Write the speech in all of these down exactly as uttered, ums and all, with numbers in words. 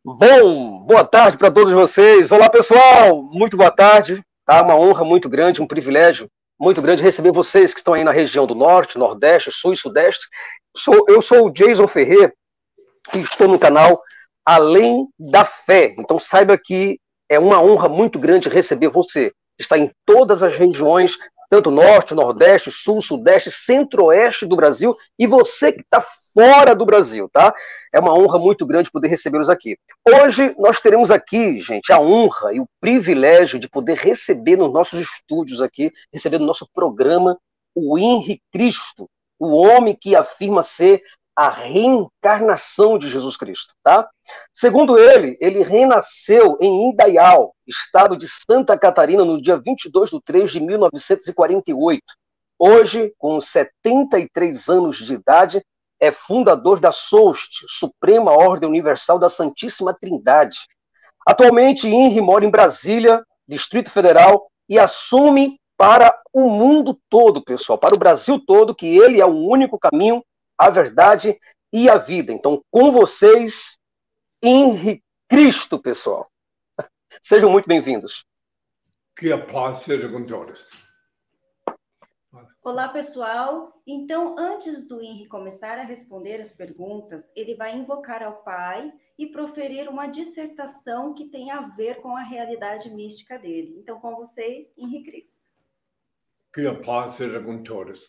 Bom, boa tarde para todos vocês. Olá, pessoal. Muito boa tarde. Tá uma honra muito grande, um privilégio muito grande receber vocês que estão aí na região do Norte, Nordeste, Sul e Sudeste. Sou, eu sou o Jason Ferreira e estou no canal Além da Fé. Então saiba que é uma honra muito grande receber você. Está em todas as regiões, tanto Norte, Nordeste, Sul, Sudeste, Centro-Oeste do Brasil, e você que está fora do Brasil, tá? É uma honra muito grande poder recebê-los aqui. Hoje nós teremos aqui, gente, a honra e o privilégio de poder receber nos nossos estúdios aqui, receber no nosso programa, o Henri Cristo, o homem que afirma ser a reencarnação de Jesus Cristo, tá? Segundo ele, ele renasceu em Indaial, estado de Santa Catarina, no dia vinte e dois de três de mil novecentos e quarenta e oito. Hoje, com setenta e três anos de idade, é fundador da S O S T, Suprema Ordem Universal da Santíssima Trindade. Atualmente, Henri mora em Brasília, Distrito Federal, e assume para o mundo todo, pessoal, para o Brasil todo, que ele é o único caminho, a verdade e a vida. Então, com vocês, Henri Cristo, pessoal. Sejam muito bem-vindos. Que a paz seja com todos. Olá, pessoal. Então, antes do Henri começar a responder as perguntas, ele vai invocar ao Pai e proferir uma dissertação que tem a ver com a realidade mística dele. Então, com vocês, Henri Cristo. Que a paz seja com todos.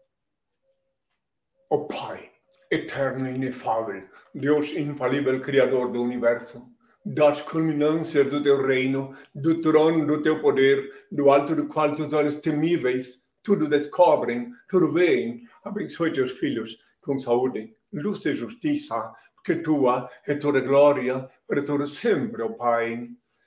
Ó Pai, eterno e inefável, Deus infalível, Criador do Universo, das culminâncias do teu reino, do trono do teu poder, do alto do qual teus olhos temíveis tudo descobrem, tudo veem. Abençoe teus filhos com saúde, luz e justiça, porque tua é toda glória para todo sempre, ó Pai.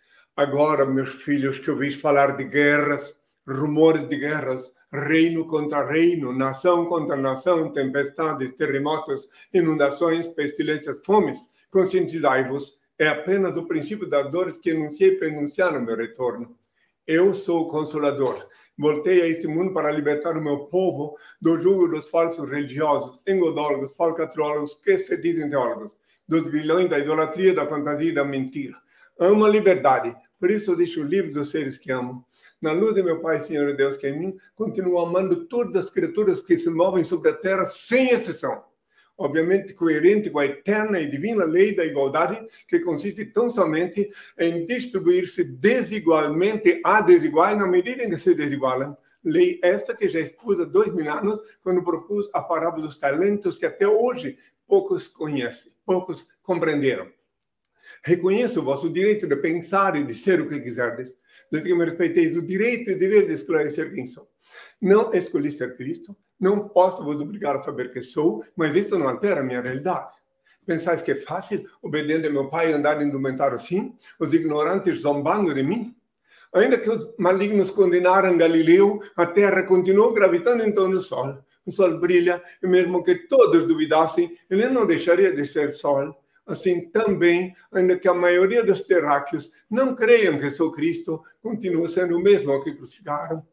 Agora, meus filhos, que ouvis falar de guerras, rumores de guerras, reino contra reino, nação contra nação, tempestades, terremotos, inundações, pestilências, fomes, conscientizai-vos, é apenas o princípio das dores que anunciei para anunciar o meu retorno. Eu sou o Consolador. Voltei a este mundo para libertar o meu povo do jugo dos falsos religiosos, engodólogos, falcatrólogos, que se dizem teólogos, dos grilhões da idolatria, da fantasia e da mentira. Amo a liberdade, por isso deixo livres os seres que amo. Na luz de meu Pai, Senhor e Deus, que é em mim, continuo amando todas as criaturas que se movem sobre a terra, sem exceção. Obviamente coerente com a eterna e divina lei da igualdade, que consiste tão somente em distribuir-se desigualmente a desiguais na medida em que se desigualam. Lei esta que já expus há dois mil anos, quando propus a parábola dos talentos, que até hoje poucos conhecem, poucos compreenderam. Reconheço o vosso direito de pensar e de ser o que quiserdes, desde que me respeiteis o direito e dever de esclarecer quem sou. Não escolhi ser Cristo, não posso vos obrigar a saber que sou, mas isso não altera a minha realidade. Pensais que é fácil, obediente a meu Pai, andar indumentário assim, os ignorantes zombando de mim? Ainda que os malignos condenaram Galileu, a terra continuou gravitando em torno do sol. O sol brilha, e mesmo que todos duvidassem, ele não deixaria de ser sol. Assim também, ainda que a maioria dos terráqueos não creiam que sou Cristo, continuo sendo o mesmo que crucificaram.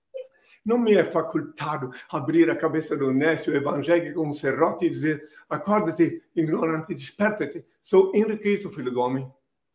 Não me é facultado abrir a cabeça do nécio evangélico como serrote e dizer: acorda-te, ignorante, desperta-te, sou Henri Cristo, filho do homem.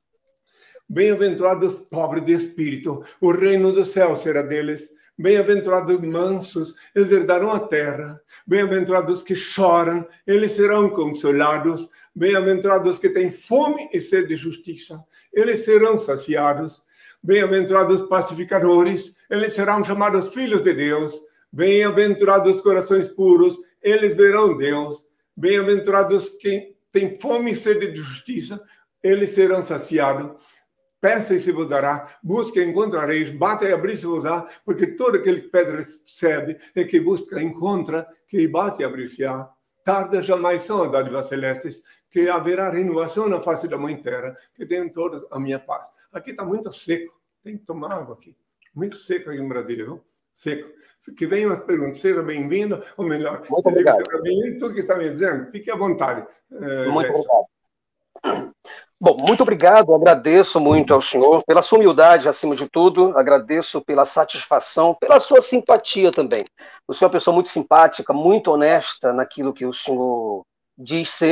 Bem-aventurados os pobres de espírito, o reino do céu será deles. Bem-aventurados os mansos, eles herdarão a terra. Bem-aventurados os que choram, eles serão consolados. Bem-aventurados os que têm fome e sede de justiça, eles serão saciados. Bem-aventurados os pacificadores, eles serão chamados filhos de Deus. Bem-aventurados os corações puros, eles verão Deus. Bem-aventurados os que têm fome e sede de justiça, eles serão saciados. Peça e se vos dará, busca e encontrareis, bata e abrir-se-vos-á, porque todo aquele que pede recebe, e que busca encontra, que bate e abrir-se-á. Tardas jamais são as dádivas celestes, que haverá renovação na face da mãe terra, que tenham todos a minha paz. Aqui está muito seco, tem que tomar água aqui. Muito seco aqui em Brasília, viu? Seco. Que venham as perguntas, seja bem-vindo, ou melhor, muito obrigado. Seja bem-vindo, tu que está me dizendo, fique à vontade. Uh, muito Jessa. Obrigado. Bom, muito obrigado, agradeço muito ao senhor pela sua humildade, acima de tudo, agradeço pela satisfação, pela sua simpatia também. O senhor é uma pessoa muito simpática, muito honesta naquilo que o senhor diz ser.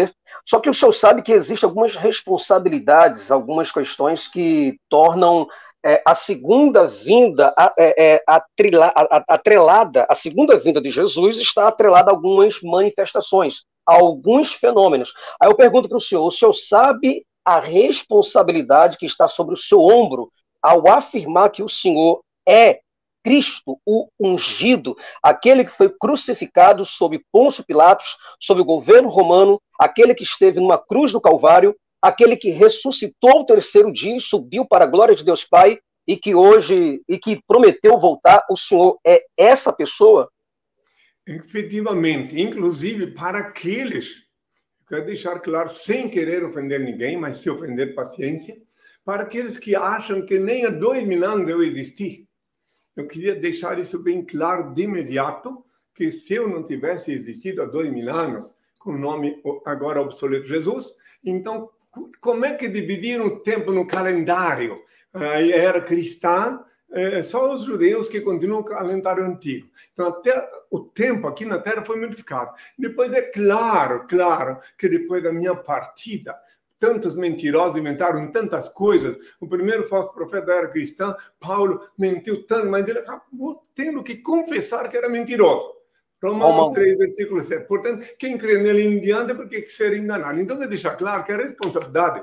Só que o senhor sabe que existem algumas responsabilidades, algumas questões que tornam é, a segunda vinda a, é, atrela, a, a, atrelada, a segunda vinda de Jesus está atrelada a algumas manifestações, a alguns fenômenos. Aí eu pergunto para o senhor, o senhor sabe a responsabilidade que está sobre o seu ombro ao afirmar que o senhor é Cristo, o ungido, aquele que foi crucificado sob Pôncio Pilatos, sob o governo romano, aquele que esteve numa cruz do Calvário, aquele que ressuscitou o terceiro dia e subiu para a glória de Deus Pai, e que hoje, e que prometeu voltar, o senhor é essa pessoa? Efetivamente, inclusive para aqueles, quero deixar claro, sem querer ofender ninguém, mas se ofender, paciência, para aqueles que acham que nem há dois mil anos eu existi. Eu queria deixar isso bem claro de imediato, que se eu não tivesse existido há dois mil anos, com o nome agora obsoleto Jesus, então como é que dividiram o tempo no calendário? A era cristã, é só os judeus que continuam o calendário antigo. Então até o tempo aqui na Terra foi modificado. Depois é claro, claro, que depois da minha partida, tantos mentirosos inventaram tantas coisas. O primeiro falso profeta da era cristã, Paulo, mentiu tanto, mas ele acabou tendo que confessar que era mentiroso. Romanos três, versículo sete. Portanto, quem crê nele em diante é porque quer ser enganado. Então, eu deixar claro que a responsabilidade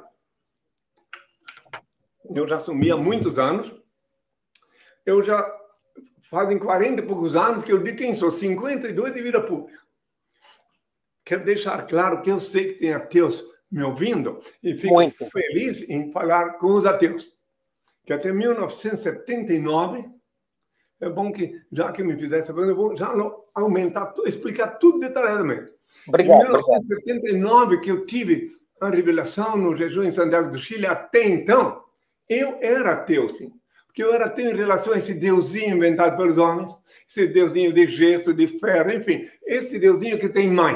eu já assumi há muitos anos. Eu já fazem quarenta e poucos anos que eu digo quem sou, cinquenta e dois de vida pública. Quero deixar claro que eu sei que tem ateus me ouvindo, e fico Muito. feliz em falar com os ateus. Que até mil novecentos e setenta e nove, é bom que, já que me fizesse, eu vou já aumentar, explicar tudo detalhadamente. Obrigado, em mil novecentos e setenta e nove, que eu tive a revelação no jejum em Santiago do Chile, até então, eu era ateu, sim. Porque eu era ateu em relação a esse deusinho inventado pelos homens, esse deusinho de gesto, de ferro, enfim, esse deusinho que tem mãe.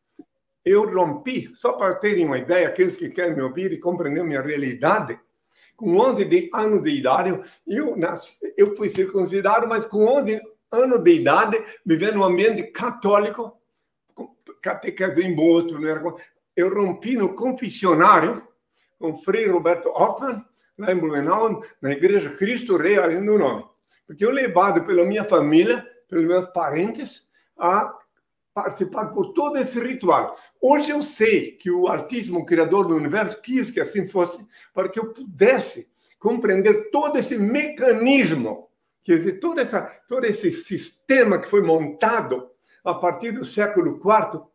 Eu rompi, só para terem uma ideia, aqueles que querem me ouvir e compreender minha realidade, com onze de, anos de idade, eu, nasci, eu fui circuncidado, mas com onze anos de idade, vivendo num ambiente católico, catequese do embosto, eu rompi no confessionário com o Frei Roberto Hoffmann, lá em Blumenau, na Igreja Cristo Rei, além do nome. Porque eu levado pela minha família, pelos meus parentes, a participar por todo esse ritual. Hoje eu sei que o Altíssimo Criador do Universo quis que assim fosse, para que eu pudesse compreender todo esse mecanismo, quer dizer, todo, essa, todo esse sistema que foi montado a partir do século quarto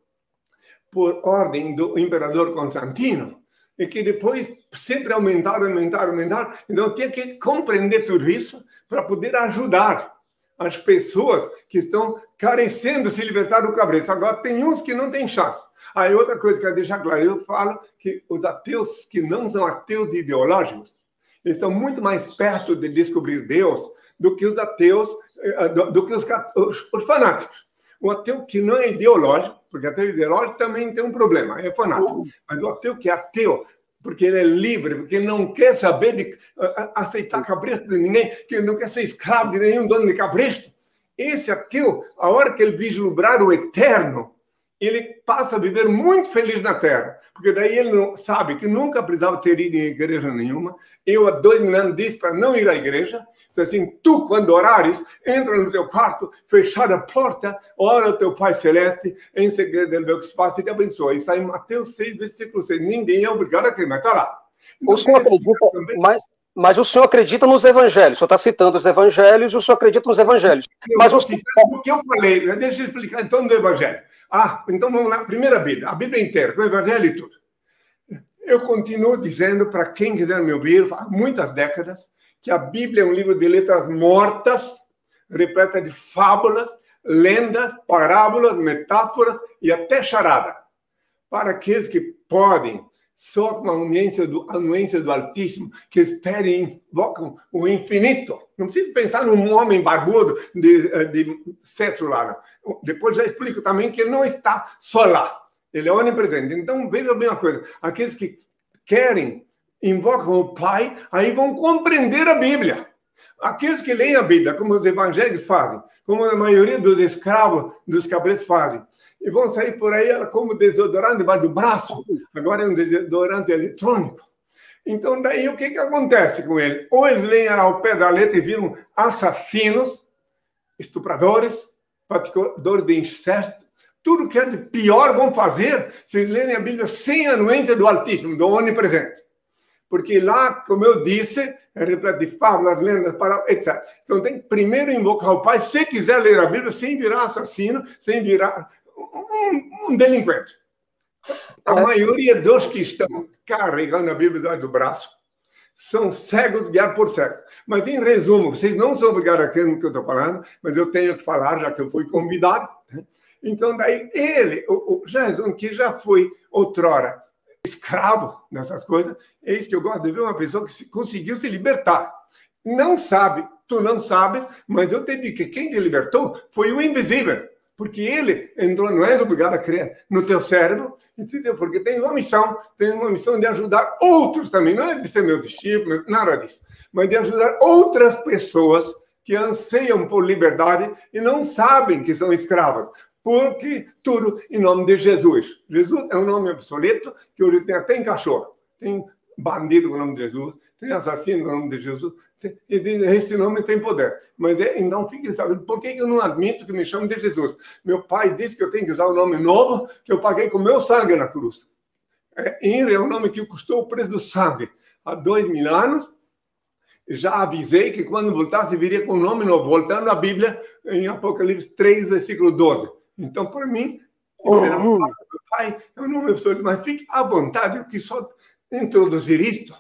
por ordem do imperador Constantino, e que depois sempre aumentaram, aumentaram, aumentaram. Então eu tinha que compreender tudo isso para poder ajudar as pessoas que estão carecendo de se libertar do cabresto. Agora, tem uns que não têm chance. Aí, outra coisa que eu quero deixar claro, eu falo que os ateus que não são ateus ideológicos, eles estão muito mais perto de descobrir Deus do que os ateus, do, do que os, os, os fanáticos. O ateu que não é ideológico, porque ateu ideológico também tem um problema, é fanático. Mas o ateu que é ateu, porque ele é livre, porque ele não quer saber de uh, aceitar cabresto de ninguém, que ele não quer ser escravo de nenhum dono de cabresto. Esse ateu, a hora que ele vislumbrar o eterno, ele passa a viver muito feliz na Terra, porque daí ele não, sabe que nunca precisava ter ido em igreja nenhuma. Eu, há dois mil anos, disse para não ir à igreja. Disse assim, tu, quando orares, entra no teu quarto, fechada a porta, ora ao teu Pai Celeste, em segredo ele vê o que se passa e te abençoa. Isso aí, Mateus seis, versículo seis. Ninguém é obrigado a crer, mas está lá. Então, o senhor acredita, mas, mas o senhor acredita nos evangelhos. O senhor está citando os evangelhos, o senhor acredita nos evangelhos. Eu mas o senhor... o que eu falei, deixa eu explicar então do evangelho. Ah, então vamos lá, primeira Bíblia, a Bíblia inteira, com o evangelho e tudo. Eu continuo dizendo para quem quiser me ouvir, há muitas décadas, que a Bíblia é um livro de letras mortas, repleta de fábulas, lendas, parábolas, metáforas e até charada. Para aqueles que podem, só com a anuência do, anuência do Altíssimo, que esperem e invocam o infinito. Não precisa pensar num homem barbudo de, de cetro lá. Não. Depois já explico também que ele não está só lá. Ele é onipresente. Então, veja bem uma coisa. Aqueles que querem, invocam o Pai, aí vão compreender a Bíblia. Aqueles que leem a Bíblia, como os evangélicos fazem, como a maioria dos escravos dos cabretos fazem, e vão sair por aí como desodorante debaixo do braço, agora é um desodorante eletrônico. Então, daí o que, que acontece com eles? Ou eles leem ao pé da letra e viram assassinos, estupradores, praticadores de incesto, tudo que é de pior vão fazer se eles lerem a Bíblia sem a anuência do Altíssimo, do Onipresente. Porque lá, como eu disse, é repleto de fábulas, lendas, parábolas, etcétera. Então tem que primeiro invocar o Pai, se quiser ler a Bíblia, sem virar assassino, sem virar um, um delinquente. A maioria dos que estão carregando a Bíblia debaixo do braço são cegos guiados por cegos. Mas, em resumo, vocês não são obrigados a crer no que eu estou falando, mas eu tenho que falar, já que eu fui convidado. Então, daí, ele, o, o Jesus, que já foi outrora escravo dessas coisas, é isso que eu gosto de ver, uma pessoa que se, conseguiu se libertar. Não sabe, tu não sabes, mas eu te digo que quem te libertou foi o invisível, porque ele entrou, não és obrigado a crer no teu cérebro, entendeu? Porque tem uma missão, tem uma missão de ajudar outros também, não é de ser meu discípulo, nada disso, mas de ajudar outras pessoas que anseiam por liberdade e não sabem que são escravas. Porque tudo em nome de Jesus. Jesus é um nome obsoleto que hoje tem até em cachorro. Tem bandido com o nome de Jesus, tem assassino com o nome de Jesus, tem, e esse nome tem poder. Mas é, então fiquem sabendo, por que eu não admito que me chamem de Jesus? Meu pai disse que eu tenho que usar o um nome novo que eu paguei com meu sangue na cruz. É, Inri é um nome que custou o preço do sangue. Há dois mil anos, já avisei que quando voltasse viria com um nome novo, voltando à Bíblia, em Apocalipse três, versículo doze. Então, por mim, uhum. do Pai, eu não me absoluto, mas fique à vontade, eu quis só introduzir isto.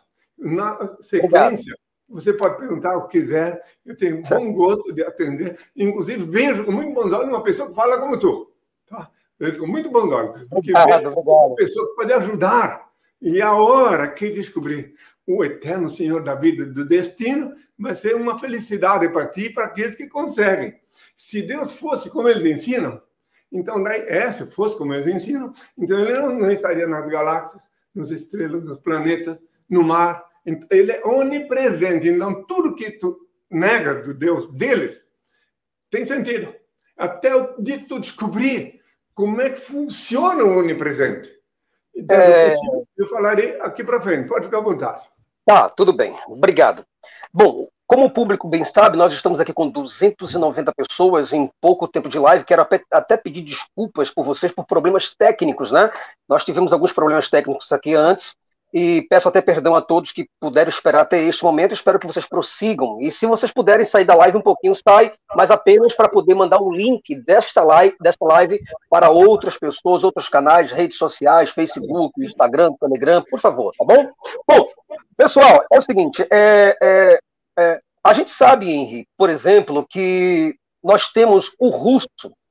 Na sequência, Obrigado. Você pode perguntar o que quiser, eu tenho certo. Bom gosto de atender, inclusive vejo com muito bons olhos uma pessoa que fala como tu. Tá? Vejo com muito bons olhos, porque Obrigado, vejo uma pessoa que pode ajudar. E a hora que descobrir o eterno Senhor da vida, do destino, vai ser uma felicidade para ti e para aqueles que conseguem. Se Deus fosse como eles ensinam, então, daí, é, se fosse como eles ensinam, então ele não, não estaria nas galáxias, nas estrelas, nos planetas, no mar. Ele é onipresente. Então, tudo que tu nega do Deus deles tem sentido. Até o dia que tu descobrir como é que funciona o onipresente. Então, é... eu falarei aqui para frente. Pode ficar à vontade. Tá, tudo bem. Obrigado. Bom, como o público bem sabe, nós estamos aqui com duzentas e noventa pessoas em pouco tempo de live. Quero até pedir desculpas por vocês por problemas técnicos, né? Nós tivemos alguns problemas técnicos aqui antes e peço até perdão a todos que puderam esperar até este momento. Espero que vocês prossigam. E se vocês puderem sair da live um pouquinho, sai, mas apenas para poder mandar o link desta live, desta live para outras pessoas, outros canais, redes sociais, Facebook, Instagram, Telegram, por favor, tá bom? Bom, pessoal, é o seguinte, é... é É, a gente sabe, Henri, por exemplo, que nós temos o russo,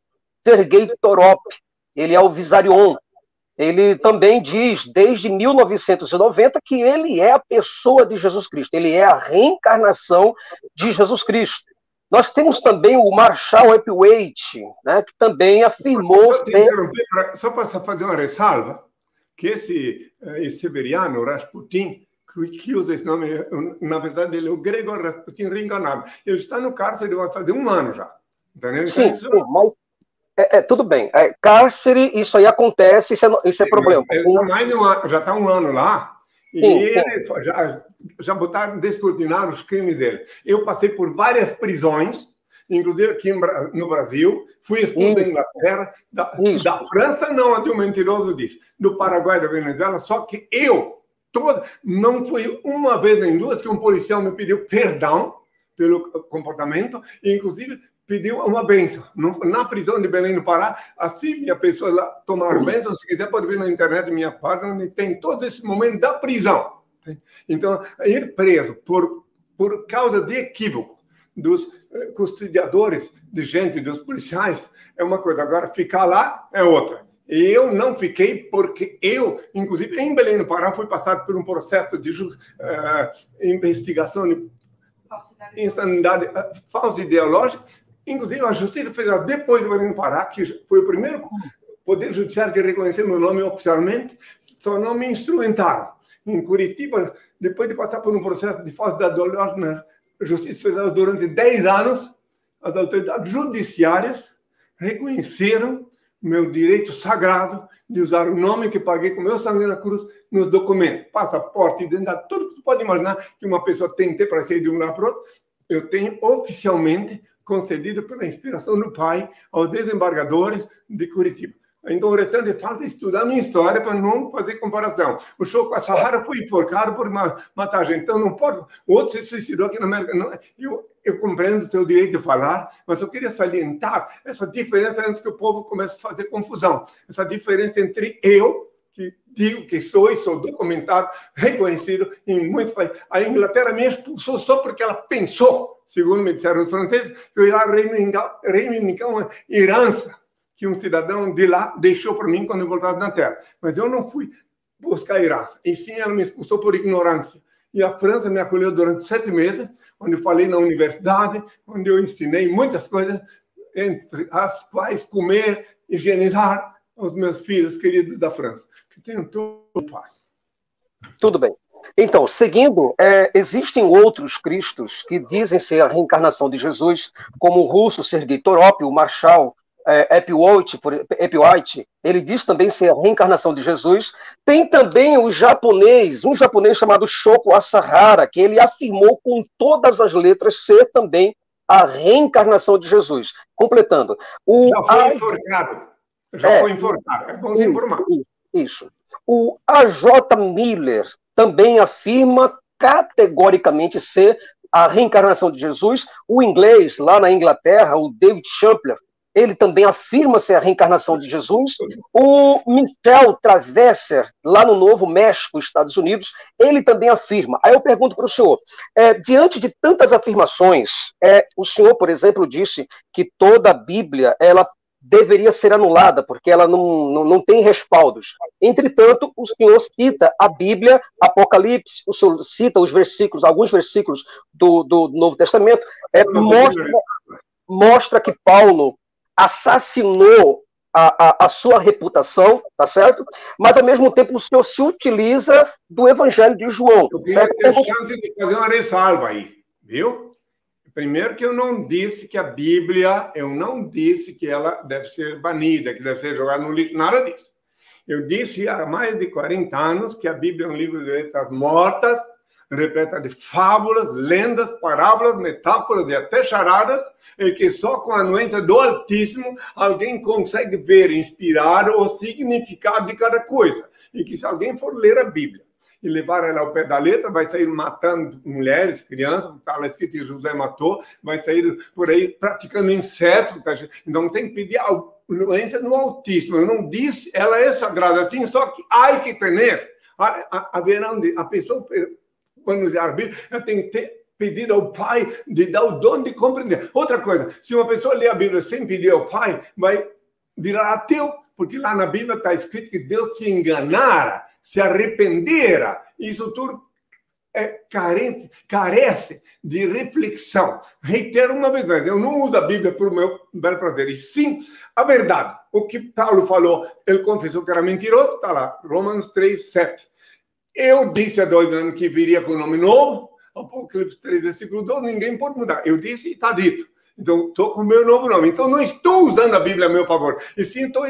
Sergei Torop, ele é o Visarion. Ele também diz, desde mil novecentos e noventa, que ele é a pessoa de Jesus Cristo, ele é a reencarnação de Jesus Cristo. Nós temos também o Marshall Epwaite, né, que também afirmou... Só, ter... só para fazer uma ressalva, que esse, esse siberiano, Rasputin, que usa esse nome, na verdade, ele é o Gregor Rasputin reencarnado. Ele está no cárcere, vai fazer um ano já. Entendeu? Sim, sim, mas é, é, tudo bem. É, cárcere, isso aí acontece, isso é, isso é problema. Ele tá mais um ano, já está um ano lá, e sim, ele sim. já, já botaram, descortinaram os crimes dele. Eu passei por várias prisões, inclusive aqui no Brasil, fui expulso da Inglaterra, da, da França, não, onde o mentiroso disse, do Paraguai, da Venezuela, só que eu, Toda, não foi uma vez nem duas que um policial me pediu perdão pelo comportamento e, inclusive, pediu uma bênção. Na prisão de Belém do Pará, assim, minha pessoa lá tomaram bênção. Se quiser, pode ver na internet minha página, onde tem todos esses momentos da prisão. Então, ir preso por, por causa de equívoco dos custodiadores de gente, dos policiais, é uma coisa. Agora, ficar lá é outra. Eu não fiquei porque eu, inclusive, em Belém do Pará, fui passado por um processo de uh, investigação de insanidade uh, falsa ideológica. Inclusive, a Justiça Federal, depois de Belém do Pará, que foi o primeiro poder judiciário que reconheceu meu nome oficialmente, só não me instrumentaram. Em Curitiba, depois de passar por um processo de falsidade ideológica Justiça Federal durante dez anos, as autoridades judiciárias reconheceram meu direito sagrado de usar o nome que paguei com meu sangue na cruz nos documentos, passaporte, identidade, tudo que você pode imaginar que uma pessoa tem que ter para sair de um lugar para outro, eu tenho oficialmente concedido pela inspiração do Pai aos desembargadores de Curitiba. Então, o restante falta estudar a minha história para não fazer comparação. O Choco Asahara foi enforcado por uma, matar gente. Então, não pode... O outro se suicidou aqui na América. Não, eu, eu compreendo o teu direito de falar, mas eu queria salientar essa diferença antes que o povo comece a fazer confusão. Essa diferença entre eu, que digo que sou e sou documentado, reconhecido em muitos países. A Inglaterra me expulsou só porque ela pensou, segundo me disseram os franceses, que eu ia reivindicar uma herança que um cidadão de lá deixou para mim quando eu voltasse na Terra. Mas eu não fui buscar herança. E sim, ela me expulsou por ignorância. E a França me acolheu durante sete meses, onde eu falei na universidade, onde eu ensinei muitas coisas, entre as quais comer, higienizar os meus filhos queridos da França. Que tenham todo paz. Tudo bem. Então, seguindo, é, existem outros Cristos que dizem ser a reencarnação de Jesus, como o russo Sergei Toropy, o Marshall É, Epy White, Epy White, ele diz também ser a reencarnação de Jesus. Tem também o japonês, um japonês chamado Shoko Asahara, que ele afirmou com todas as letras ser também a reencarnação de Jesus. Completando. O já foi a... enforcado. Já é, foi enforcado. É bom se informar. Isso. O A J Miller também afirma categoricamente ser a reencarnação de Jesus. O inglês, lá na Inglaterra, o David Champler, ele também afirma ser a reencarnação de Jesus. O Michel Travesser, lá no Novo México, Estados Unidos, ele também afirma. Aí eu pergunto para o senhor, é, diante de tantas afirmações, é, o senhor, por exemplo, disse que toda a Bíblia ela deveria ser anulada, porque ela não, não, não tem respaldos. Entretanto, o senhor cita a Bíblia, Apocalipse, o senhor cita os versículos, alguns versículos do, do Novo Testamento, é, mostra, mostra que Paulo assassinou a, a, a sua reputação, tá certo? Mas, ao mesmo tempo, o senhor se utiliza do Evangelho de João. Eu queria ter chance de fazer uma ressalva aí, viu? Primeiro que eu não disse que a Bíblia, eu não disse que ela deve ser banida, que deve ser jogada no lixo, nada disso. Eu disse há mais de quarenta anos que a Bíblia é um livro de letras mortas, repleta de fábulas, lendas, parábolas, metáforas e até charadas, e que só com a anuência do Altíssimo alguém consegue ver, inspirar o significado de cada coisa. E que se alguém for ler a Bíblia e levar ela ao pé da letra, vai sair matando mulheres, crianças, está lá escrito que José matou, vai sair por aí praticando incesto. Então tem que pedir a anuência no Altíssimo. Eu não disse, ela é sagrada assim, só que há que ter, haverá onde a pessoa... Quando usar a Bíblia, ela tem que ter pedido ao Pai de dar o dom de compreender. Outra coisa, se uma pessoa lê a Bíblia sem pedir ao Pai, vai virar ateu, porque lá na Bíblia está escrito que Deus se enganara, se arrependera. Isso tudo é carente, carece de reflexão. Reitero uma vez mais, eu não uso a Bíblia por meu belo prazer, e sim a verdade. O que Paulo falou, ele confessou que era mentiroso, está lá, Romanos três, sete. Eu disse há dois anos que viria com um nome novo, Apocalipse três, versículo doze, ninguém pode mudar. Eu disse e está dito. Então, estou com o meu novo nome. Então, não estou usando a Bíblia a meu favor. E sim, estou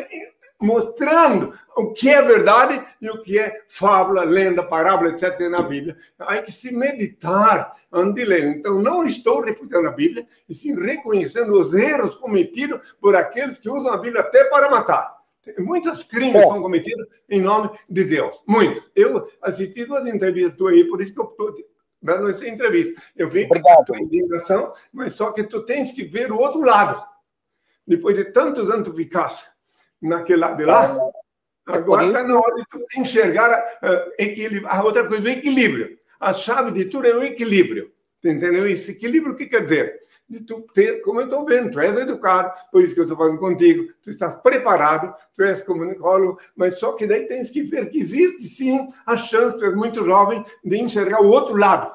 mostrando o que é verdade e o que é fábula, lenda, parábola, etcétera na Bíblia. Há que se meditar antes de ler. Então, não estou reputando a Bíblia, e sim reconhecendo os erros cometidos por aqueles que usam a Bíblia até para matar. Muitos crimes são cometidos em nome de Deus. Muitos. Eu assisti duas entrevistas tuas aí, por isso que eu estou dando essa entrevista. Eu vi a tua indignação, mas só que tu tens que ver o outro lado. Depois de tantos anos tu ficasse naquele lado de lá, agora está na hora de tu enxergar uh, equilíbrio. A outra coisa, o equilíbrio. A chave de tudo é o equilíbrio. Entendeu? Esse equilíbrio, o que quer dizer? De tu ter, como eu estou vendo, tu és educado, por isso que eu estou falando contigo, tu estás preparado, tu és comunicólogo, mas só que daí tens que ver que existe sim a chance, tu és muito jovem, de enxergar o outro lado.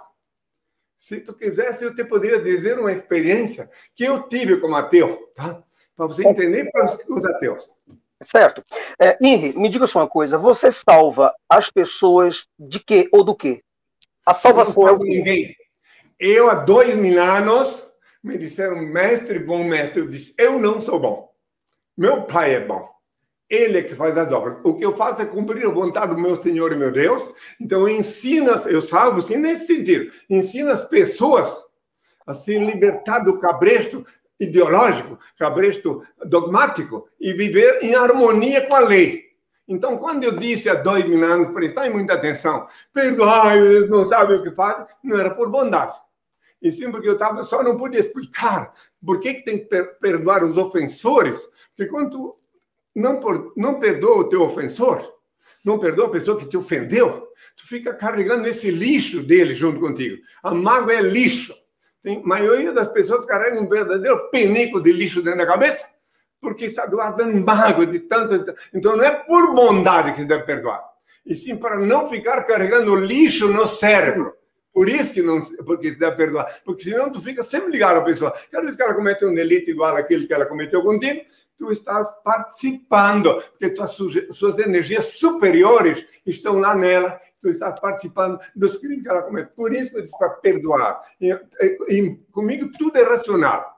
Se tu quisesse, eu te poderia dizer uma experiência que eu tive como ateu, tá? Para você entender para os ateus. Certo. É, Henry, me diga só uma coisa, você salva as pessoas de quê ou do quê? A salvação é o quê? Ninguém. eu, há dois mil anos, me disseram, mestre, bom mestre. Eu disse, eu não sou bom. Meu pai é bom. Ele é que faz as obras. O que eu faço é cumprir a vontade do meu Senhor e meu Deus. Então, eu ensino, eu salvo, sim, nesse sentido. Ensino as pessoas a se libertar do cabresto ideológico, cabresto dogmático, e viver em harmonia com a lei. Então, quando eu disse há dois mil anos, prestai muita atenção, perdoai, não sabe o que faz, não era por bondade. E sim porque eu tava, só não pude explicar por que, que tem que perdoar os ofensores, porque quando tu não, não perdoa o teu ofensor, não perdoa a pessoa que te ofendeu, tu fica carregando esse lixo dele junto contigo. A mágoa é lixo. Tem, a maioria das pessoas carregam um verdadeiro penico de lixo dentro da cabeça, porque está guardando mágoa de tantas... Então, não é por bondade que se deve perdoar, e sim para não ficar carregando lixo no cérebro. Por isso que não, porque se deve perdoar. Porque senão tu fica sempre ligado à pessoa. Cada vez que ela comete um delito igual àquele que ela cometeu contigo, tu estás participando, porque tuas, suas energias superiores estão lá nela, tu estás participando dos crimes que ela comete. Por isso que eu disse para perdoar. E, e, e comigo tudo é racional.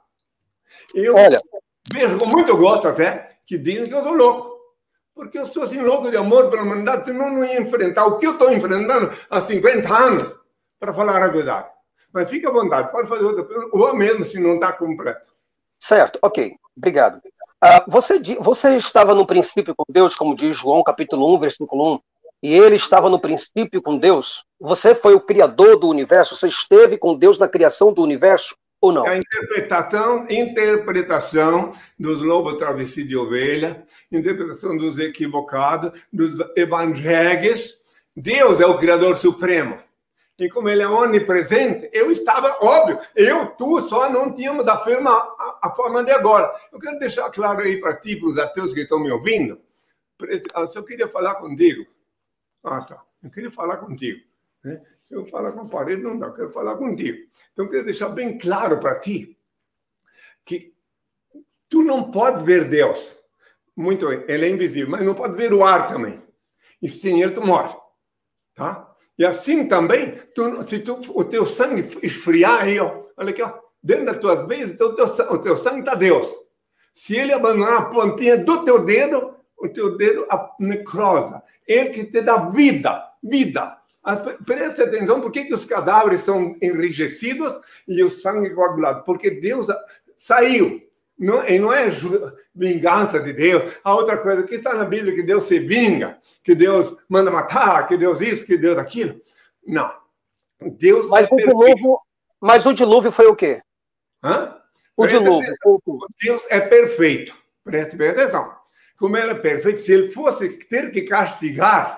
Eu Olha. vejo com muito gosto até que dizem que eu sou louco. Porque eu sou assim louco de amor pela humanidade, senão não ia enfrentar o que eu estou enfrentando há cinquenta anos. Para falar a verdade. Mas fica à vontade, pode fazer outra pergunta, ou mesmo se não está completo. Certo, ok, obrigado. Uh, você, você estava no princípio com Deus, como diz João, capítulo um, versículo um, e ele estava no princípio com Deus? Você foi o criador do universo? Você esteve com Deus na criação do universo ou não? A interpretação, interpretação dos lobos travestidos de ovelha, interpretação dos equivocados, dos evangélicos. Deus é o Criador Supremo. E como ele é onipresente, eu estava, óbvio, eu, tu, só não tínhamos a forma, a, a forma de agora. Eu quero deixar claro aí para ti, para os ateus que estão me ouvindo, se eu queria falar contigo. Ah, tá. Eu queria falar contigo. Né? Se eu falar com a parede, não dá, eu quero falar contigo. Então, eu quero deixar bem claro para ti que tu não podes ver Deus. Muito bem, ele é invisível, mas não pode ver o ar também. E sem ele tu morre. Tá? E assim também, tu, se tu, o teu sangue esfriar aí, ó, olha aqui, ó, dentro das tuas veias, então o, teu, o teu sangue está Deus. Se ele abandonar a plantinha do teu dedo, o teu dedo necrosa. Ele que te dá vida, vida. As, preste atenção, por que, que os cadáveres são enrijecidos e o sangue coagulado? Porque Deus saiu. Não, e não é vingança de Deus. A outra coisa que está na Bíblia, que Deus se vinga, que Deus manda matar, que Deus isso, que Deus aquilo. Não. Deus mas, é o dilúvio, mas o dilúvio foi o quê? Hã? O Preste dilúvio. Atenção. Deus é perfeito. Preste bem atenção. Como ele é perfeito, se ele fosse ter que castigar,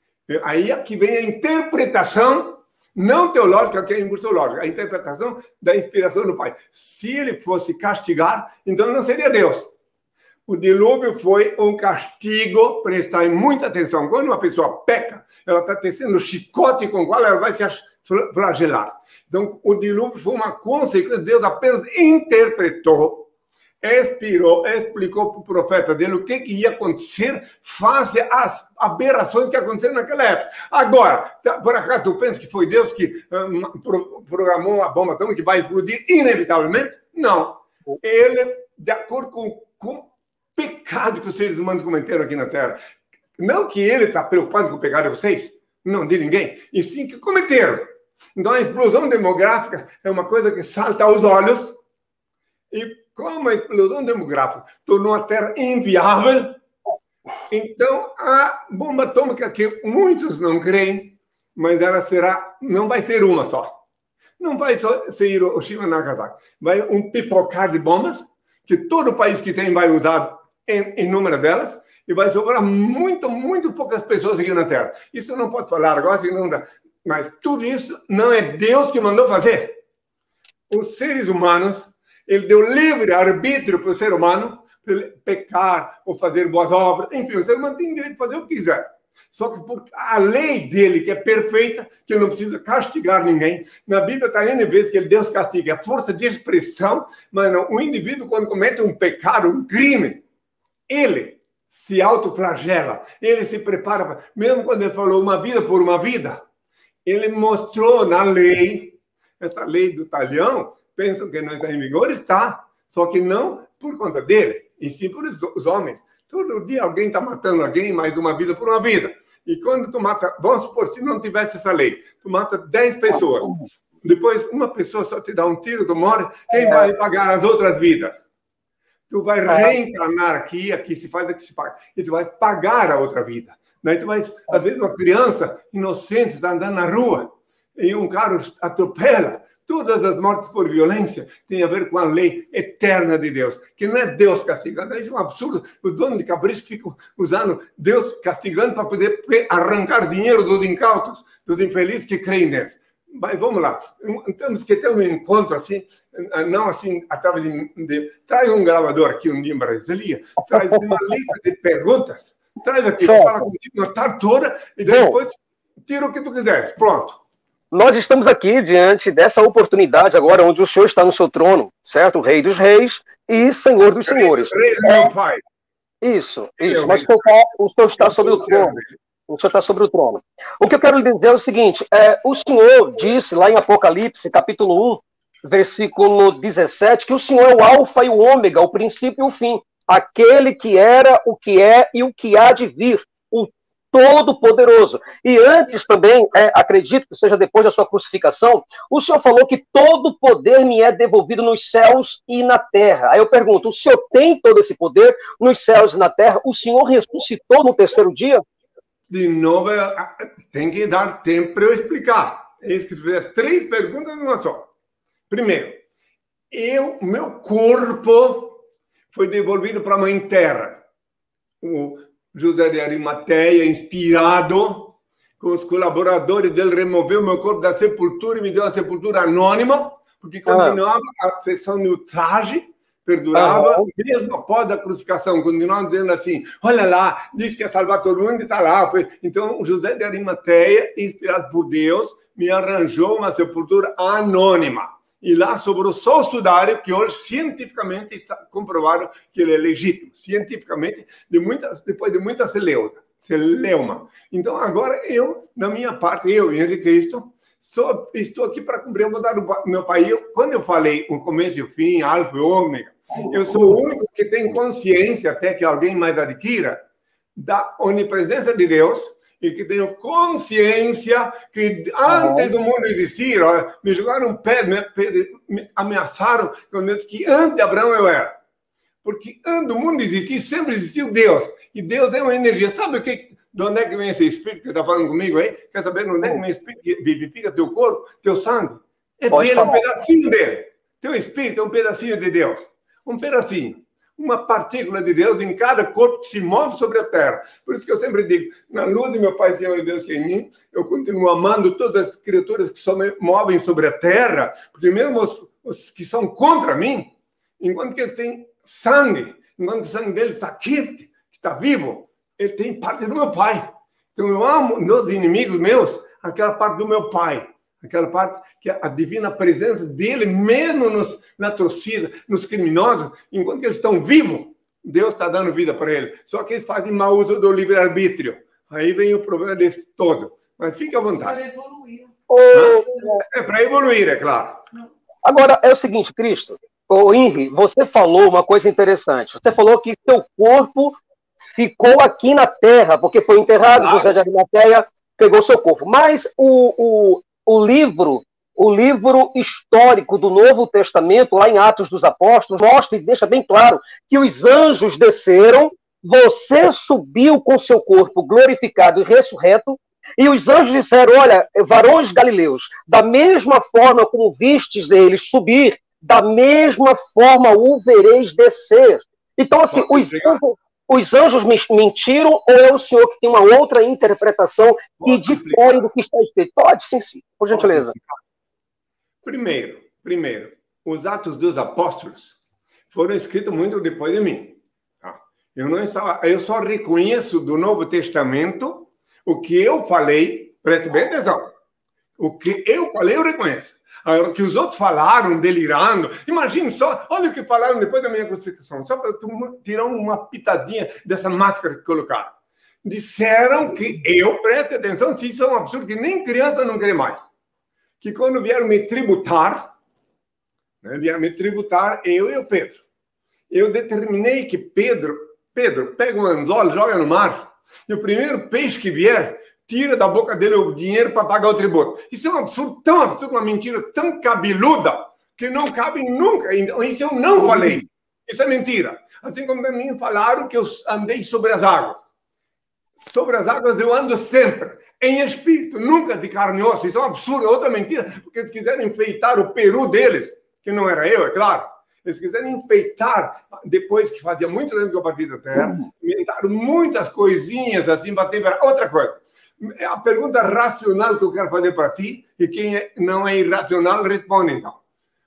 aí é que vem a interpretação não teológica, que é impostológica, a interpretação da inspiração do Pai. Se ele fosse castigar, então não seria Deus. O dilúvio foi um castigo, prestai muita atenção. Quando uma pessoa peca, ela está tecendo o chicote com o qual ela vai se flagelar. Então, o dilúvio foi uma consequência, Deus apenas interpretou, expirou, explicou para o profeta dele o que, que ia acontecer face às aberrações que aconteceram naquela época. Agora, por acaso tu pensa que foi Deus que um, pro, programou a bomba atômica que vai explodir inevitavelmente? Não. Ele, de acordo com, com o pecado que os seres humanos cometeram aqui na Terra, não que ele está preocupado com o pecado de vocês, não de ninguém, e sim que cometeram. Então a explosão demográfica é uma coisa que salta aos olhos e como a explosão demográfica tornou a Terra inviável, então a bomba atômica, que muitos não creem, mas ela será, não vai ser uma só. Não vai só ser Hiroshima e Nagasaki. Vai um pipocar de bombas, que todo país que tem vai usar em inúmeras delas, e vai sobrar muito, muito poucas pessoas aqui na Terra. Isso eu não posso falar agora, senão dá. Mas tudo isso não é Deus que mandou fazer. Os seres humanos, ele deu livre arbítrio para o ser humano para ele pecar ou fazer boas obras. Enfim, o ser humano tem direito de fazer o que quiser. Só que por a lei dele, que é perfeita, que ele não precisa castigar ninguém. Na Bíblia está N vezes que Deus castiga. É força de expressão, mas não. O indivíduo, quando comete um pecado, um crime, ele se autoflagela. Ele se prepara. Para... Mesmo quando ele falou uma vida por uma vida, ele mostrou na lei Essa lei do talhão, pensam que não está em vigor, está. Só que não por conta dele, e sim por os homens. Todo dia alguém está matando alguém, mais uma vida por uma vida. E quando tu mata, vamos supor, se não tivesse essa lei, tu mata dez pessoas. Depois, uma pessoa só te dá um tiro, tu morre, quem vai pagar as outras vidas? Tu vai reencarnar aqui, aqui se faz, aqui se paga. E tu vai pagar a outra vida. Daí tu vai, às vezes, uma criança inocente está andando na rua e um carro atropela. Todas as mortes por violência têm a ver com a lei eterna de Deus, que não é Deus castigando. Isso é um absurdo. Os donos de capricho ficam usando Deus castigando para poder arrancar dinheiro dos incautos, dos infelizes que creem neles. Mas vamos lá, temos que ter um encontro assim, não assim, através de, de... Traz um gravador aqui um dia em Brasília, traz uma lista de perguntas, traz aqui, fala comigo uma tarde toda, e depois tira o que tu quiseres, pronto. Nós estamos aqui diante dessa oportunidade agora, onde o Senhor está no seu trono, certo? Rei dos reis e Senhor dos senhores. Rei do meu pai. Isso, isso, mas o Senhor, o Senhor está sobre o trono. O Senhor está sobre o trono. O que eu quero lhe dizer é o seguinte, é, o Senhor disse lá em Apocalipse, capítulo um, versículo dezessete, que o Senhor é o alfa e o ômega, o princípio e o fim, aquele que era, o que é e o que há de vir, o Todo-Poderoso. E antes também, é, acredito que seja depois da sua crucificação, o Senhor falou que todo poder me é devolvido nos céus e na terra. Aí eu pergunto, o Senhor tem todo esse poder nos céus e na terra? O Senhor ressuscitou no terceiro dia? De novo, tem que dar tempo para eu explicar. É isso que tu fez três perguntas numa só. Primeiro, eu, meu corpo foi devolvido para a Mãe Terra. O José de Arimateia, inspirado com os colaboradores dele, removeu meu corpo da sepultura e me deu a sepultura anônima, porque continuava ah. a sessão no traje, perdurava, uhum. mesmo após a crucificação, continuavam dizendo assim, olha lá, diz que ia salvar todo mundo e está lá. Foi... Então, José de Arimateia, inspirado por Deus, me arranjou uma sepultura anônima. E lá sobrou só o sudário, que hoje cientificamente está comprovado que ele é legítimo. Cientificamente, de muitas, depois de muita celeuma. celeuma. Então, agora eu, da minha parte, eu, Henrique Cristo, só estou aqui para cumprir a vontade do meu pai. Eu, quando eu falei o começo e o fim, alfa e ômega, eu sou o único que tem consciência, até que alguém mais adquira, da onipresença de Deus, e que tenho consciência que antes do mundo existir, olha, me jogaram um pé, me, me ameaçaram, quando eu disse que antes de Abraão eu era. Porque antes do mundo existir, sempre existiu Deus. E Deus é uma energia. Sabe o que, de onde é que vem esse espírito que está falando comigo aí? Quer saber de onde é que vem esse espírito que vivifica teu corpo, teu sangue? É Pode dele, falar. um pedacinho dele. Teu espírito é um pedacinho de Deus. Um pedacinho. Uma partícula de Deus em cada corpo que se move sobre a terra. Por isso que eu sempre digo, na lua de meu Pai, Senhor e Deus que é em mim, eu continuo amando todas as criaturas que se movem sobre a terra, porque mesmo os, os que são contra mim, enquanto que eles têm sangue, enquanto o sangue deles está aqui, que está vivo, ele tem parte do meu Pai. Então eu amo nos inimigos meus, aquela parte do meu Pai. Aquela parte que é a divina presença dele, mesmo nos, na torcida, nos criminosos, enquanto eles estão vivos, Deus está dando vida para eles. Só que eles fazem mau uso do livre-arbítrio. Aí vem o problema desse todo. Mas fique à vontade. Para evoluir. É para evoluir, é claro. Agora, é o seguinte, Cristo. Ô, Henri, você falou uma coisa interessante. Você falou que seu corpo ficou aqui na terra, porque foi enterrado, claro. José de Arimateia pegou seu corpo. Mas o... o O livro, o livro histórico do Novo Testamento, lá em Atos dos Apóstolos, mostra e deixa bem claro que os anjos desceram, você subiu com seu corpo glorificado e ressurreto, e os anjos disseram, olha, varões galileus, da mesma forma como vistes eles subir, da mesma forma o vereis descer. Então, assim, os anjos, os anjos mentiram ou é o senhor que tem uma outra interpretação que difere do que está escrito? Pode, sim, sim, por gentileza. Primeiro, primeiro, os Atos dos Apóstolos foram escritos muito depois de mim. Eu não estava, eu só reconheço do Novo Testamento o que eu falei, preste bem atenção, o que eu falei eu reconheço. Agora, que os outros falaram, delirando. Imagine só, olha o que falaram depois da minha crucificação. Só para tirar uma pitadinha dessa máscara que colocaram. Disseram que eu, preste atenção, se isso é um absurdo, que nem criança não crê mais. que quando vieram me tributar, né, vieram me tributar, eu e o Pedro, eu determinei que Pedro, Pedro, pega um anzol, joga no mar, e o primeiro peixe que vier, tira da boca dele o dinheiro para pagar o tributo. Isso é um absurdo, tão absurdo, uma mentira tão cabeluda, que não cabe nunca. Isso eu não falei. Isso é mentira. Assim como também falaram que eu andei sobre as águas. Sobre as águas eu ando sempre, em espírito, nunca de carne e osso. Isso é um absurdo, é outra mentira, porque eles quiserem enfeitar o peru deles, que não era eu, é claro. Eles quiserem enfeitar, depois que fazia muito tempo que eu parti da terra, inventaram muitas coisinhas assim, bater para outra coisa. A pergunta racional que eu quero fazer para ti, e quem não é irracional, responde então.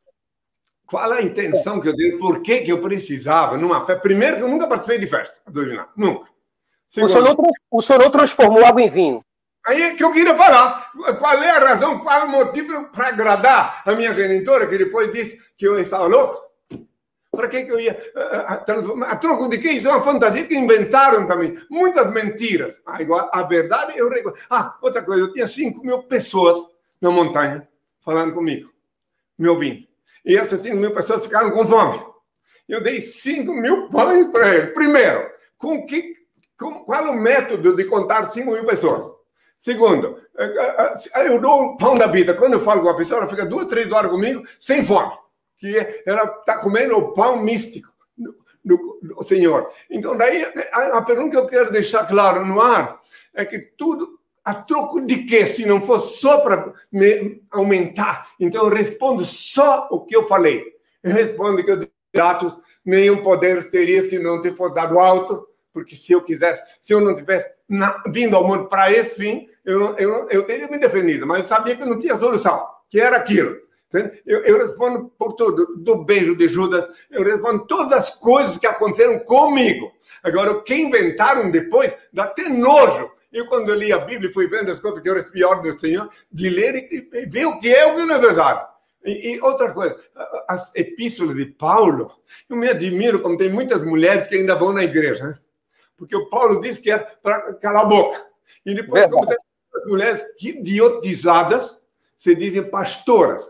Qual a intenção que eu dei? Por que, que eu precisava numa festa? Primeiro, que eu nunca participei de festa, nunca. Segundo, o, senhor não, o senhor não transformou água em vinho. Aí é que eu queria falar. Qual é a razão, qual é o motivo para agradar a minha genitora, que depois disse que eu estava louco? Para que, que eu ia transformar? A troco de quê? Isso é uma fantasia que inventaram também. Muitas mentiras. Ah, igual, a verdade eu reconheço. Ah, outra coisa, eu tinha cinco mil pessoas na montanha falando comigo, me ouvindo. E essas cinco mil pessoas ficaram com fome. Eu dei cinco mil pães para eles. Primeiro, com que, com, qual é o método de contar cinco mil pessoas? Segundo, eu dou o pão da vida. Quando eu falo com uma pessoa, ela fica duas, três horas comigo sem fome. Que ela está comendo o pão místico do, do, do Senhor. Então, daí, a, a pergunta que eu quero deixar claro no ar é que tudo, a troco de quê? Se não for só para me aumentar. Então, eu respondo só o que eu falei. Eu respondo que eu disse, Atos, nenhum poder teria se não te fosse dado alto, porque se eu quisesse, se eu não tivesse na, vindo ao mundo para esse fim, eu, eu, eu teria me defendido, mas eu sabia que não tinha solução, que era aquilo. Eu, eu respondo por tudo, do beijo de Judas, eu respondo todas as coisas que aconteceram comigo. Agora, o que inventaram depois, dá até nojo. Eu, quando eu li a Bíblia, fui vendo as coisas que eu recebi a ordem do Senhor, de ler e, e ver o que é o que não é verdade. E, e outra coisa, as epístolas de Paulo, eu me admiro como tem muitas mulheres que ainda vão na igreja, né? Porque o Paulo diz que é para calar a boca. E depois, como tem muitas mulheres que, idiotizadas, se dizem pastoras.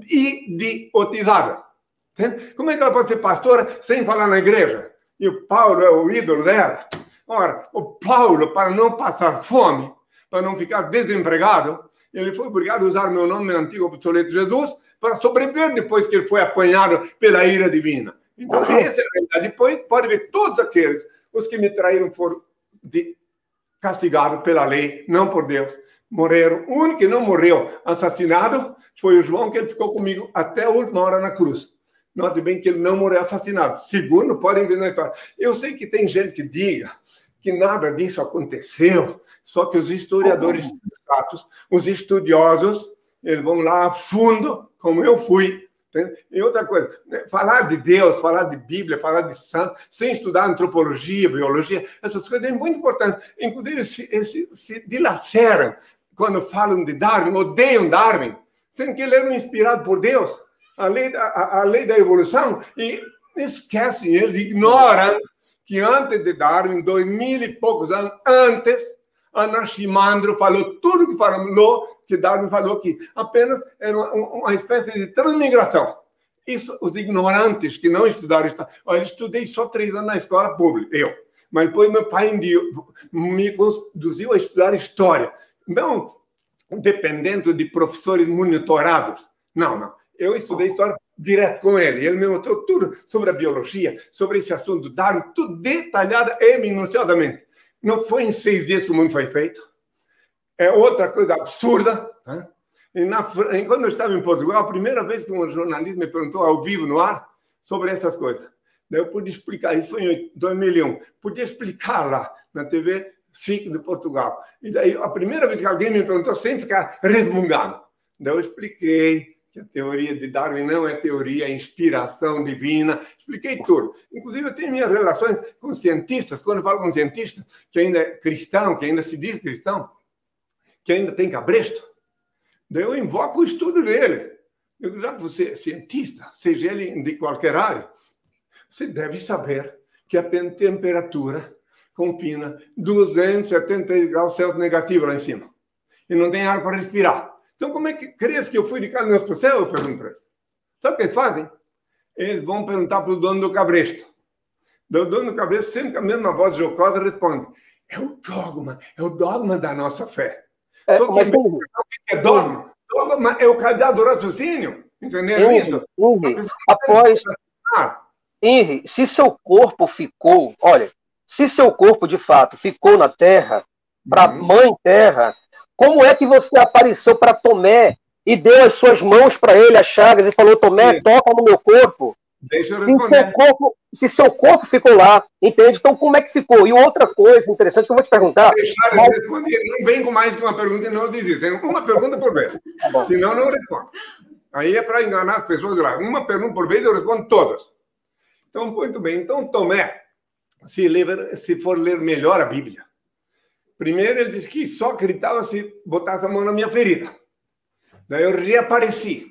Idiotizadas. Como é que ela pode ser pastora sem falar na igreja? E o Paulo é o ídolo dela. Ora, o Paulo, para não passar fome, para não ficar desempregado, ele foi obrigado a usar meu nome antigo obsoleto Jesus para sobreviver depois que ele foi apanhado pela ira divina. Então, essa é a realidade. Depois, pode ver todos aqueles, os que me traíram foram de, castigados pela lei, não por Deus. Morreram. O único que não morreu assassinado foi o João, que ele ficou comigo até a última hora na cruz. Note bem que ele não morreu assassinado. Segundo, podem ver na história. Eu sei que tem gente que diga que nada disso aconteceu, só que os historiadores sensatos, os estudiosos, eles vão lá a fundo, como eu fui. E outra coisa, falar de Deus, falar de Bíblia, falar de santo, sem estudar antropologia, biologia, essas coisas é muito importante. Inclusive, se, se, se dilaceram quando falam de Darwin, odeiam Darwin, sendo que ele era inspirado por Deus, a lei, a, a lei da evolução, e esquecem, eles ignoram que antes de Darwin, dois mil e poucos anos antes, Anaximandro falou tudo o que falou, que Darwin falou que apenas era uma, uma espécie de transmigração. Isso, os ignorantes que não estudaram, olha, eu estudei só três anos na escola pública, eu. Mas depois meu pai me conduziu a estudar história. Não dependendo de professores monitorados. Não, não. Eu estudei história direto com ele. Ele me mostrou tudo sobre a biologia, sobre esse assunto do Darwin, tudo detalhado e minuciosamente. Não foi em seis dias que o mundo foi feito. É outra coisa absurda. Tá? E na, quando eu estava em Portugal, a primeira vez que um jornalista me perguntou ao vivo, no ar, sobre essas coisas. Daí eu pude explicar, isso foi em dois mil e um, podia explicar lá na T V S I C de Portugal. E daí, a primeira vez que alguém me perguntou, sem ficar resmungando. Daí eu expliquei que a teoria de Darwin não é teoria, é inspiração divina. Expliquei tudo. Inclusive, eu tenho minhas relações com cientistas, quando eu falo com cientista, que ainda é cristão, que ainda se diz cristão, que ainda tem cabresto, daí eu invoco o estudo dele. Eu digo, já que você é cientista, seja ele de qualquer área, você deve saber que a temperatura confina duzentos e setenta graus Celsius negativo lá em cima. E não tem ar para respirar. Então, como é que cresce que eu fui de carne para o céu? Eu pergunto para eles. Sabe o que eles fazem? Eles vão perguntar para o dono do cabresto. O dono do cabresto, sempre com a mesma voz jocosa, responde: é o dogma, é o dogma da nossa fé. É, Só que mas, o que é dogma? Dogma é o cadeado do raciocínio. Entenderam Henry, isso? Henry, após... Henry, se seu corpo ficou... Olha, se seu corpo, de fato, ficou na terra, para a uhum. mãe terra, como é que você apareceu para Tomé e deu as suas mãos para ele, as chagas, e falou: Tomé, isso. toca no meu corpo? Deixa eu se responder. Seu corpo, se seu corpo ficou lá, entende? Então, como é que ficou? E outra coisa interessante que eu vou te perguntar... Deixar eu mas... responder. Não vem com mais que uma pergunta e não desista. Tem uma pergunta por vez. Tá, senão, não respondo. Aí é para enganar as pessoas de lá. Uma pergunta por vez, eu respondo todas. Então, muito bem. Então, Tomé, se, ler, se for ler melhor a Bíblia, primeiro ele disse que só acreditava se botasse a mão na minha ferida. Daí eu reapareci.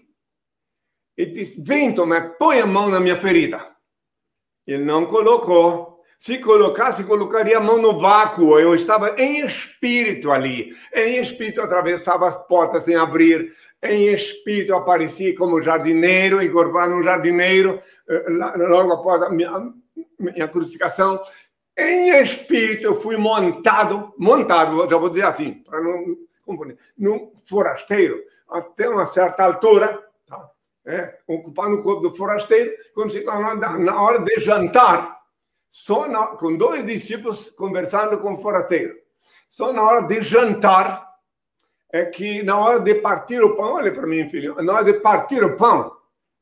Ele disse: vem, Tomé, põe a mão na minha ferida. Ele não colocou. Se colocasse, colocaria a mão no vácuo. Eu estava em espírito ali. Em espírito, atravessava as portas sem abrir. Em espírito, aparecia como jardineiro, incorporado num jardineiro, logo após a minha, minha crucificação. Em espírito, eu fui montado, montado, já vou dizer assim, para não confundir, num forasteiro, até uma certa altura, tá? É, ocupando o corpo do forasteiro, quando chegava na, na hora de jantar, só na, com dois discípulos conversando com o forasteiro. Só na hora de jantar, é que na hora de partir o pão, olha para mim, filho, na hora de partir o pão,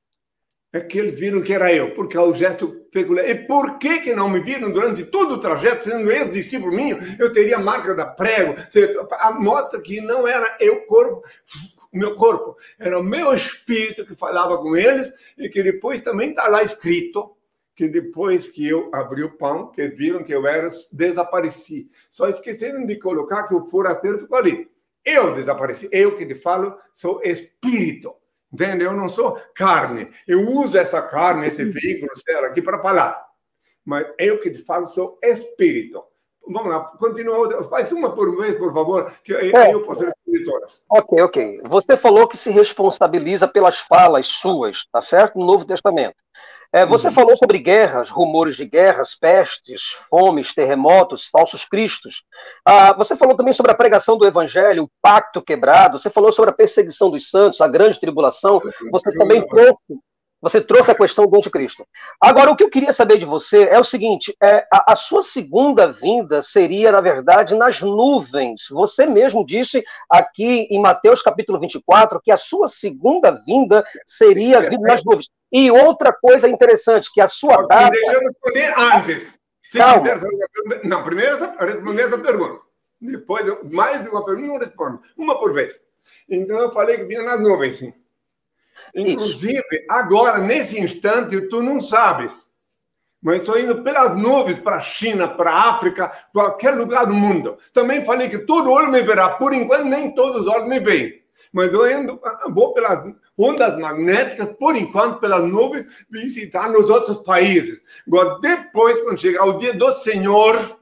é que eles viram que era eu, porque é o gesto peculiar. E por que que não me viram durante todo o trajeto, sendo ex-discípulo minha, eu teria marca da prego, mostra que não era eu, corpo, o meu corpo, era o meu espírito que falava com eles, e que depois também está lá escrito, que depois que eu abri o pão, que eles viram que eu era, desapareci. Só esqueceram de colocar que o forasteiro ficou ali. Eu desapareci, eu que te falo, sou espírito. Entende? Eu não sou carne. Eu uso essa carne, esse veículo aqui para falar. Mas eu que te falo, sou espírito. Vamos lá, continua. Faz uma por vez, por favor, que aí é. eu posso responder todas. Ok, ok. Você falou que se responsabiliza pelas falas suas, tá certo? No Novo Testamento. É, você uhum. falou sobre guerras, rumores de guerras, pestes, fomes, terremotos, falsos cristos. Ah, você falou também sobre a pregação do evangelho, o pacto quebrado. Você falou sobre a perseguição dos santos, a grande tribulação. Você também trouxe, você trouxe a questão do anticristo. Agora, o que eu queria saber de você é o seguinte, é, a, a sua segunda vinda seria, na verdade, nas nuvens. Você mesmo disse aqui em Mateus capítulo vinte e quatro que a sua segunda vinda seria vindo nas nuvens. E outra coisa interessante, que a sua okay, data... Deixa eu responder antes. Se Calma. quiser fazer a pergunta... Não, primeiro responder essa pergunta. Depois, mais de uma pergunta, não respondo. Uma por vez. Então, eu falei que vinha nas nuvens, sim. Inclusive, Isso. agora, nesse instante, tu não sabes. Mas estou indo pelas nuvens para a China, para a África, qualquer lugar do mundo. Também falei que todo olho me verá. Por enquanto, nem todos os olhos me veem. Mas eu ando, vou pelas ondas magnéticas, por enquanto, pelas nuvens, visitar nos outros países. Agora, depois, quando chegar o dia do Senhor,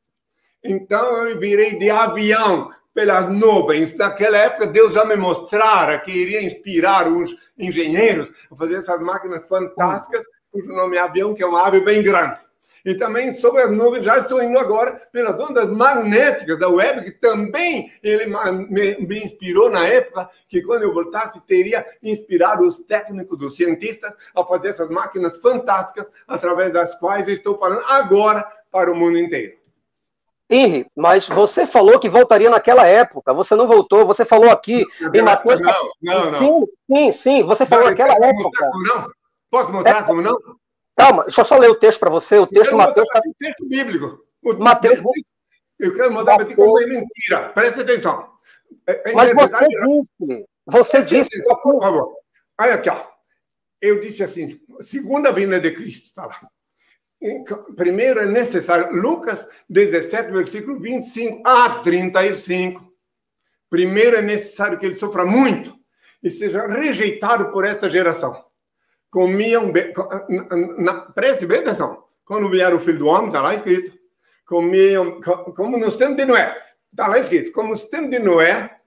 então eu virei de avião pelas nuvens. Naquela época, Deus já me mostrara que iria inspirar os engenheiros a fazer essas máquinas fantásticas, cujo nome é avião, que é uma ave bem grande. E também sobre as nuvens, já estou indo agora pelas ondas magnéticas da web, que também ele me, me inspirou na época, que quando eu voltasse, teria inspirado os técnicos, os cientistas, a fazer essas máquinas fantásticas, através das quais eu estou falando agora para o mundo inteiro. Henry, mas você falou que voltaria naquela época, você não voltou, você falou aqui não, em Mateus... Não, não, não. Sim, sim, sim, você falou naquela época. Como não? Posso mostrar é... como não? Calma, deixa eu só ler o texto para você. O texto Mateus. O texto bíblico. O Mateus. Eu quero mostrar para ti como é mentira. Presta atenção. É, é Mas você disse. Você Presta disse. Atenção, por favor. Olha aqui, ó. Eu disse assim: segunda vinda de Cristo. Está lá. Primeiro é necessário. Lucas dezessete, versículo vinte e cinco a trinta e cinco. Primeiro é necessário que ele sofra muito e seja rejeitado por esta geração. Comiam, na, na, preste bem atenção, quando vier o filho do homem, está lá escrito, comiam, como nos tempos de Noé, está lá escrito, como nos tempos de Noé,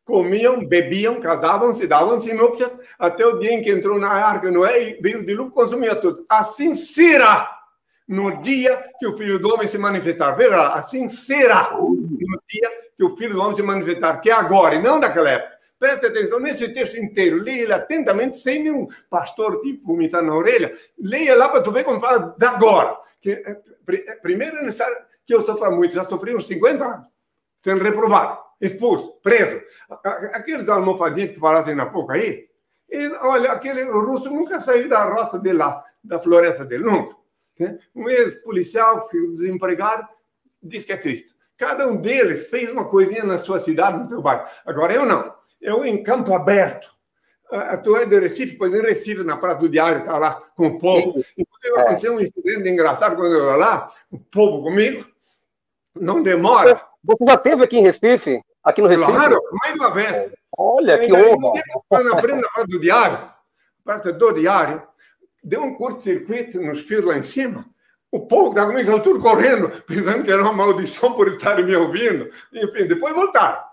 comiam, bebiam, casavam-se, davam-se núpcias, até o dia em que entrou na arca Noé e veio o dilúvio, consumia tudo. Assim será no dia que o Filho do Homem se manifestar. Verá, assim será no dia que o Filho do Homem se manifestar, que é agora e não daquela época. Preste atenção nesse texto inteiro, leia ele atentamente, sem nenhum pastor tipo vomitar na orelha. Leia lá para tu ver como fala de agora. Que, primeiro é necessário que eu sofra muito, já sofri uns cinquenta anos, sendo reprovado, expulso, preso. Aqueles almofadinhos que tu falaste há pouco aí, e, olha, aquele russo nunca saiu da roça dele lá, da floresta dele, nunca. Um ex-policial, filho desempregado, diz que é Cristo. Cada um deles fez uma coisinha na sua cidade, no seu bairro. Agora eu não. Eu em Campo Aberto. Tu é de Recife, pois em Recife, na Praça do Diário, está lá com o povo. Inclusive, aconteceu um incidente engraçado quando eu ia lá, o povo comigo, não demora. Você já esteve aqui em Recife? Aqui no Recife? Claro, mais uma vez. Olha, que honra. Na frente da Praça do Diário, Praça do Diário, deu um curto-circuito nos fios lá em cima. O povo estava comigo, tudo correndo, pensando que era uma maldição por estarem me ouvindo. Enfim, depois voltaram.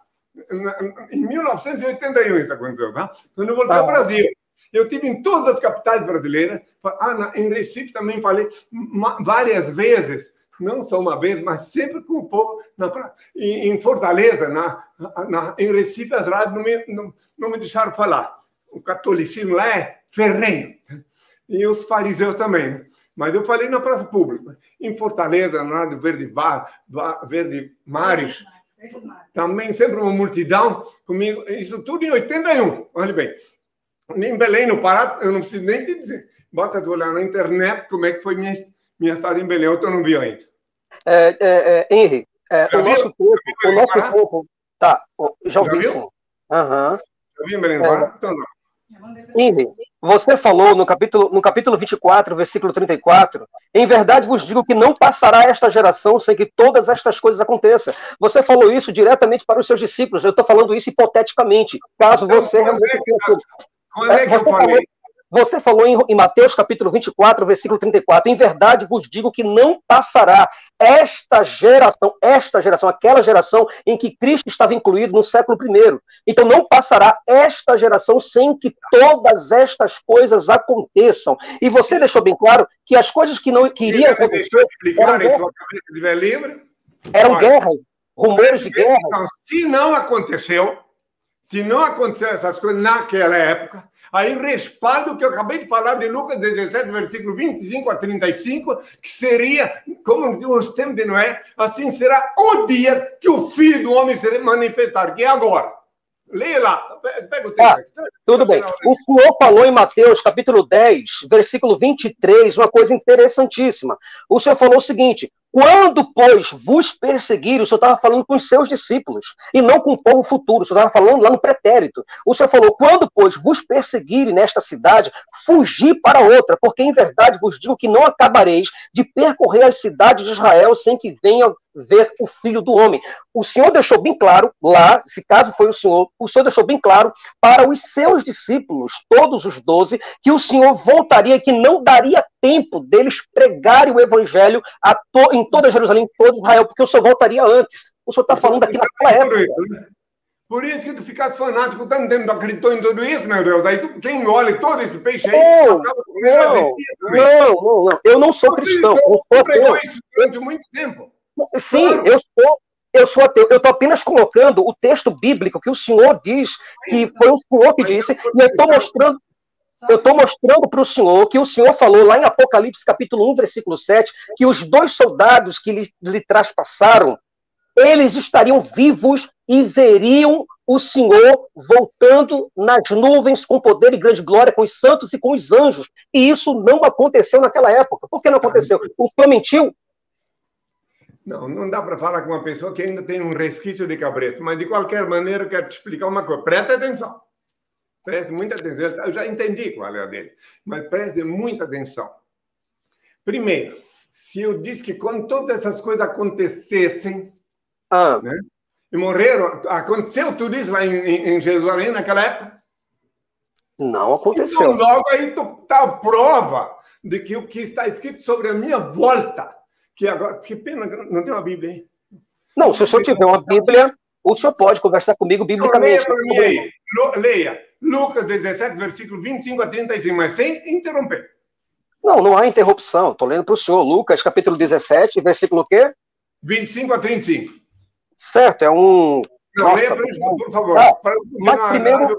Em mil novecentos e oitenta e um isso aconteceu, tá? Quando eu voltei ao Brasil. Eu estive em todas as capitais brasileiras. Ah, em Recife também falei várias vezes, não só uma vez, mas sempre com o povo na praia. Em Fortaleza, na, na, em Recife, as rádios não me, não, não me deixaram falar. O catolicismo lá é ferrenho. E os fariseus também, né? Mas eu falei na praça pública. Em Fortaleza, na Rádio Verde, Verde Mares, também sempre uma multidão comigo. Isso tudo em oitenta e um, olha bem. Em Belém, no Pará, eu não preciso nem te dizer. Bota tu olhar na internet como é que foi minha, minha história em Belém. Eu não vi ainda. É, é, é, Henry, é, o nosso povo... O nosso povo... Tá, já ouvi sim. Aham. Já vi em Belém, no Pará? Então não. Henry, você falou no capítulo, no capítulo vinte e quatro, versículo trinta e quatro, em verdade vos digo que não passará esta geração sem que todas estas coisas aconteçam. Você falou isso diretamente para os seus discípulos, eu estou falando isso hipoteticamente, caso você... Quando é que, quando é que eu você falei? Falou, você falou em, em Mateus capítulo vinte e quatro, versículo trinta e quatro, em verdade vos digo que não passará esta geração, esta geração, aquela geração em que Cristo estava incluído no século primeiro. Então não passará esta geração sem que todas estas coisas aconteçam. E você deixou bem claro que as coisas que não que iriam acontecer eram guerras, eram guerras, rumores de guerra. Se não aconteceu, se não aconteceu essas coisas naquela época, aí respaldo o que eu acabei de falar de Lucas dezessete, versículo vinte e cinco a trinta e cinco, que seria, como nos tempos de Noé, assim será o dia que o Filho do Homem se manifestar, que é agora. Leia lá, pega o texto. Ah, tudo bem. O Senhor falou em Mateus, capítulo dez, versículo vinte e três, uma coisa interessantíssima. O Senhor falou o seguinte: quando, pois, vos perseguirem, o Senhor estava falando com os seus discípulos, e não com o povo futuro, o Senhor estava falando lá no pretérito. O Senhor falou: quando, pois, vos perseguirem nesta cidade, fugi para outra, porque em verdade vos digo que não acabareis de percorrer as cidades de Israel sem que venha ver o Filho do Homem. O Senhor deixou bem claro, lá, se caso foi o Senhor, o Senhor deixou bem claro para os seus discípulos, todos os doze, que o Senhor voltaria e que não daria tempo deles pregarem o Evangelho a to em toda Jerusalém, em todo Israel, porque o Senhor voltaria antes. O Senhor está falando aqui naquela época. Por isso que tu ficaste fanático tanto tempo, tu acreditou em tudo isso, meu Deus. Aí tu, quem olha todo esse peixe aí, não, acaba não, não, não, não, eu não sou cristão. Eu sou pregou isso durante muito tempo. Sim, claro. eu sou, eu sou ateu. Eu estou apenas colocando o texto bíblico que o Senhor diz, que foi o Senhor que disse, e eu estou mostrando, eu estou mostrando para o Senhor que o Senhor falou lá em Apocalipse capítulo um, versículo sete, que os dois soldados que lhe, lhe traspassaram, eles estariam vivos e veriam o Senhor voltando nas nuvens com poder e grande glória, com os santos e com os anjos. E isso não aconteceu naquela época. Por que não aconteceu? O Senhor mentiu? Não, não dá para falar com uma pessoa que ainda tem um resquício de cabresto, mas de qualquer maneira eu quero te explicar uma coisa. Presta atenção. Preste muita atenção. Eu já entendi qual é a dele, mas preste muita atenção. Primeiro, se eu disse que quando todas essas coisas acontecessem, ah. né, e morreram, aconteceu tudo isso lá em, em, em Jerusalém naquela época? Não aconteceu. Então logo aí está a prova de que o que está escrito sobre a minha volta, que agora, que pena, não tem uma Bíblia aí. Não, se o senhor tiver uma Bíblia, o senhor pode conversar comigo biblicamente. Então, leia para mim aí. Leia. Lucas dezessete, versículo vinte e cinco a trinta e cinco, mas sem interromper. Não, não há interrupção. Estou lendo para o senhor. Lucas, capítulo dezessete, versículo o quê? vinte e cinco a trinta e cinco. Certo, é um... Não, Nossa, leia para mim, por favor. Ah, para mas, primeiro,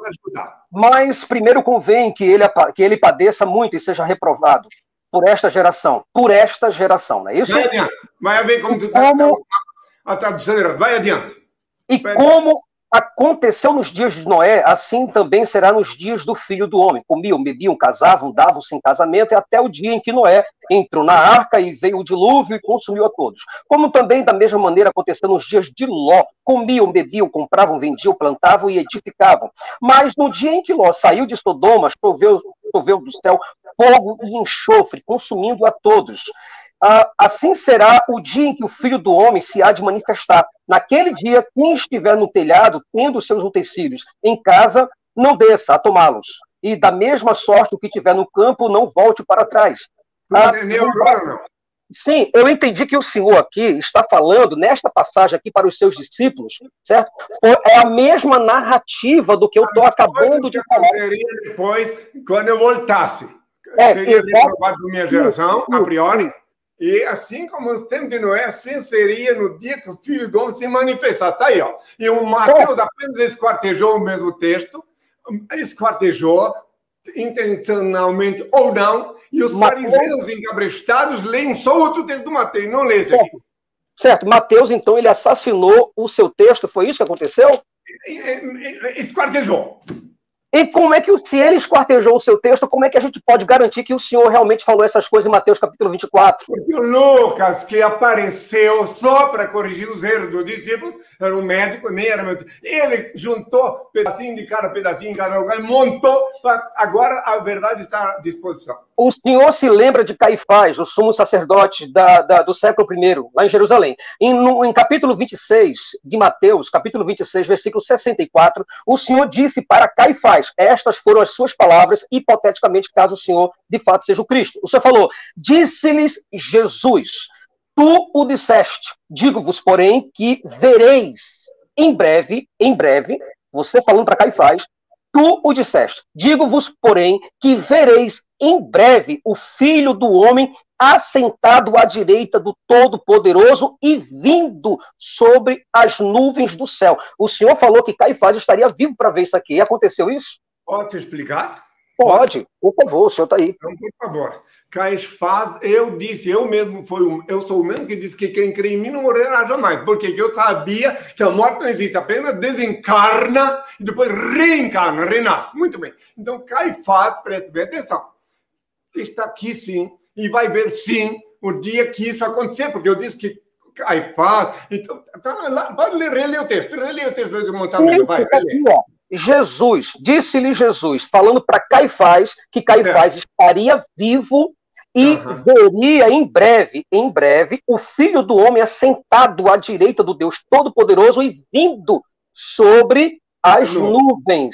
mas primeiro convém que ele, que ele padeça muito e seja reprovado por esta geração. Por esta geração, não é isso? Vai adiante. Vai ver como tu está... Como... A tradução errada. Vai adiante. E Vai como aconteceu nos dias de Noé, assim também será nos dias do Filho do Homem. Comiam, bebiam, casavam, davam-se em casamento, e até o dia em que Noé entrou na arca e veio o dilúvio e consumiu a todos. Como também, da mesma maneira, aconteceu nos dias de Ló. Comiam, bebiam, compravam, vendiam, plantavam e edificavam. Mas no dia em que Ló saiu de Sodoma, choveu, choveu do céu fogo e enxofre, consumindo a todos. Ah, assim será o dia em que o Filho do Homem se há de manifestar. Naquele dia, quem estiver no telhado, tendo seus utensílios em casa, não desça a tomá-los. E da mesma sorte, o que estiver no campo, não volte para trás. Ah, entendeu agora, não? Sim, eu entendi que o senhor aqui está falando, nesta passagem aqui para os seus discípulos, certo? É a mesma narrativa do que eu estou acabando de falar. Seria depois, quando eu voltasse. É, seria reprovado da minha geração, a priori. E assim como os tempos de Noé, assim seria no dia que o Filho do Homem se manifestasse. Está aí, ó. E o Mateus apenas esquartejou o mesmo texto, esquartejou, intencionalmente ou não, e os Mateus... fariseus encabrestados leem só outro texto do Mateus, não lê esse aqui. Certo. certo, Mateus, então, ele assassinou o seu texto, foi isso que aconteceu? Esquartejou. E como é que, se ele esquartejou o seu texto, como é que a gente pode garantir que o senhor realmente falou essas coisas em Mateus capítulo vinte e quatro? Porque o Lucas, que apareceu só para corrigir os erros dos discípulos, era um médico, nem era médico. Ele juntou pedacinho de cada pedacinho, cada lugar, montou, pra... agora a verdade está à disposição. O senhor se lembra de Caifás, o sumo sacerdote da, da, do século primeiro, lá em Jerusalém. Em, no, em capítulo vinte e seis de Mateus, capítulo vinte e seis, versículo sessenta e quatro, o senhor disse para Caifás, estas foram as suas palavras, hipoteticamente, caso o senhor de fato seja o Cristo. O senhor falou, disse-lhes Jesus, tu o disseste, digo-vos, porém, que vereis em breve, em breve, você falando para Caifás, tu o disseste, digo-vos, porém, que vereis em breve o Filho do Homem assentado à direita do Todo-Poderoso e vindo sobre as nuvens do céu. O senhor falou que Caifás estaria vivo para ver isso aqui. E aconteceu isso? Posso explicar? Pode, por favor, o senhor está aí. Então, por favor. Caifás, eu disse, eu mesmo fui um, eu sou o mesmo que disse que quem crê em mim não morrerá jamais, porque eu sabia que a morte não existe, apenas desencarna e depois reencarna, renasce. Muito bem. Então, Caifás, preste bem atenção, está aqui sim, e vai ver sim o dia que isso acontecer, porque eu disse que Caifás, então, tá lá, pode ler, reler o texto, reler o texto, eu mostrar mesmo, vai, reler. Jesus, disse-lhe Jesus, falando para Caifás, que Caifás é. estaria vivo e uhum. veria em breve, em breve, o Filho do Homem assentado à direita do Deus Todo-Poderoso e vindo sobre as Não. nuvens.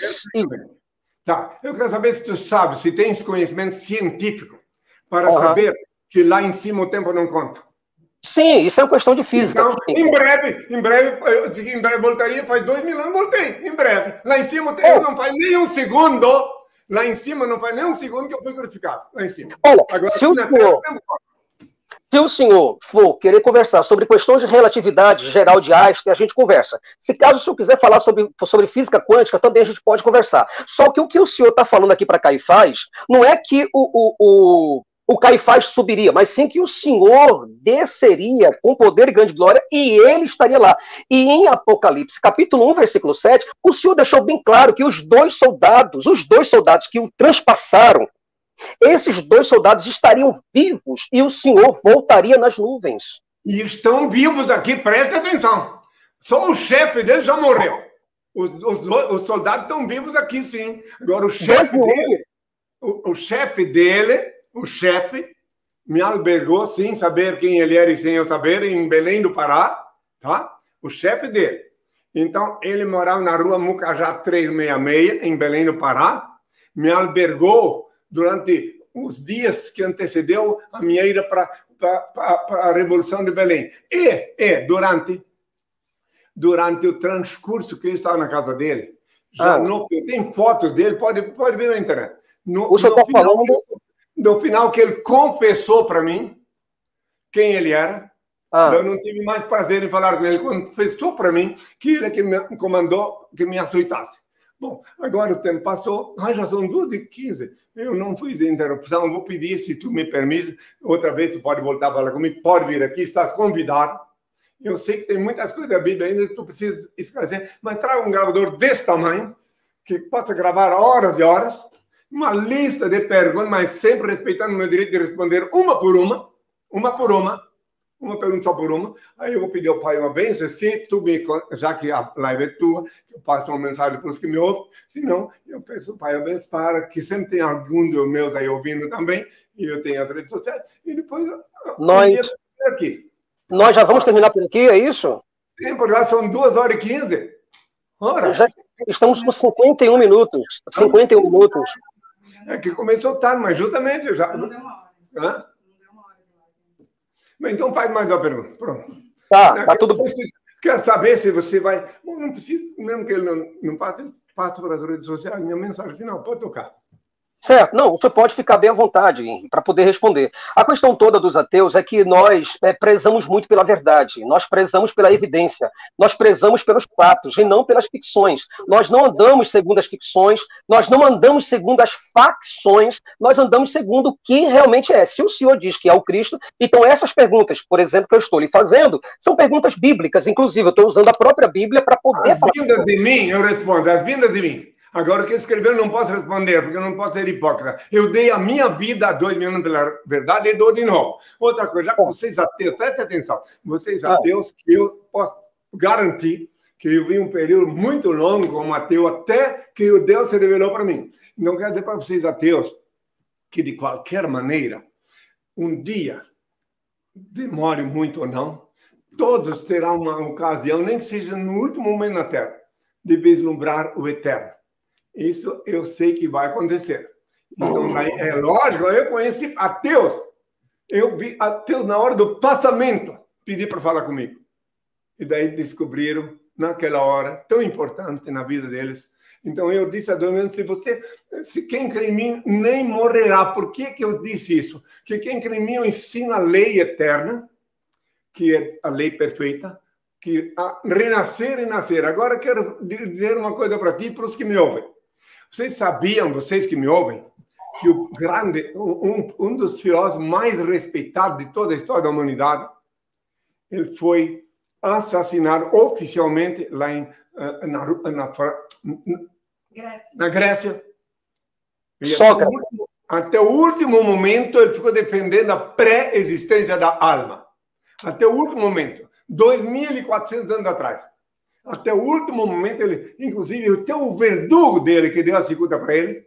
Tá, eu quero saber se tu sabe, se tens conhecimento científico para uhum. saber que lá em cima o tempo não conta. Sim, isso é uma questão de física. Então, em breve, em breve, eu disse que em breve voltaria, faz dois mil anos, voltei, em breve. Lá em cima o tempo oh. não faz nem um segundo, lá em cima não faz nem um segundo que eu fui crucificado, lá em cima. Olha, Agora, se, o senhor, se o senhor for querer conversar sobre questões de relatividade geral de Einstein, a gente conversa. Se caso o senhor quiser falar sobre, sobre física quântica, também a gente pode conversar. Só que o que o senhor está falando aqui para Caifás, não é que o... o, o o Caifás subiria, mas sim que o Senhor desceria com poder e grande glória e ele estaria lá. E em Apocalipse, capítulo um, versículo sete, o Senhor deixou bem claro que os dois soldados, os dois soldados que o transpassaram, esses dois soldados estariam vivos e o Senhor voltaria nas nuvens. E estão vivos aqui, presta atenção. Só o chefe deles já morreu. Os, os, os soldados estão vivos aqui, sim. Agora, o chefe dele, o, o chefe dele... O chefe me albergou sem saber quem ele era e sem eu saber, em Belém do Pará, tá? O chefe dele. Então, ele morava na rua Mucajá trezentos e sessenta e seis, em Belém do Pará. Me albergou durante os dias que antecedeu a minha ida para a Revolução de Belém. E, e durante durante o transcurso que eu estava na casa dele. Já ah. no, tem fotos dele, pode, pode ver na internet. No, o senhor está falando... No final que ele confessou para mim quem ele era, ah. eu não tive mais prazer em falar com ele. Confessou para mim que ele é que me comandou que me açoitasse. Bom, agora o tempo passou, ah, já são duas e quinze. Eu não fiz interrupção, vou pedir, se tu me permite, outra vez tu pode voltar a falar comigo, pode vir aqui, estás convidado. Eu sei que tem muitas coisas da Bíblia ainda que tu precisa esclarecer, mas traga um gravador desse tamanho, que possa gravar horas e horas, uma lista de perguntas, mas sempre respeitando o meu direito de responder uma por uma, uma por uma, uma pergunta só por uma. Aí eu vou pedir ao Pai uma bênção, se tu me, já que a live é tua, que eu passe uma mensagem para os que me ouvem, se não, eu peço ao Pai uma bênção para que sempre tenha algum dos meus aí ouvindo também, e eu tenho as redes sociais, e depois... Nós, aqui. nós já vamos terminar por aqui, é isso? Sim, porque já são duas horas e quinze. Ora. Já estamos com cinquenta e um minutos. cinquenta e um minutos. É que começou tarde, mas justamente já... Não deu uma hora. Hã? Não deu uma hora. Bem, então faz mais uma pergunta. Pronto. Tá, tá tudo bem. Quer saber se você vai... Bom, não precisa, mesmo que ele não, não passe, passe para as redes sociais, minha mensagem final, pode tocar. Certo, não, você pode ficar bem à vontade, Henry, para poder responder. A questão toda dos ateus é que nós é, prezamos muito pela verdade, nós prezamos pela evidência, nós prezamos pelos fatos e não pelas ficções. Nós não andamos segundo as ficções, nós não andamos segundo as facções, nós andamos segundo o que realmente é. Se o senhor diz que é o Cristo, então essas perguntas, por exemplo, que eu estou lhe fazendo, são perguntas bíblicas, inclusive eu estou usando a própria Bíblia para poder as falar. As vindas de mim, eu respondo, as vindas de mim. Agora, o que escreveu não posso responder, porque eu não posso ser hipócrita. Eu dei a minha vida há dois mil anos pela verdade e dou de novo. Outra coisa, já que vocês ateus, preste atenção, vocês ateus, eu posso garantir que eu vi um período muito longo como ateu até que o Deus se revelou para mim. Então, quero dizer para vocês ateus que, de qualquer maneira, um dia, demore muito ou não, todos terão uma ocasião, nem que seja no último momento na Terra, de vislumbrar o eterno. Isso eu sei que vai acontecer. Então, daí, é lógico, eu conheci ateus. Eu vi ateus na hora do passamento pedir para falar comigo. E daí descobriram, naquela hora, tão importante na vida deles. Então, eu disse a Deus, se você, se quem crê em mim nem morrerá. Por que que eu disse isso? Que quem crê em mim eu ensino a lei eterna, que é a lei perfeita, que a renascer e nascer. Agora, quero dizer uma coisa para ti e para os que me ouvem. Vocês sabiam, vocês que me ouvem, que o grande, um, um dos filósofos mais respeitados de toda a história da humanidade, ele foi assassinado oficialmente lá em, na, na, na, Grécia. na Grécia. Sócrates. Até, o último, até o último momento, ele ficou defendendo a pré-existência da alma. Até o último momento. dois mil e quatrocentos anos atrás. Até o último momento, ele, inclusive, até o verdugo dele, que deu a cicuta para ele,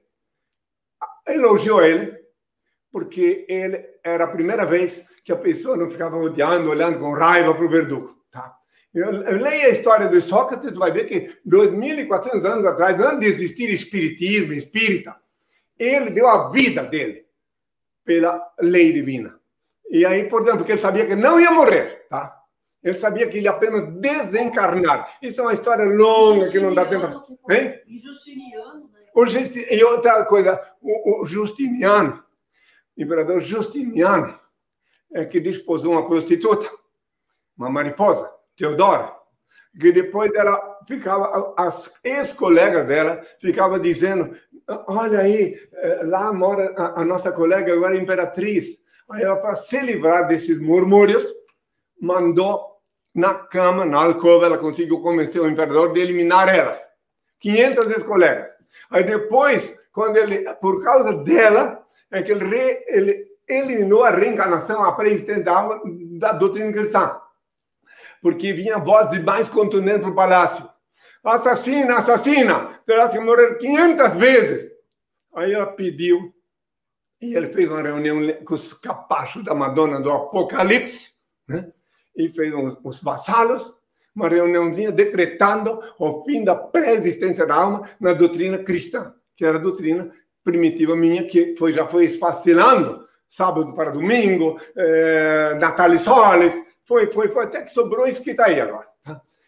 elogiou ele, porque ele era a primeira vez que a pessoa não ficava odiando, olhando com raiva para o verdugo. Tá? Eu, eu leio a história do Sócrates, tu vai ver que dois mil e quatrocentos anos atrás, antes de existir espiritismo, espírita, ele deu a vida dele pela lei divina. E aí, portanto, porque ele sabia que não ia morrer, tá? Ele sabia que ele ia apenas desencarnar. Isso é uma história longa que não dá tempo. Hein? E Justiniano, né? O Justi... E outra coisa, o, o Justiniano, o imperador Justiniano, é que desposou uma prostituta, uma mariposa, Teodora, que depois ela ficava, as ex-colegas dela ficavam dizendo, olha aí, lá mora a, a nossa colega, agora é imperatriz. Aí ela, para se livrar desses murmúrios, mandou na cama, na alcova, ela conseguiu convencer o imperador de eliminar elas. quinhentas ex-colegas. Aí depois, quando ele, por causa dela, é que ele, re, ele eliminou a reencarnação, a pré-existência da alma da doutrina cristã. Porque vinha vozes mais contundentes para o palácio. Assassina, assassina! Terá que morrer quinhentas vezes. Aí ela pediu, e ele fez uma reunião com os capachos da Madonna do Apocalipse, né? E fez os, os vassalos, uma reuniãozinha decretando o fim da pré-existência da alma na doutrina cristã, que era a doutrina primitiva minha, que foi, já foi esfacelando, sábado para domingo, eh, Natalis Solis, foi, foi, foi, até que sobrou isso que está aí agora. Tá?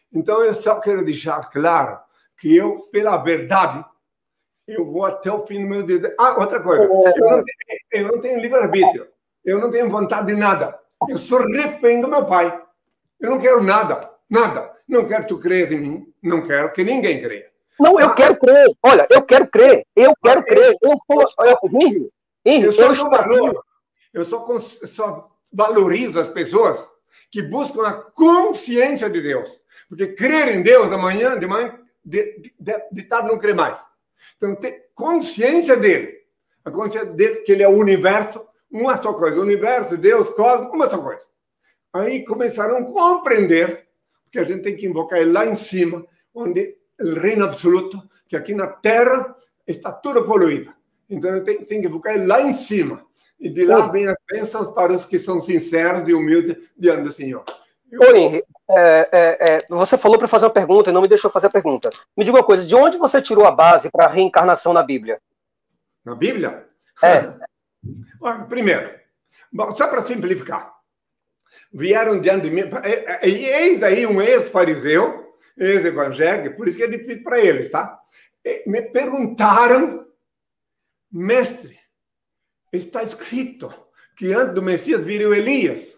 Então, eu só quero deixar claro que eu, pela verdade, eu vou até o fim do meu dia. Ah, outra coisa. Eu não tenho, eu não tenho livre-arbítrio. Eu não tenho vontade de nada. Eu sou refém do meu pai. Eu não quero nada. Nada. Não quero que tu creias em mim. Não quero que ninguém creia. Não, eu ah, quero crer. Olha, eu quero crer. Eu quero crer. Eu, eu, eu, Henry, Henry, eu, só eu, estou valor, eu só, só valorizo as pessoas que buscam a consciência de Deus. Porque crer em Deus amanhã, de manhã, de, de, de tarde não crê mais. Então, ter consciência dele. A consciência dele, que ele é o universo, uma só coisa. O universo, Deus, cosmos, uma só coisa. Aí começaram a compreender, porque a gente tem que invocar ele lá em cima, onde o reino absoluto, que aqui na Terra está tudo poluído. Então, tem, tem que invocar ele lá em cima. E de lá vem as bênçãos para os que são sinceros e humildes diante do Senhor. Eu... Oi, Henry, é, é, é, você falou para fazer uma pergunta e não me deixou fazer a pergunta. Me diga uma coisa, de onde você tirou a base para a reencarnação na Bíblia? Na Bíblia? É. Olha, primeiro, bom, só para simplificar, vieram diante de mim, e eis aí um ex-fariseu, ex-evangélico, por isso que é difícil para eles, tá? E me perguntaram, mestre, está escrito que antes do Messias viria o Elias.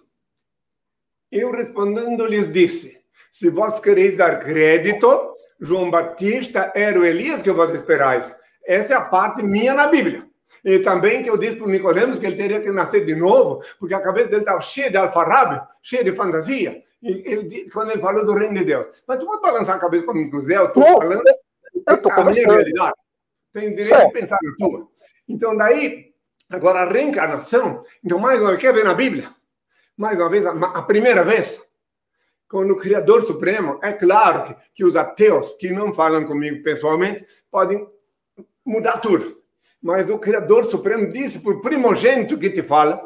Eu respondendo lhes disse, se vós quereis dar crédito, João Batista era o Elias que vós esperais. Essa é a parte minha na Bíblia. E também que eu disse para o Nicodemos que ele teria que nascer de novo, porque a cabeça dele estava cheia de alfarrábio, cheia de fantasia, e ele, quando ele falou do reino de Deus. Mas tu pode balançar a cabeça para mim, José, eu estou falando eu tô a minha realidade. Tem direito certo. De pensar na tua. Então, daí, agora a reencarnação, então mais uma vez, quer ver na Bíblia? Mais uma vez, a primeira vez, quando o Criador Supremo, é claro que, que os ateus, que não falam comigo pessoalmente, podem mudar tudo. Mas o Criador Supremo disse para o primogênito que te fala,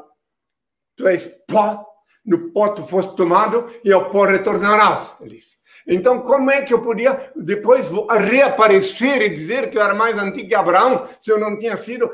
tu és pó, no pó tu foste tomado e ao pó retornarás. Ele disse. Então, como é que eu podia depois reaparecer e dizer que eu era mais antigo que Abraão, se eu não tinha sido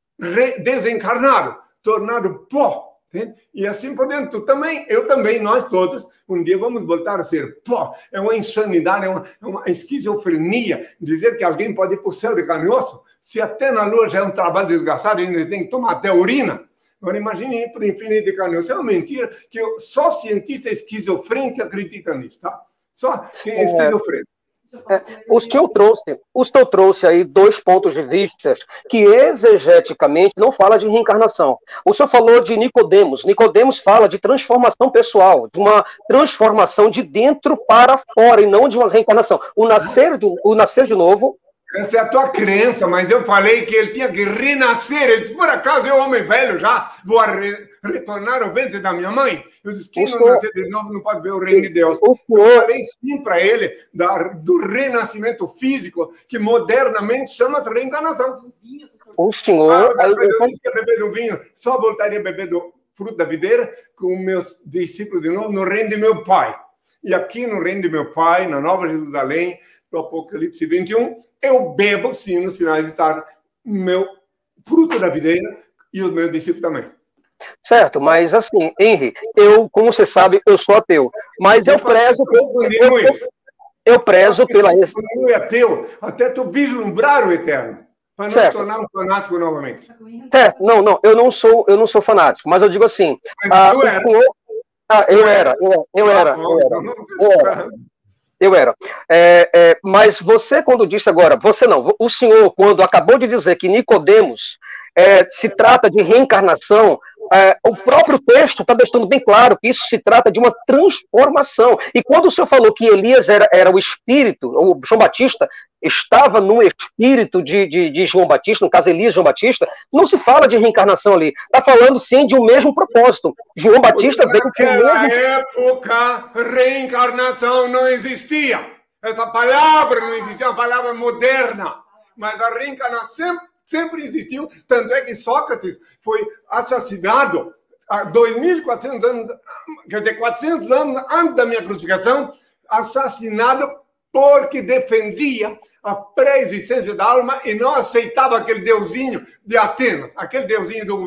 desencarnado, tornado pó? E assim por dentro, também, eu também, nós todos, um dia vamos voltar a ser pó. É uma insanidade, é uma, é uma esquizofrenia dizer que alguém pode ir para o céu de carne e osso, se até na lua já é um trabalho desgastado e ainda tem que tomar até urina. Agora imagine ir para o infinito de carne e osso. É uma mentira que eu, só cientista esquizofrênico acredita nisso, tá? Só quem é esquizofrênico. É, o senhor trouxe, o senhor trouxe aí dois pontos de vista que exegeticamente não fala de reencarnação. O senhor falou de Nicodemos. Nicodemos fala de transformação pessoal, de uma transformação de dentro para fora e não de uma reencarnação. O nascer, do, o nascer de novo. Essa é a tua crença, mas eu falei que ele tinha que renascer. Ele disse, por acaso eu, homem velho, já vou re retornar ao ventre da minha mãe? Eu disse, quem o não senhor... nascer de novo não pode ver o reino de Deus. O senhor... Eu falei sim para ele da, do renascimento físico, que modernamente chama-se reencarnação. O senhor... Ah, eu, eu disse que ia beber do vinho, só voltaria a beber do fruto da videira com meus discípulos de novo no reino de meu pai. E aqui no reino de meu pai, na Nova Jerusalém, do Apocalipse vinte e um, eu bebo, sim, nos finais de tarde, meu fruto da videira e os meus discípulos também. Certo, mas assim, Henry, eu, como você sabe, eu sou ateu, mas eu, eu prezo... Eu, eu, eu prezo pela... Continue ateu, até tu vislumbrar o eterno, para não se tornar um fanático novamente. Certo, não, não, eu não sou, eu não sou fanático, mas eu digo assim... Mas ah, tu era. Senhor... Ah, eu era, eu, eu era, eu era, eu era. Eu era. É, é, mas você, quando disse agora, você não, o senhor, quando acabou de dizer que Nicodemos é, se trata de reencarnação, é, o próprio texto está deixando bem claro que isso se trata de uma transformação. E quando o senhor falou que Elias era, era o espírito, o João Batista estava no espírito de, de, de João Batista, no caso Elias João Batista, não se fala de reencarnação ali. Está falando, sim, de um mesmo propósito. João Batista veio com o mesmo... Naquela época, reencarnação não existia. Essa palavra não existia, é uma palavra moderna. Mas a reencarnação sempre existiu, tanto é que Sócrates foi assassinado há dois mil e quatrocentos anos, quer dizer, quatrocentos anos antes da minha crucificação, assassinado porque defendia a pré-existência da alma e não aceitava aquele deusinho de Atenas, aquele deusinho do governo.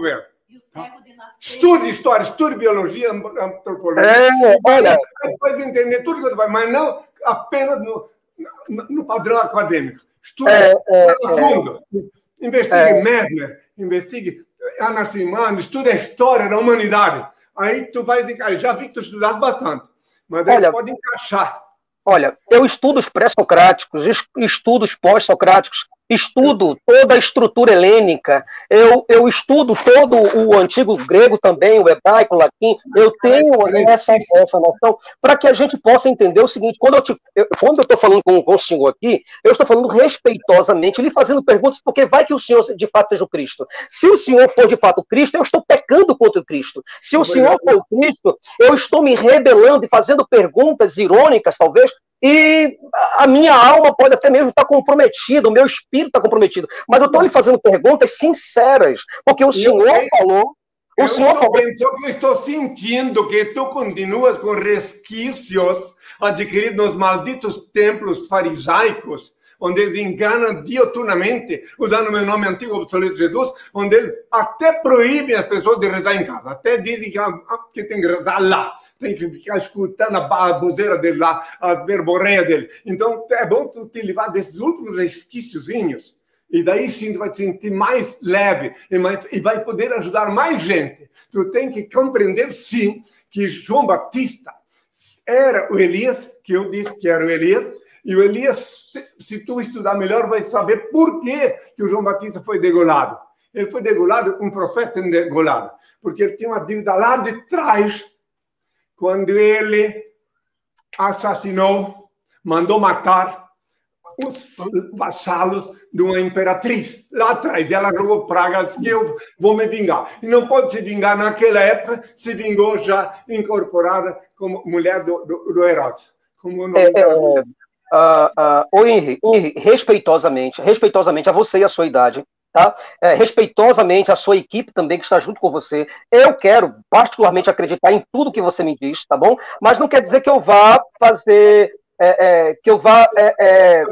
Estude história, estude biologia, antropologia. É, olha, depois entender tudo que você vai, mas não apenas no, no, no padrão acadêmico. Estude é, é, a fundo. É, investigue é, Mesmer, investigue Anaximandro, estude a história da humanidade. Aí tu vais encaixar. Já vi que tu estudaste bastante, mas aí olha, pode encaixar. Olha, eu estudo os pré-socráticos, estudo os pós-socráticos, estudo toda a estrutura helênica, eu, eu estudo todo o antigo grego também, o hebraico, o latim, eu tenho essa, essa noção, para que a gente possa entender o seguinte, quando eu, te, eu, quando eu estou falando com, com o senhor aqui, eu estou falando respeitosamente, lhe fazendo perguntas, porque vai que o senhor de fato seja o Cristo. Se o senhor for de fato o Cristo, eu estou pecando contra o Cristo. Se o senhor for o Cristo, eu estou me rebelando e fazendo perguntas irônicas, talvez, e a minha alma pode até mesmo estar comprometida, o meu espírito está comprometido. Mas eu estou lhe fazendo perguntas sinceras, porque o eu senhor sei. falou... O eu senhor estou, falou... Só que eu estou sentindo que tu continuas com resquícios adquiridos nos malditos templos farisaicos, onde eles enganam dioturnamente, usando o meu nome antigo obsoleto Jesus, onde eles até proíbem as pessoas de rezar em casa, até dizem que, que tem que rezar lá, tem que ficar escutando a baboseira dele lá, as verborreias dele. Então, é bom tu te livrar desses últimos resquíciozinhos, e daí sim tu vai te sentir mais leve, e, mais, e vai poder ajudar mais gente. Tu tem que compreender, sim, que João Batista era o Elias, que eu disse que era o Elias, e o Elias, se tu estudar melhor, vai saber por que, que o João Batista foi degolado. Ele foi degolado, um profeta sendo degolado, porque ele tinha uma dívida lá de trás, quando ele assassinou, mandou matar os vassalos de uma imperatriz, lá atrás. E ela jogou praga, disse que eu vou me vingar. E não pode se vingar naquela época, se vingou já incorporada como mulher do, do, do Herodes. Como não... é, é... Uh, uh, ô Henry, Henry, respeitosamente, respeitosamente a você e a sua idade, tá? É, respeitosamente a sua equipe também que está junto com você, eu quero particularmente acreditar em tudo que você me diz, tá bom? Mas não quer dizer que eu vá fazer, é, é, que eu vá é, é,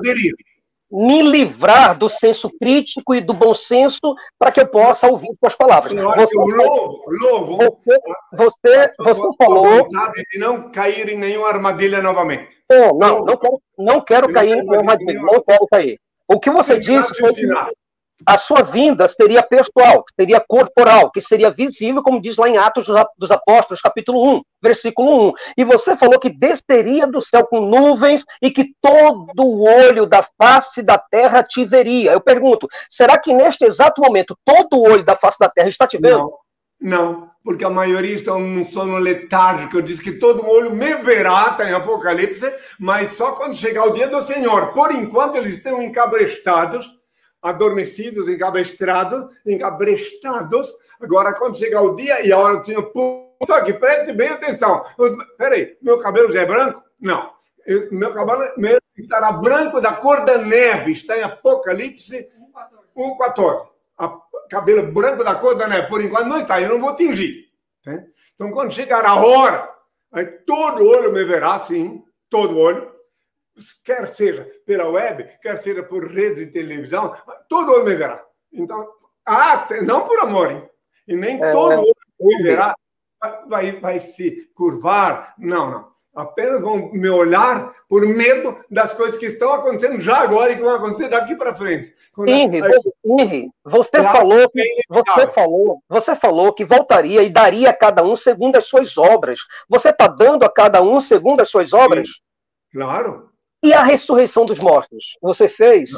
me livrar do senso crítico e do bom senso para que eu possa ouvir suas palavras. Você, louvo, louvo. Você, você, você falou... de não cair em nenhuma armadilha novamente. Não, não, não quero, não quero cair em nenhuma armadilha, não quero cair. O que você disse foi que a sua vinda seria pessoal, seria corporal, que seria visível, como diz lá em Atos dos Apóstolos, capítulo um, versículo um. E você falou que desceria do céu com nuvens e que todo o olho da face da terra te veria. Eu pergunto, será que neste exato momento todo o olho da face da terra está te vendo? Não, não, porque a maioria estão num sono letárgico. Eu disse que todo olho me verá, está em Apocalipse, mas só quando chegar o dia do Senhor. Por enquanto eles estão encabrestados, adormecidos, encabestrados, encabrestados. Agora, quando chegar o dia e a hora do Senhor, puto aqui, preste bem atenção. Peraí, meu cabelo já é branco? Não. Eu, meu cabelo estará branco da cor da neve. Está em Apocalipse um, quatorze. Cabelo branco da cor da neve. Por enquanto não está, eu não vou tingir. Né? Então, quando chegar a hora, aí todo olho me verá, sim, todo olho. Quer seja pela web, quer seja por redes de televisão, todo olho me verá. Então, ah, não por amor, hein? E nem é, todo olho me verá, vai, vai se curvar. Não, não. Apenas vão me olhar por medo das coisas que estão acontecendo já agora e que vão acontecer daqui para frente. Henry, Henry, você falou, você falou, você falou que voltaria e daria a cada um segundo as suas obras. Você está dando a cada um segundo as suas obras? Sim, claro. E a ressurreição dos mortos? Você fez?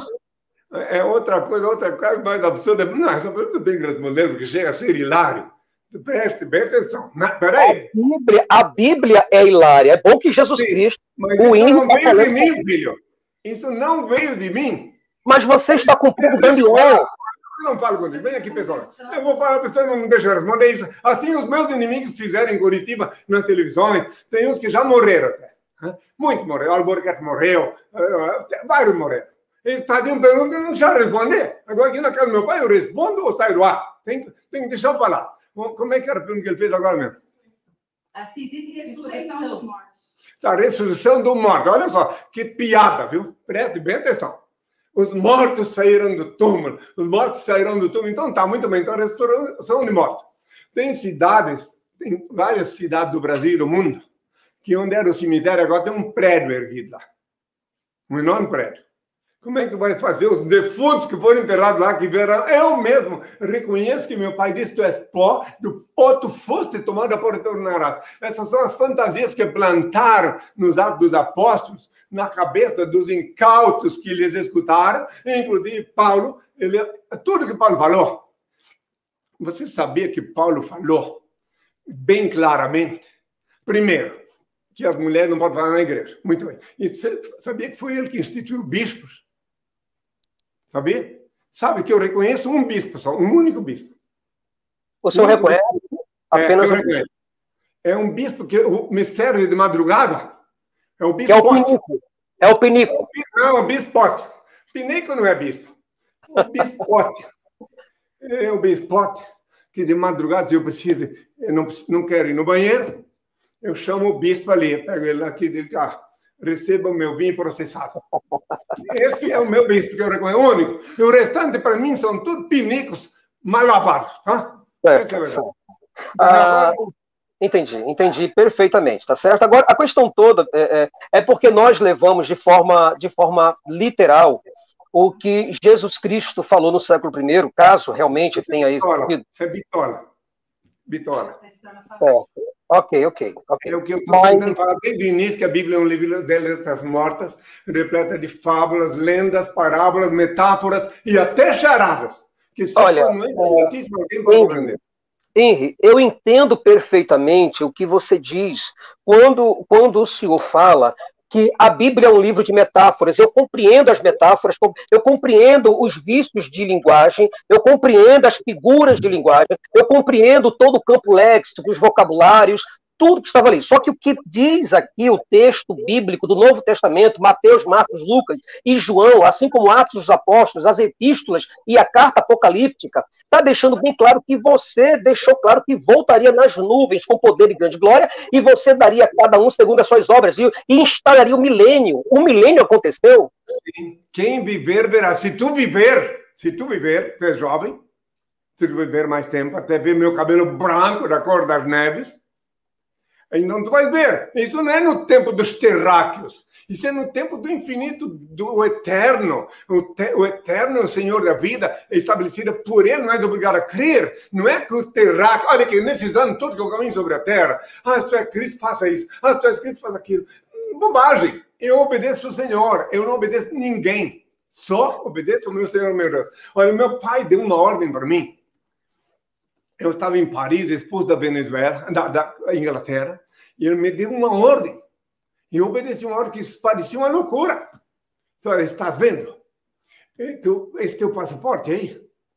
É outra coisa, outra coisa mais absurda. Não, essa pergunta eu tenho que responder, porque chega a ser hilário. Preste bem atenção. Peraí. A Bíblia, a Bíblia é hilária. É bom que Jesus Sim, Cristo... Mas isso não veio falando... de mim, filho. Isso não veio de mim. Mas você está cumprindo dando honra. Eu não falo contigo. Vem aqui, pessoal. Eu vou falar, a pessoa não me deixa responder isso. Assim os meus inimigos fizeram em Curitiba, nas televisões. Tem uns que já morreram até. Muito morreu, Albuquerque morreu, vários morreram. Eles faziam perguntas e não deixaram responder. Agora aqui na casa do meu pai eu respondo ou saio do ar? Tem, tem que deixar eu falar. Como é que era a pergunta que ele fez agora mesmo? Se existe ressurreição dos mortos. A ressurreição do morto. Olha só, que piada, viu? Preste bem atenção. Os mortos saíram do túmulo. Os mortos saíram do túmulo. Então tá, muito bem. Então a ressurreição de mortos. Tem cidades, tem várias cidades do Brasil e do mundo, que onde era o cemitério, agora tem um prédio erguido lá. Um enorme prédio. Como é que tu vai fazer os defuntos que foram enterrados lá, que vieram? Eu mesmo reconheço que meu pai disse, tu és pó, do pó tu foste tomado, por tornarás. Essas são as fantasias que plantaram nos Atos dos Apóstolos, na cabeça dos incautos que lhes escutaram, inclusive Paulo, ele, tudo que Paulo falou. Você sabia que Paulo falou bem claramente? Primeiro, que as mulheres não podem falar na igreja. Muito bem. E você sabia que foi ele que instituiu bispos? Sabia? Sabe que eu reconheço um bispo só, um único bispo. O senhor reconhece apenas é, um bispo? É um bispo que me serve de madrugada. É o bispo. Que é o Pinico. É o Pinico. Não, é o bispote. Pinico não é bispo. O bispote. É o bispote que de madrugada, se eu preciso, eu não, não quero ir no banheiro, eu chamo o bispo ali, pego ele aqui e digo, ah, receba o meu vinho processado. Esse é o meu bispo que eu reconheço, o único. E o restante, para mim, são tudo pinicos mal lavados. Tá? Certo, é certo. Ah, entendi, entendi perfeitamente, tá certo? Agora, a questão toda é, é, é porque nós levamos de forma, de forma literal o que Jesus Cristo falou no século primeiro, caso realmente isso tenha é bitola, isso. Isso é bitola. Bitola. É. Ok, ok, ok. É o que eu estou Mas... tentando falar desde o início, que a Bíblia é um livro de letras mortas, repleta de fábulas, lendas, parábolas, metáforas e até charadas. Que só Olha, quando é alguém pode compreender. Henry, eu entendo perfeitamente o que você diz quando, quando o senhor fala que a Bíblia é um livro de metáforas. Eu compreendo as metáforas, eu compreendo os vícios de linguagem, eu compreendo as figuras de linguagem, eu compreendo todo o campo léxico, os vocabulários, tudo que estava ali. Só que o que diz aqui o texto bíblico do Novo Testamento, Mateus, Marcos, Lucas e João, assim como Atos dos Apóstolos, as epístolas e a carta apocalíptica, está deixando bem claro que você deixou claro que voltaria nas nuvens com poder e grande glória, e você daria a cada um segundo as suas obras, e, e instalaria o milênio. O milênio aconteceu? Sim. Quem viver, verá. Se tu viver, se tu viver, tu és jovem, se tu viver mais tempo, até ver meu cabelo branco da cor das neves, então tu vais ver, isso não é no tempo dos terráqueos, isso é no tempo do infinito, do eterno. O, te, o eterno é o Senhor da vida, é estabelecido por Ele, não é obrigado a crer. Não é que o terráqueo, olha que nesses anos todos que eu caminho sobre a terra, ah, se tu é Cristo, faça isso, ah, se tu és Cristo, faça aquilo. Bobagem, eu obedeço o Senhor, eu não obedeço ninguém, só obedeço o meu Senhor, meu Deus. Olha, meu pai deu uma ordem para mim. Eu estava em Paris, expulso da Venezuela, da, da Inglaterra, e ele me deu uma ordem. E eu obedeci uma ordem que parecia uma loucura. Olha, estás vendo? Esse teu passaporte aí,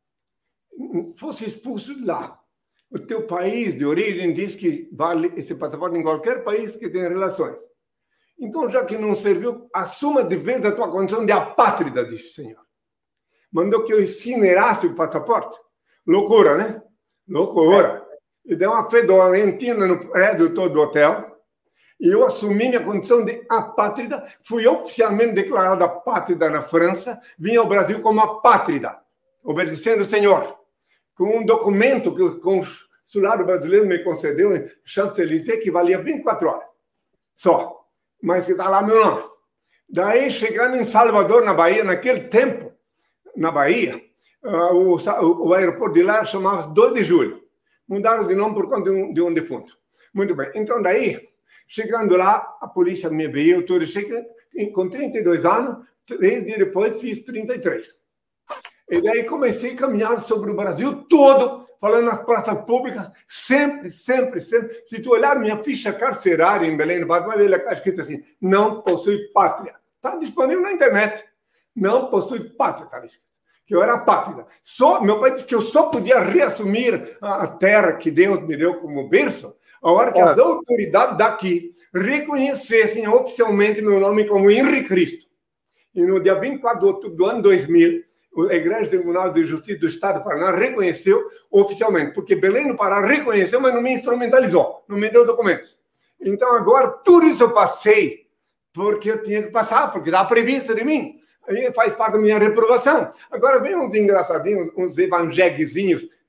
fosse expulso de lá. O teu país de origem diz que vale esse passaporte em qualquer país que tenha relações. Então, já que não serviu, assuma de vez a tua condição de apátrida, disse o Senhor. Mandou que eu incinerasse o passaporte. Loucura, né? Loucura. E deu uma fedorentina no prédio todo do hotel. E eu assumi minha condição de apátrida. Fui oficialmente declarada apátrida na França. Vim ao Brasil como apátrida, obedecendo o Senhor. Com um documento que o consulado brasileiro me concedeu em Champs-Élysées, que valia vinte e quatro horas. Só. Mas que está lá meu nome. Daí, chegando em Salvador, na Bahia, naquele tempo, na Bahia, uh, o, o, o aeroporto de lá chamava-se dois de julho. Mudaram de nome por conta de um, de um defunto. Muito bem. Então, daí, chegando lá, a polícia me veio, tudo, cheguei, com trinta e dois anos, três dias depois fiz trinta e três. E daí comecei a caminhar sobre o Brasil todo, falando nas praças públicas, sempre, sempre, sempre. Se tu olhar minha ficha carcerária em Belém do Pará, vai ver lá escrito assim, não possui pátria. Está disponível na internet. Não possui pátria, está escrito. Que eu era apátrida. Só, meu pai disse que eu só podia reassumir a terra que Deus me deu como berço a hora que as autoridades daqui reconhecessem oficialmente meu nome como Henry Cristo. E no dia vinte e quatro de outubro do ano dois mil, o Egrégio Tribunal de Justiça do Estado do Paraná reconheceu oficialmente, porque Belém do Pará reconheceu, mas não me instrumentalizou, não me deu documentos. Então, agora, tudo isso eu passei porque eu tinha que passar, porque estava previsto de mim. Aí faz parte da minha reprovação. Agora vem uns engraçadinhos, uns evangelhozinhos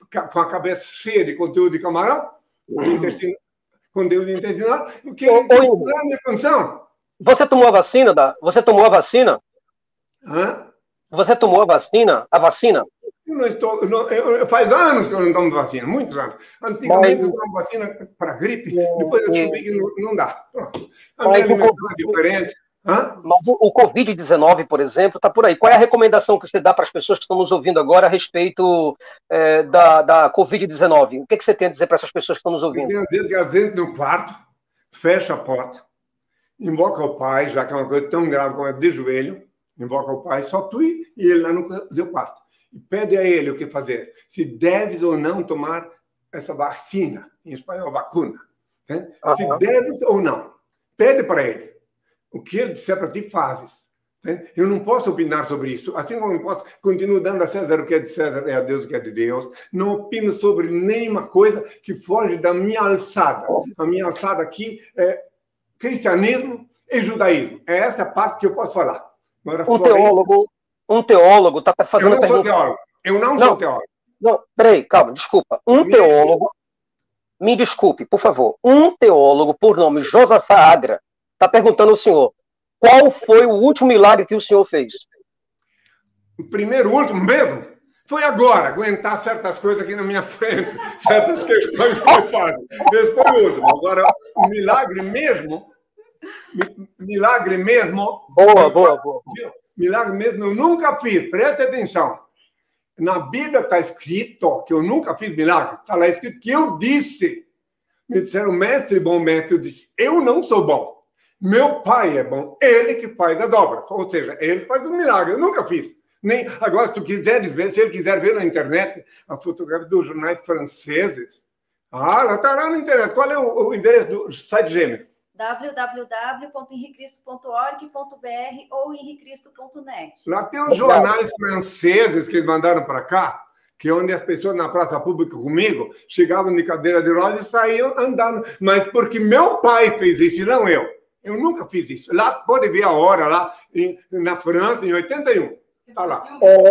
com a cabeça cheia de conteúdo de camarão, intestino, conteúdo intestinal, que ele está na condição. Você tomou a vacina? Da... Você tomou a vacina? Hã? Você tomou a vacina? A vacina? Eu não estou, não, eu, faz anos que eu não tomo vacina, muitos anos. Antigamente Mas... eu tomo vacina para gripe, depois eu descobri que não, não dá. Pronto. A minha alimentação é diferente. Hã? Mas o covid dezenove, por exemplo, está por aí. Qual é a recomendação que você dá para as pessoas que estão nos ouvindo agora a respeito é, da, da covid dezenove? O que, que você tem a dizer para essas pessoas que estão nos ouvindo? Eu tenho a dizer que elas entram no quarto, fecha a porta, invoca o pai, já que é uma coisa tão grave como é de joelho, invoca o pai, só tu e ele lá no teu quarto. E pede a ele o que fazer. Se deves ou não tomar essa vacina, em espanhol, vacuna. Né? Uhum. Se deves ou não. Pede para ele. O que ele disser para ti, fazes. Né? Eu não posso opinar sobre isso. Assim como eu posso, continuo dando a César o que é de César e a Deus o que é de Deus. Não opino sobre nenhuma coisa que foge da minha alçada. A minha alçada aqui é cristianismo e judaísmo. É essa parte que eu posso falar. Agora, um teólogo... Isso, um teólogo está fazendo eu não sou teólogo. Eu não, não sou teólogo. Não, peraí, calma, desculpa. Um me teólogo, me desculpe, por favor. Um teólogo por nome Josafá Agra está perguntando ao senhor qual foi o último milagre que o senhor fez? O primeiro, último mesmo? Foi agora, aguentar certas coisas aqui na minha frente, certas questões que me fazem. Esse foi o último. Agora, o milagre mesmo, milagre mesmo... Boa, boa, boa. Milagre mesmo eu nunca fiz, preste atenção. Na Bíblia está escrito que eu nunca fiz milagre. Está lá escrito que eu disse. Me disseram, mestre, bom mestre. Eu disse, eu não sou bom. Meu pai é bom. Ele que faz as obras. Ou seja, ele faz o milagre. Eu nunca fiz. Nem... Agora, se tu quiseres ver, se ele quiser ver na internet a fotografia dos jornais franceses. Ah, ela está lá na internet. Qual é o, o endereço do site gêmeo? w w w ponto henri cristo ponto org ponto b r ou henri cristo ponto net. Lá tem os jornais franceses que eles mandaram para cá, que é onde as pessoas na praça pública comigo chegavam de cadeira de rodas e saíam andando. Mas porque meu pai fez isso, e não eu. Eu nunca fiz isso. Lá, pode ver a hora, lá em, na França, em oitenta e um. Está lá.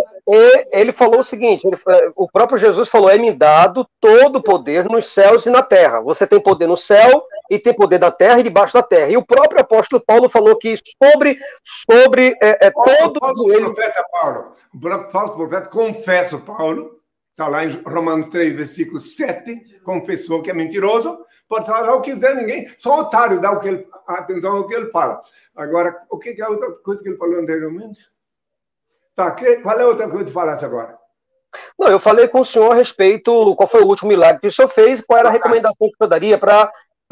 É, ele falou o seguinte, ele, o próprio Jesus falou, é-me dado todo o poder nos céus e na terra. Você tem poder no céu e tem poder da terra e debaixo da terra. E o próprio apóstolo Paulo falou que sobre, sobre é, é, todo o falso ele... profeta Paulo, o falso profeta, confesso Paulo, está lá em Romanos três, versículo sete, confessou que é mentiroso, pode falar o que quiser, ninguém, só otário dá o que ele, atenção ao que ele fala. Agora, o que é a outra coisa que ele falou anteriormente? Tá, que, qual é a outra coisa que tu falasse agora? Não, eu falei com o senhor a respeito, qual foi o último milagre que o senhor fez e qual era a recomendação que eu daria para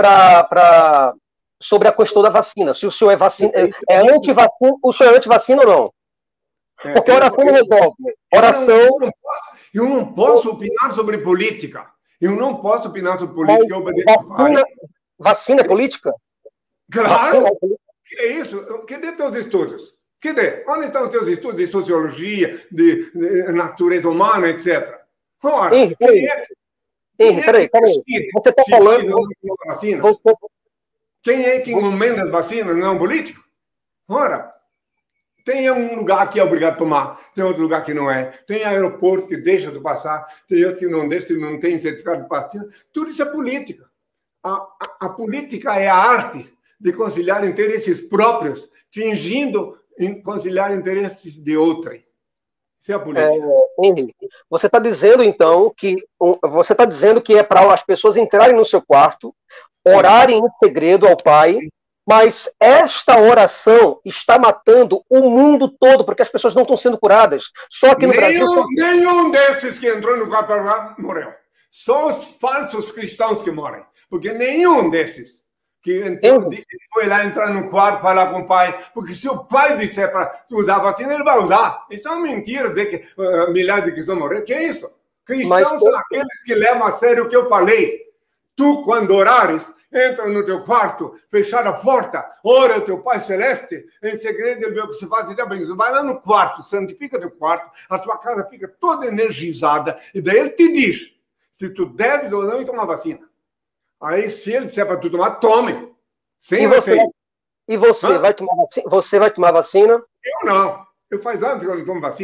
para sobre a questão da vacina. Se o senhor é vacina, é, é anti-vacina, o senhor é anti-vacina ou não? Porque oração não resolve. Oração. Eu não, posso, eu não posso opinar sobre política. Eu não posso opinar sobre política. Eu vacina, vacina é política? Claro. Vacina é política. Que é isso? Cadê teus estudos? Cadê? Onde estão os teus estudos de sociologia, de, de natureza humana, etcétera? Ora, Henri, quem é que Henri, peraí, peraí. Você está falando... Vacina? Você... Quem é que encomenda as vacinas? Não é um político? Ora, tem um lugar que é obrigado a tomar, tem outro lugar que não é, tem aeroporto que deixa de passar, tem outro que não deixa, se não tem certificado de vacina. Tudo isso é política. A, a, a política é a arte de conciliar interesses próprios, fingindo conciliar interesses de outrem. Isso é a política. É, Henrique, você está dizendo, então, que você está dizendo que é para as pessoas entrarem no seu quarto, orarem em segredo ao Pai, mas esta oração está matando o mundo todo, porque as pessoas não estão sendo curadas. Só que no nenhum, Brasil... Nenhum desses que entrou no quarto morreu. Só os falsos cristãos que morrem. Porque nenhum desses que entrou, foi lá entrar no quarto, falar com o pai, porque se o pai disser para usar a vacina, ele vai usar. Isso é uma mentira dizer que uh, milhares de cristãos morreram. Que é isso? Cristãos Mas, são aqueles que levam a sério o que eu falei. Tu, quando orares, entra no teu quarto, fechar a porta, ora o teu Pai Celeste, em segredo ele vê o que você faz e ele abençoa. Vai lá no quarto, santifica teu quarto, a tua casa fica toda energizada, e daí ele te diz se tu deves ou não tomar vacina. Aí, se ele disser para tu tomar, tome. Sem e você, e você vai tomar vacina? Você vai tomar vacina? Eu não. Eu faz anos que eu não tomo vacina.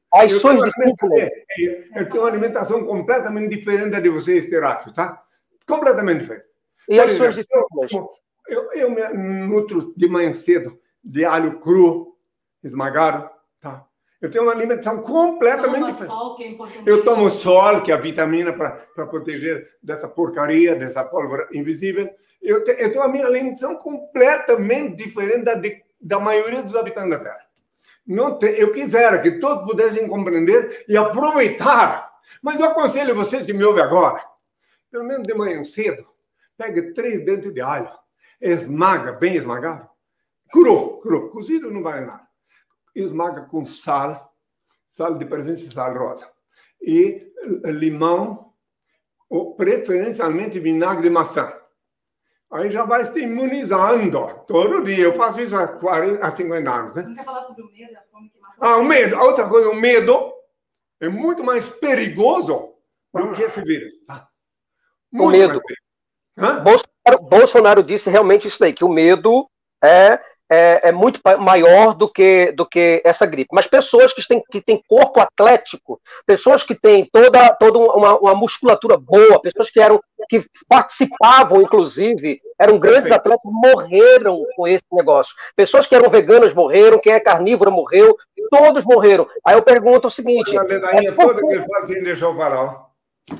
As eu suas tenho discípulas. Eu tenho uma alimentação completamente diferente da de vocês, terráqueos, tá? Completamente diferente. E Por as suas exemplo, discípulas? Eu, eu, eu me nutro de manhã cedo de alho cru, esmagado, tá? Eu tenho uma alimentação completamente Toma diferente. sol, que é importante. Eu tomo sol, que é a vitamina para proteger dessa porcaria, dessa pólvora invisível. Eu, te, eu tenho a minha alimentação completamente diferente da, de, da maioria dos habitantes da Terra. Não te, eu quisera que todos pudessem compreender e aproveitar. Mas eu aconselho vocês que me ouvem agora, pelo menos de manhã cedo, pegue três dentes de alho, esmaga, bem esmagado, cru, cru, cozido não vale nada. Esmaga com sal, sal de preferência sal rosa, e limão, ou preferencialmente vinagre de maçã. Aí já vai se imunizando todo dia. Eu faço isso há, quarenta, há cinquenta anos. Né? Não quer falar sobre o medo, a fome que mata? Ah, o medo. A outra coisa, o medo é muito mais perigoso do que esse vírus. Tá? Muito o medo. Bolsonaro, Bolsonaro disse realmente isso daí, que o medo é... É, é muito maior do que, do que essa gripe. Mas pessoas que têm, que têm corpo atlético, pessoas que têm toda, toda uma, uma musculatura boa, pessoas que, eram, que participavam, inclusive, eram grandes atletas, morreram com esse negócio. Pessoas que eram veganas morreram, quem é carnívoro morreu, todos morreram. Aí eu pergunto o seguinte... A ledainha é, toda que ele faz assim, deixa eu falar.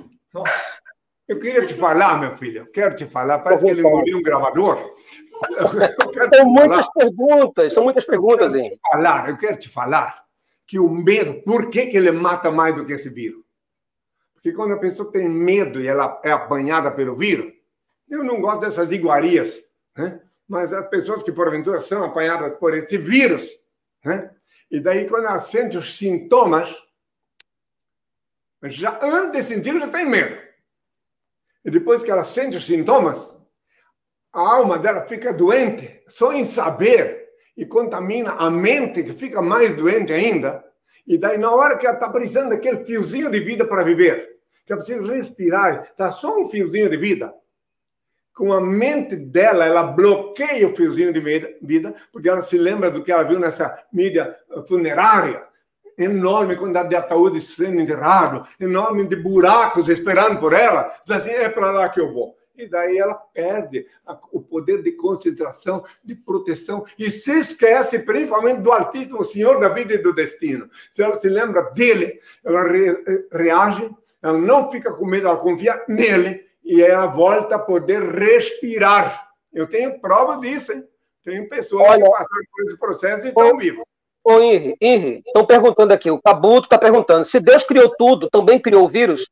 Eu queria te falar, meu filho, eu quero te falar, parece que ele engoliu um gravador. São muitas falar. perguntas, são muitas perguntas, eu quero, te falar, eu quero te falar que o medo, por que, que ele mata mais do que esse vírus? Porque quando a pessoa tem medo e ela é apanhada pelo vírus, eu não gosto dessas iguarias, né? Mas as pessoas que porventura são apanhadas por esse vírus, né? E daí quando ela sente os sintomas, já antes de sentir, já tem medo. E depois que ela sente os sintomas, a alma dela fica doente só em saber e contamina a mente, que fica mais doente ainda. E daí, na hora que ela está precisando daquele fiozinho de vida para viver, que ela precisa respirar, está só um fiozinho de vida, com a mente dela, ela bloqueia o fiozinho de vida, porque ela se lembra do que ela viu nessa mídia funerária, enorme quantidade de ataúdes sendo enterrado, enorme de buracos esperando por ela, diz assim, é para lá que eu vou. E daí ela perde a, o poder de concentração, de proteção, e se esquece principalmente do Altíssimo Senhor da vida e do destino. Se ela se lembra dele, ela re, reage, ela não fica com medo, ela confia nele, e ela volta a poder respirar. Eu tenho prova disso, hein? Tenho pessoas Olha, que passaram por esse processo e estão vivas. Ô, Henri, Henri, estão perguntando aqui, o Cabuto está perguntando, se Deus criou tudo, também criou o vírus?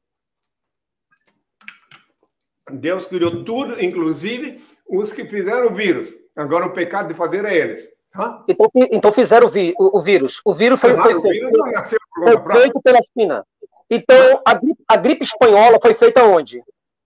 Deus criou tudo, inclusive os que fizeram o vírus. Agora o pecado de fazer é eles. Hã? Então, então fizeram o, vi, o, o vírus. O vírus foi, claro, foi, o vírus feito, não nasceu por foi conta feito pela China. Então, a gripe, a gripe espanhola foi feita onde?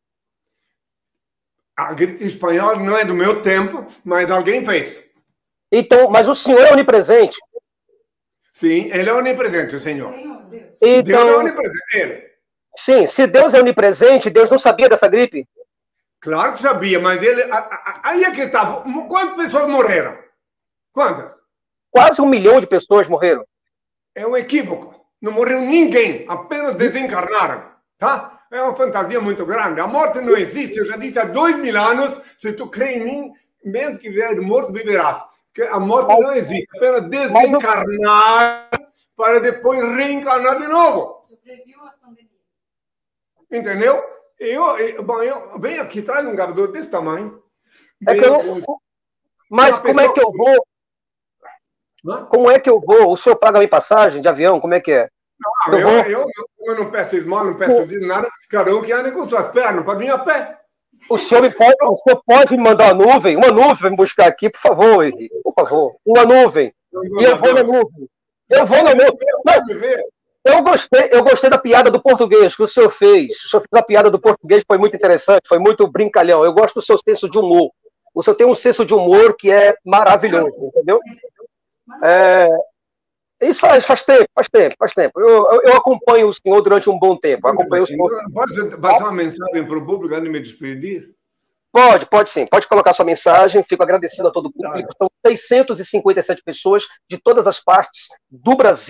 A gripe espanhola não é do meu tempo, mas alguém fez. Então, mas o senhor é onipresente? Sim, ele é onipresente, o Senhor. Deus. Então, Deus é onipresente, ele. Sim, se Deus é onipresente, Deus não sabia dessa gripe? Claro que sabia, mas ele... Aí é que estava. Quantas pessoas morreram? Quantas? Quase um milhão de pessoas morreram. É um equívoco. Não morreu ninguém, apenas desencarnaram, tá? É uma fantasia muito grande. A morte não existe. Eu já disse há dois mil anos, se tu crê em mim, mesmo que vier morto, viverás. Porque a morte mas, não existe. Apenas desencarnar eu... para depois reencarnar de novo. Sobreviu às pandemias. Entendeu? Eu, eu, bom, eu venho aqui, traz um gravador desse tamanho. É que eu... Mas como pessoa... é que eu vou? Hã? Como é que eu vou? O senhor paga minha passagem de avião? Como é que é? Não, eu, eu, eu, eu não peço esmola, não peço de nada. Cada um que anda com suas pernas, pode vir a pé. O senhor, me pode, o senhor pode me mandar uma nuvem? Uma nuvem para me buscar aqui, por favor, Henri. Por favor. Uma nuvem. E eu vou na nuvem. Eu vou na nuvem. Eu gostei, eu gostei da piada do português que o senhor fez. O senhor fez a piada do português, foi muito interessante, foi muito brincalhão. Eu gosto do seu senso de humor. O senhor tem um senso de humor que é maravilhoso, entendeu? É, isso faz, faz tempo, faz tempo, faz tempo. Eu, eu, eu acompanho o senhor durante um bom tempo. Eu acompanho o senhor. Pode passar uma mensagem para o público antes de me despedir? Pode, pode sim. Pode colocar sua mensagem. Fico agradecido a todo o público. São seiscentas e cinquenta e sete pessoas de todas as partes do Brasil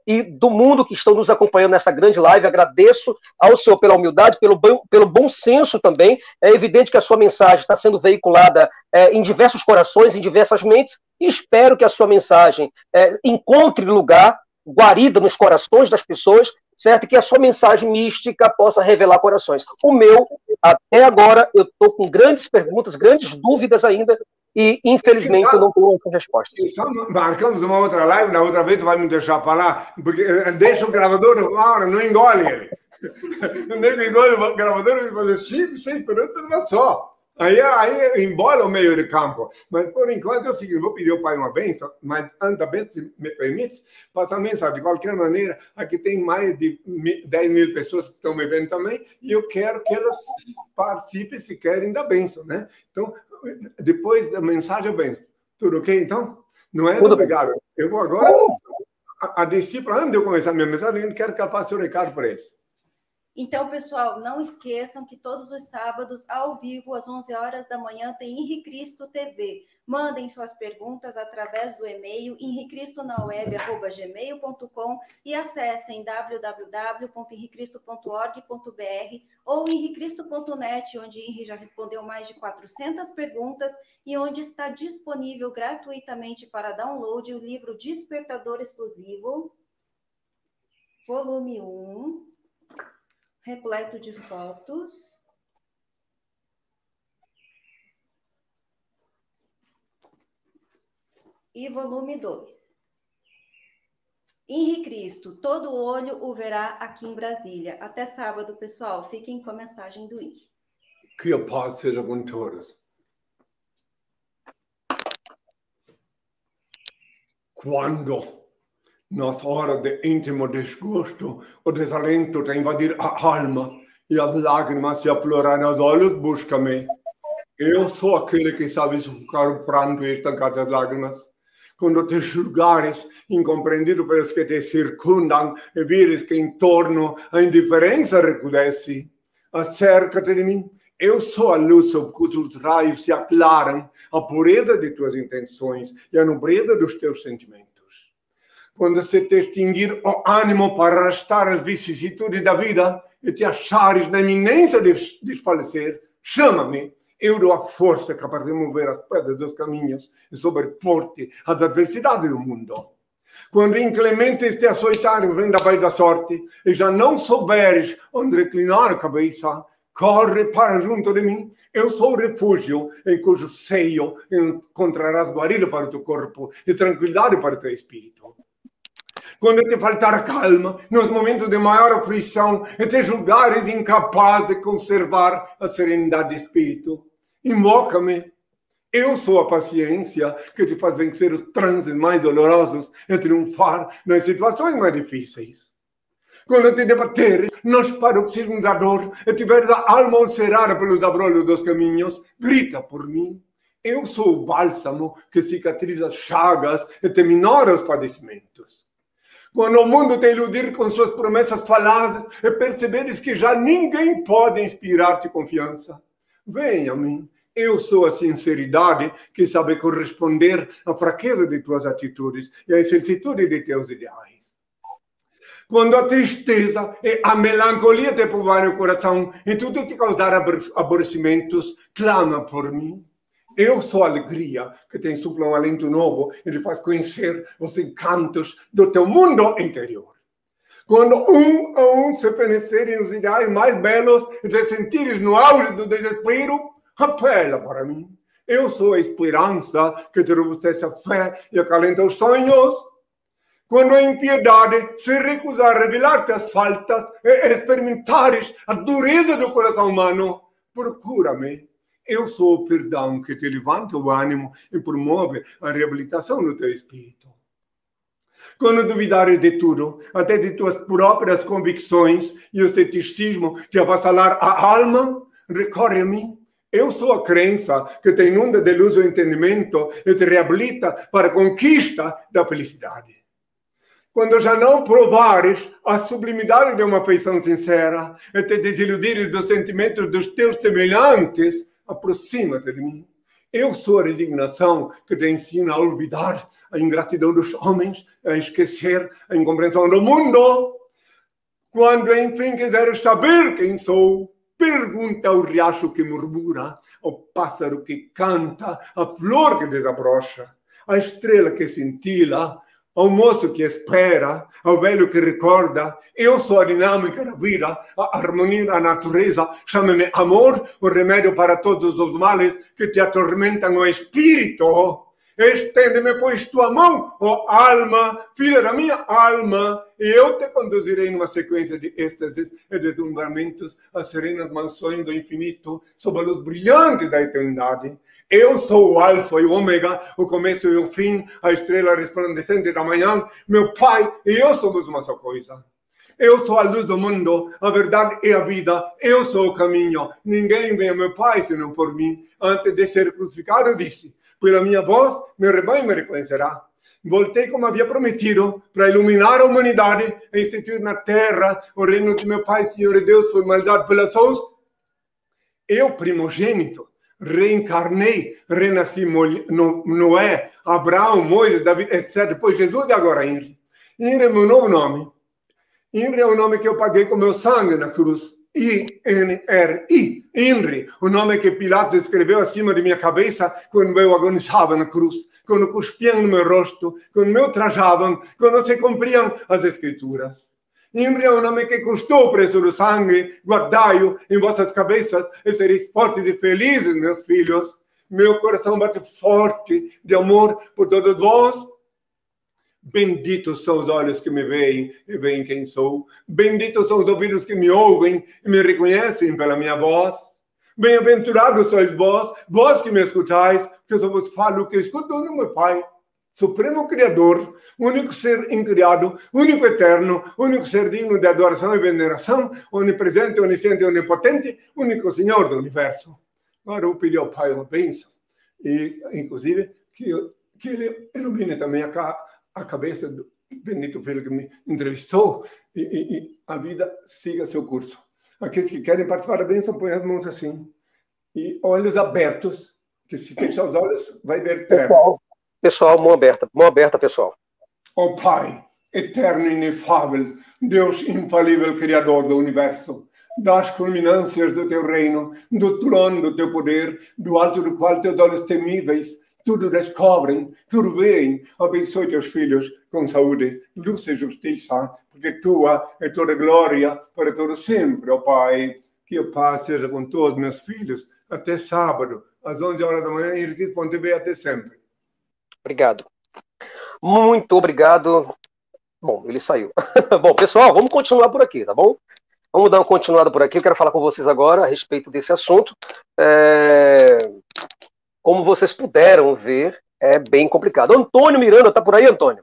e do mundo que estão nos acompanhando nessa grande live. Agradeço ao senhor pela humildade, pelo bom, pelo bom senso também. É evidente que a sua mensagem está sendo veiculada é, em diversos corações, em diversas mentes, e espero que a sua mensagem é, encontre lugar, guarida nos corações das pessoas, certo? E que a sua mensagem mística possa revelar corações. O meu, até agora, eu estou com grandes perguntas, grandes dúvidas ainda, e infelizmente eu não tenho essas respostas. Marcamos uma outra live, na outra vez tu vai me deixar falar, porque deixa o gravador, ah, não engole ele. Não engole o gravador e fazer cinco, seis perguntas numa só. Aí, aí embola o meio de campo. Mas, por enquanto, é o seguinte, vou pedir ao Pai uma bênção, mas antes da bênção, se me permite, passar a mensagem. De qualquer maneira, aqui tem mais de dez mil pessoas que estão me vendo também, e eu quero que elas participem, se querem, da bênção, né? Então, depois da mensagem, a bênção. Tudo ok, então? Não é? Tudo Obrigado. Bem. Eu vou agora, a, a discípula, antes de eu começar a minha mensagem, eu quero que ela passe o recado para eles. Então, pessoal, não esqueçam que todos os sábados, ao vivo, às onze horas da manhã, tem Henri Cristo T V. Mandem suas perguntas através do e-mail henricristonaweb arroba gmail ponto com e acessem w w w ponto henri cristo ponto org ponto b r ou henri cristo ponto net, onde Henri já respondeu mais de quatrocentas perguntas e onde está disponível gratuitamente para download o livro Despertador Exclusivo, volume um, repleto de fotos. E volume dois. Henri Cristo, todo olho o verá aqui em Brasília. Até sábado, pessoal. Fiquem com a mensagem do Henri. Que a paz seja com todos. Quando, nas horas de íntimo desgosto, o desalento te invadir a alma e as lágrimas se aflorar nos olhos, busca-me. Eu sou aquele que sabe sufocar o pranto e estancar as lágrimas. Quando te julgares incompreendido pelos que te circundam e vires que em torno a indiferença recrudesce, acerca-te de mim. Eu sou a luz sob cujos raios se aclaram a pureza de tuas intenções e a nobreza dos teus sentimentos. Quando se te extinguir o ânimo para arrastar as vicissitudes da vida e te achares na iminência de desfalecer, chama-me. Eu dou a força capaz de mover as pedras dos caminhos e sobrepor-te às adversidades do mundo. Quando inclementes te açoitares vendo a paz da sorte e já não souberes onde reclinar a cabeça, corre para junto de mim. Eu sou o refúgio em cujo seio encontrarás guarida para o teu corpo e tranquilidade para o teu espírito. Quando te faltar a calma, nos momentos de maior aflição, e te julgares incapaz de conservar a serenidade de espírito, invoca-me. Eu sou a paciência que te faz vencer os transes mais dolorosos e triunfar nas situações mais difíceis. Quando te debateres nos paroxismos da dor e tiveres a alma ulcerada pelos abrolhos dos caminhos, grita por mim. Eu sou o bálsamo que cicatriza as chagas e te minora os padecimentos. Quando o mundo te iludir com suas promessas falazes e perceberes que já ninguém pode inspirar-te confiança, venha a mim. Eu sou a sinceridade que sabe corresponder à fraqueza de tuas atitudes e à incertitude de teus ideais. Quando a tristeza e a melancolia te povoarem o coração e tudo te causar aborrecimentos, clama por mim. Eu sou a alegria que te insufla um alento novo e te faz conhecer os encantos do teu mundo interior. Quando um a um se fenecerem os ideais mais belos e te sentires no auge do desespero, apela para mim. Eu sou a esperança que te robustece a fé e acalenta os sonhos. Quando a impiedade se recusar a revelar-te as faltas e experimentares a dureza do coração humano, procura-me. Eu sou o perdão que te levanta o ânimo e promove a reabilitação do teu espírito. Quando duvidares de tudo, até de tuas próprias convicções, e o ceticismo te avassalar a alma, recorre a mim. Eu sou a crença que te inunda de luz o entendimento e te reabilita para a conquista da felicidade. Quando já não provares a sublimidade de uma afeição sincera e te desiludires dos sentimentos dos teus semelhantes, aproxima-te de mim. Eu sou a resignação que te ensina a olvidar a ingratidão dos homens, a esquecer a incompreensão do mundo. Quando, enfim, quiseres saber quem sou, pergunta ao riacho que murmura, ao pássaro que canta, à flor que desabrocha, à estrela que cintila, ao moço que espera, ao velho que recorda. Eu sou a dinâmica da vida, a harmonia da natureza. Chama-me amor, o remédio para todos os males que te atormentam o espírito. Estende-me, pois, tua mão, ó alma, filha da minha alma, e eu te conduzirei numa sequência de êxtases e deslumbramentos às serenas mansões do infinito, sob a luz brilhante da eternidade. Eu sou o alfa e o ômega, o começo e o fim, a estrela resplandecente da manhã. Meu Pai e eu somos uma só coisa. Eu sou a luz do mundo, a verdade e a vida. Eu sou o caminho. Ninguém vem a meu Pai senão por mim. Antes de ser crucificado, eu disse: pela minha voz, meu rebanho me reconhecerá. Voltei como havia prometido, para iluminar a humanidade e instituir na terra o reino de meu Pai, Senhor e Deus, formalizado pelas hosts. Eu, primogênito, reencarnei, renasci Noé, Abraão, Moisés, Davi, etcétera. Depois Jesus e agora Inri. Inri é meu novo nome. Inri é o nome que eu paguei com meu sangue na cruz. I N R I, Inri, o nome que Pilatos escreveu acima de minha cabeça quando eu agonizava na cruz, quando cuspiam no meu rosto, quando me ultrajavam, quando se cumpriam as escrituras. Inri é o nome que custou o preço do sangue. Guardai-o em vossas cabeças e sereis fortes e felizes, meus filhos. Meu coração bate forte de amor por todos vós. Benditos são os olhos que me veem e veem quem sou. Benditos são os ouvidos que me ouvem e me reconhecem pela minha voz. Bem-aventurados sois vós, vós que me escutais, que eu só vos falo o que escuto do meu Pai, Supremo Criador, único ser incriado, único eterno, único ser digno de adoração e veneração, onipresente, onisciente e onipotente, único Senhor do universo. Agora eu pedi ao Pai uma bênção, e inclusive que, eu, que Ele ilumine também a casa, a cabeça do Benito Filho que me entrevistou e, e, e a vida siga seu curso. Aqueles que querem participar da bênção, põem as mãos assim. E olhos abertos, que se fechar os olhos, vai ver trevas. Pessoal, pessoal, mão aberta, mão aberta, pessoal. Ó Pai, eterno e inefável, Deus infalível, Criador do Universo, das culminâncias do teu reino, do trono do teu poder, do alto do qual teus olhos temíveis tudo descobrem, tudo veem. Abençoe teus filhos com saúde, luz e justiça, porque tua é toda glória para todo sempre, ó Pai. Que a paz seja com todos meus filhos. Até sábado, às onze horas da manhã, em Riquis ponto T V, até sempre. Obrigado. Muito obrigado. Bom, ele saiu. Bom, pessoal, vamos continuar por aqui, tá bom? Vamos dar uma continuada por aqui. Eu quero falar com vocês agora a respeito desse assunto. É... Como vocês puderam ver, é bem complicado. Antônio Miranda, tá por aí, Antônio?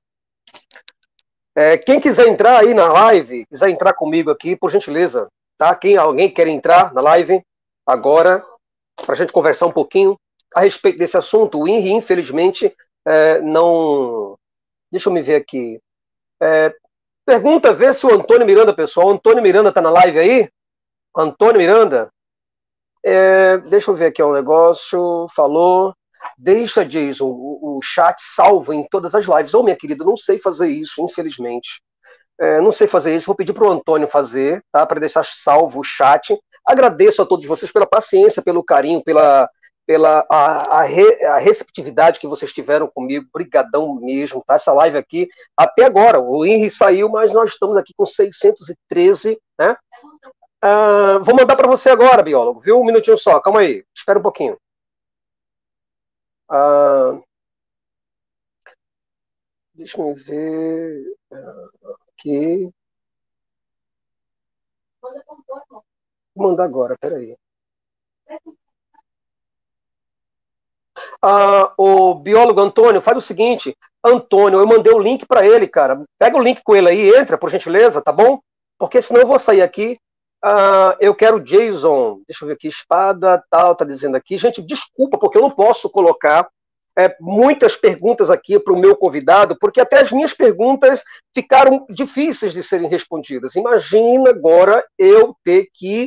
É, quem quiser entrar aí na live, quiser entrar comigo aqui, por gentileza, tá? Quem, alguém quer entrar na live agora, para a gente conversar um pouquinho a respeito desse assunto. O Inri, infelizmente, é, não... Deixa eu me ver aqui. É, pergunta, vê se o Antônio Miranda, pessoal. O Antônio Miranda tá na live aí? Antônio Miranda? É, deixa eu ver aqui um negócio. Falou. Deixa, Jason, o, o chat salvo em todas as lives. Ô, minha querida, não sei fazer isso, infelizmente. É, não sei fazer isso. Vou pedir para o Antônio fazer, tá? Para deixar salvo o chat. Agradeço a todos vocês pela paciência, pelo carinho, pela, pela a, a, re, a receptividade que vocês tiveram comigo. Brigadão mesmo, tá? Essa live aqui, até agora, o Henry saiu, mas nós estamos aqui com seiscentos e treze, né? Uh, vou mandar para você agora, biólogo, viu? Um minutinho só, calma aí, espera um pouquinho. Uh, deixa eu ver uh, aqui. Vou mandar agora, peraí. Uh, o biólogo Antônio, faz o seguinte, Antônio, eu mandei o link para ele, cara. Pega o link com ele aí, entra, por gentileza, tá bom? Porque senão eu vou sair aqui. Uh, eu quero Jason, deixa eu ver aqui, espada, tal, tá dizendo aqui. Gente, desculpa, porque eu não posso colocar é, muitas perguntas aqui para o meu convidado, porque até as minhas perguntas ficaram difíceis de serem respondidas. Imagina agora eu ter que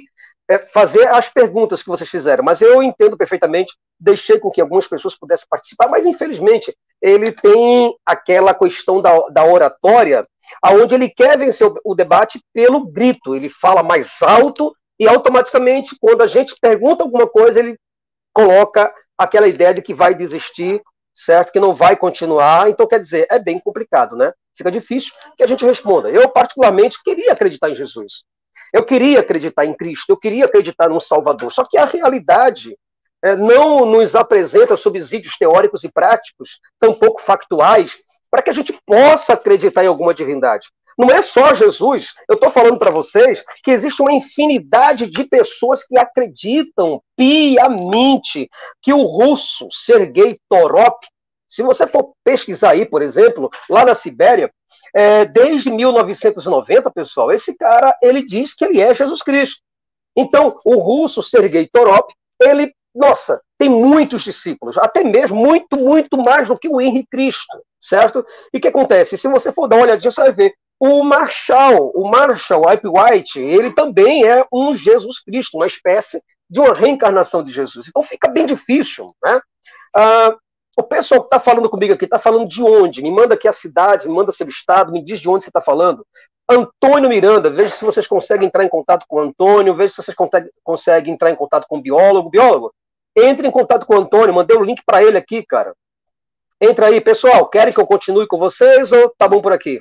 é, fazer as perguntas que vocês fizeram, mas eu entendo perfeitamente, deixei com que algumas pessoas pudessem participar, mas infelizmente ele tem aquela questão da, da oratória, aonde ele quer vencer o, o debate pelo grito, ele fala mais alto e automaticamente, quando a gente pergunta alguma coisa, ele coloca aquela ideia de que vai desistir, certo? Que não vai continuar, então quer dizer, é bem complicado, né? Fica difícil que a gente responda. Eu, particularmente, queria acreditar em Jesus. Eu queria acreditar em Cristo, eu queria acreditar num Salvador, só que a realidade é, não nos apresenta subsídios teóricos e práticos, tampouco factuais, para que a gente possa acreditar em alguma divindade. Não é só Jesus, eu estou falando para vocês que existe uma infinidade de pessoas que acreditam piamente que o russo Sergei Torop, se você for pesquisar aí, por exemplo, lá na Sibéria, é, desde mil novecentos e noventa, pessoal, esse cara, ele diz que ele é Jesus Cristo. Então, o russo Sergei Torop, ele, nossa, tem muitos discípulos, até mesmo muito, muito mais do que o Henri Cristo, certo? E o que acontece? Se você for dar uma olhadinha, você vai ver. O Marshall, o Marshall Applewhite, ele também é um Jesus Cristo, uma espécie de uma reencarnação de Jesus. Então fica bem difícil, né? Ah, o pessoal que está falando comigo aqui, está falando de onde? Me manda aqui a cidade, me manda seu estado, me diz de onde você está falando. Antônio Miranda, veja se vocês conseguem entrar em contato com o Antônio, veja se vocês conseguem entrar em contato com o biólogo. Biólogo, entre em contato com o Antônio, mandei um link para ele aqui, cara. Entra aí, pessoal, querem que eu continue com vocês ou tá bom por aqui?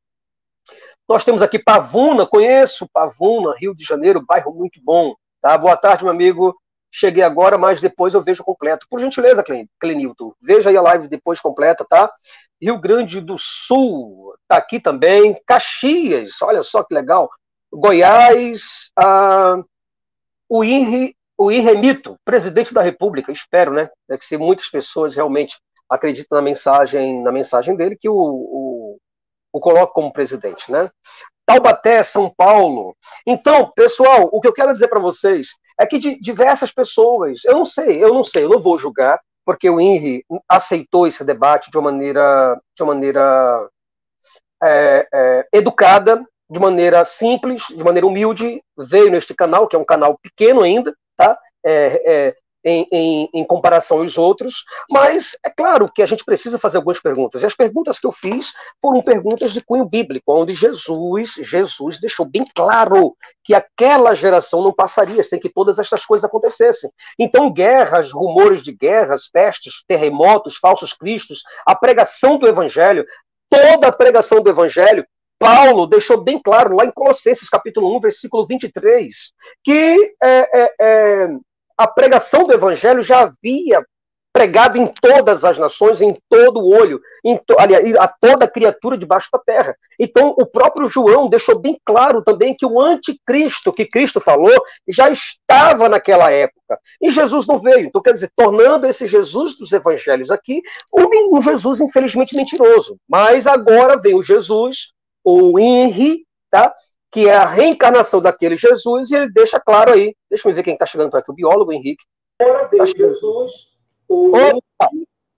Nós temos aqui Pavuna, conheço Pavuna, Rio de Janeiro, bairro muito bom. Tá? Boa tarde, meu amigo. Cheguei agora, mas depois eu vejo completo. Por gentileza, Clenilton, veja aí a live depois completa, tá? Rio Grande do Sul, tá aqui também. Caxias, olha só que legal. Goiás, ah, o Henri, o Henremito, presidente da República, espero, né? É que se muitas pessoas realmente acreditam na mensagem, na mensagem dele, que o, o, o coloque como presidente, né? Taubaté, São Paulo. Então, pessoal, o que eu quero dizer para vocês é que de diversas pessoas, eu não sei, eu não sei, eu não vou julgar, porque o Henri aceitou esse debate de uma maneira, de uma maneira é, é, educada, de maneira simples, de maneira humilde, veio neste canal, que é um canal pequeno ainda, tá? É, é, Em, em, em comparação aos outros, mas é claro que a gente precisa fazer algumas perguntas, e as perguntas que eu fiz foram perguntas de cunho bíblico, onde Jesus, Jesus deixou bem claro que aquela geração não passaria sem que todas estas coisas acontecessem. Então, guerras, rumores de guerras, pestes, terremotos, falsos cristos, a pregação do evangelho, toda a pregação do evangelho, Paulo deixou bem claro lá em Colossenses capítulo um, versículo vinte e três, que é, é, é, a pregação do evangelho já havia pregado em todas as nações, em todo o olho, em to, aliás, a toda criatura debaixo da terra. Então, o próprio João deixou bem claro também que o anticristo, que Cristo falou, já estava naquela época. E Jesus não veio. Então, quer dizer, tornando esse Jesus dos evangelhos aqui um, um Jesus, infelizmente, mentiroso. Mas agora vem o Jesus, o Henri, tá? Que é a reencarnação daquele Jesus, e ele deixa claro aí. Deixa eu ver quem está chegando para aqui, o biólogo Henrique. Tá Jesus, o... Opa!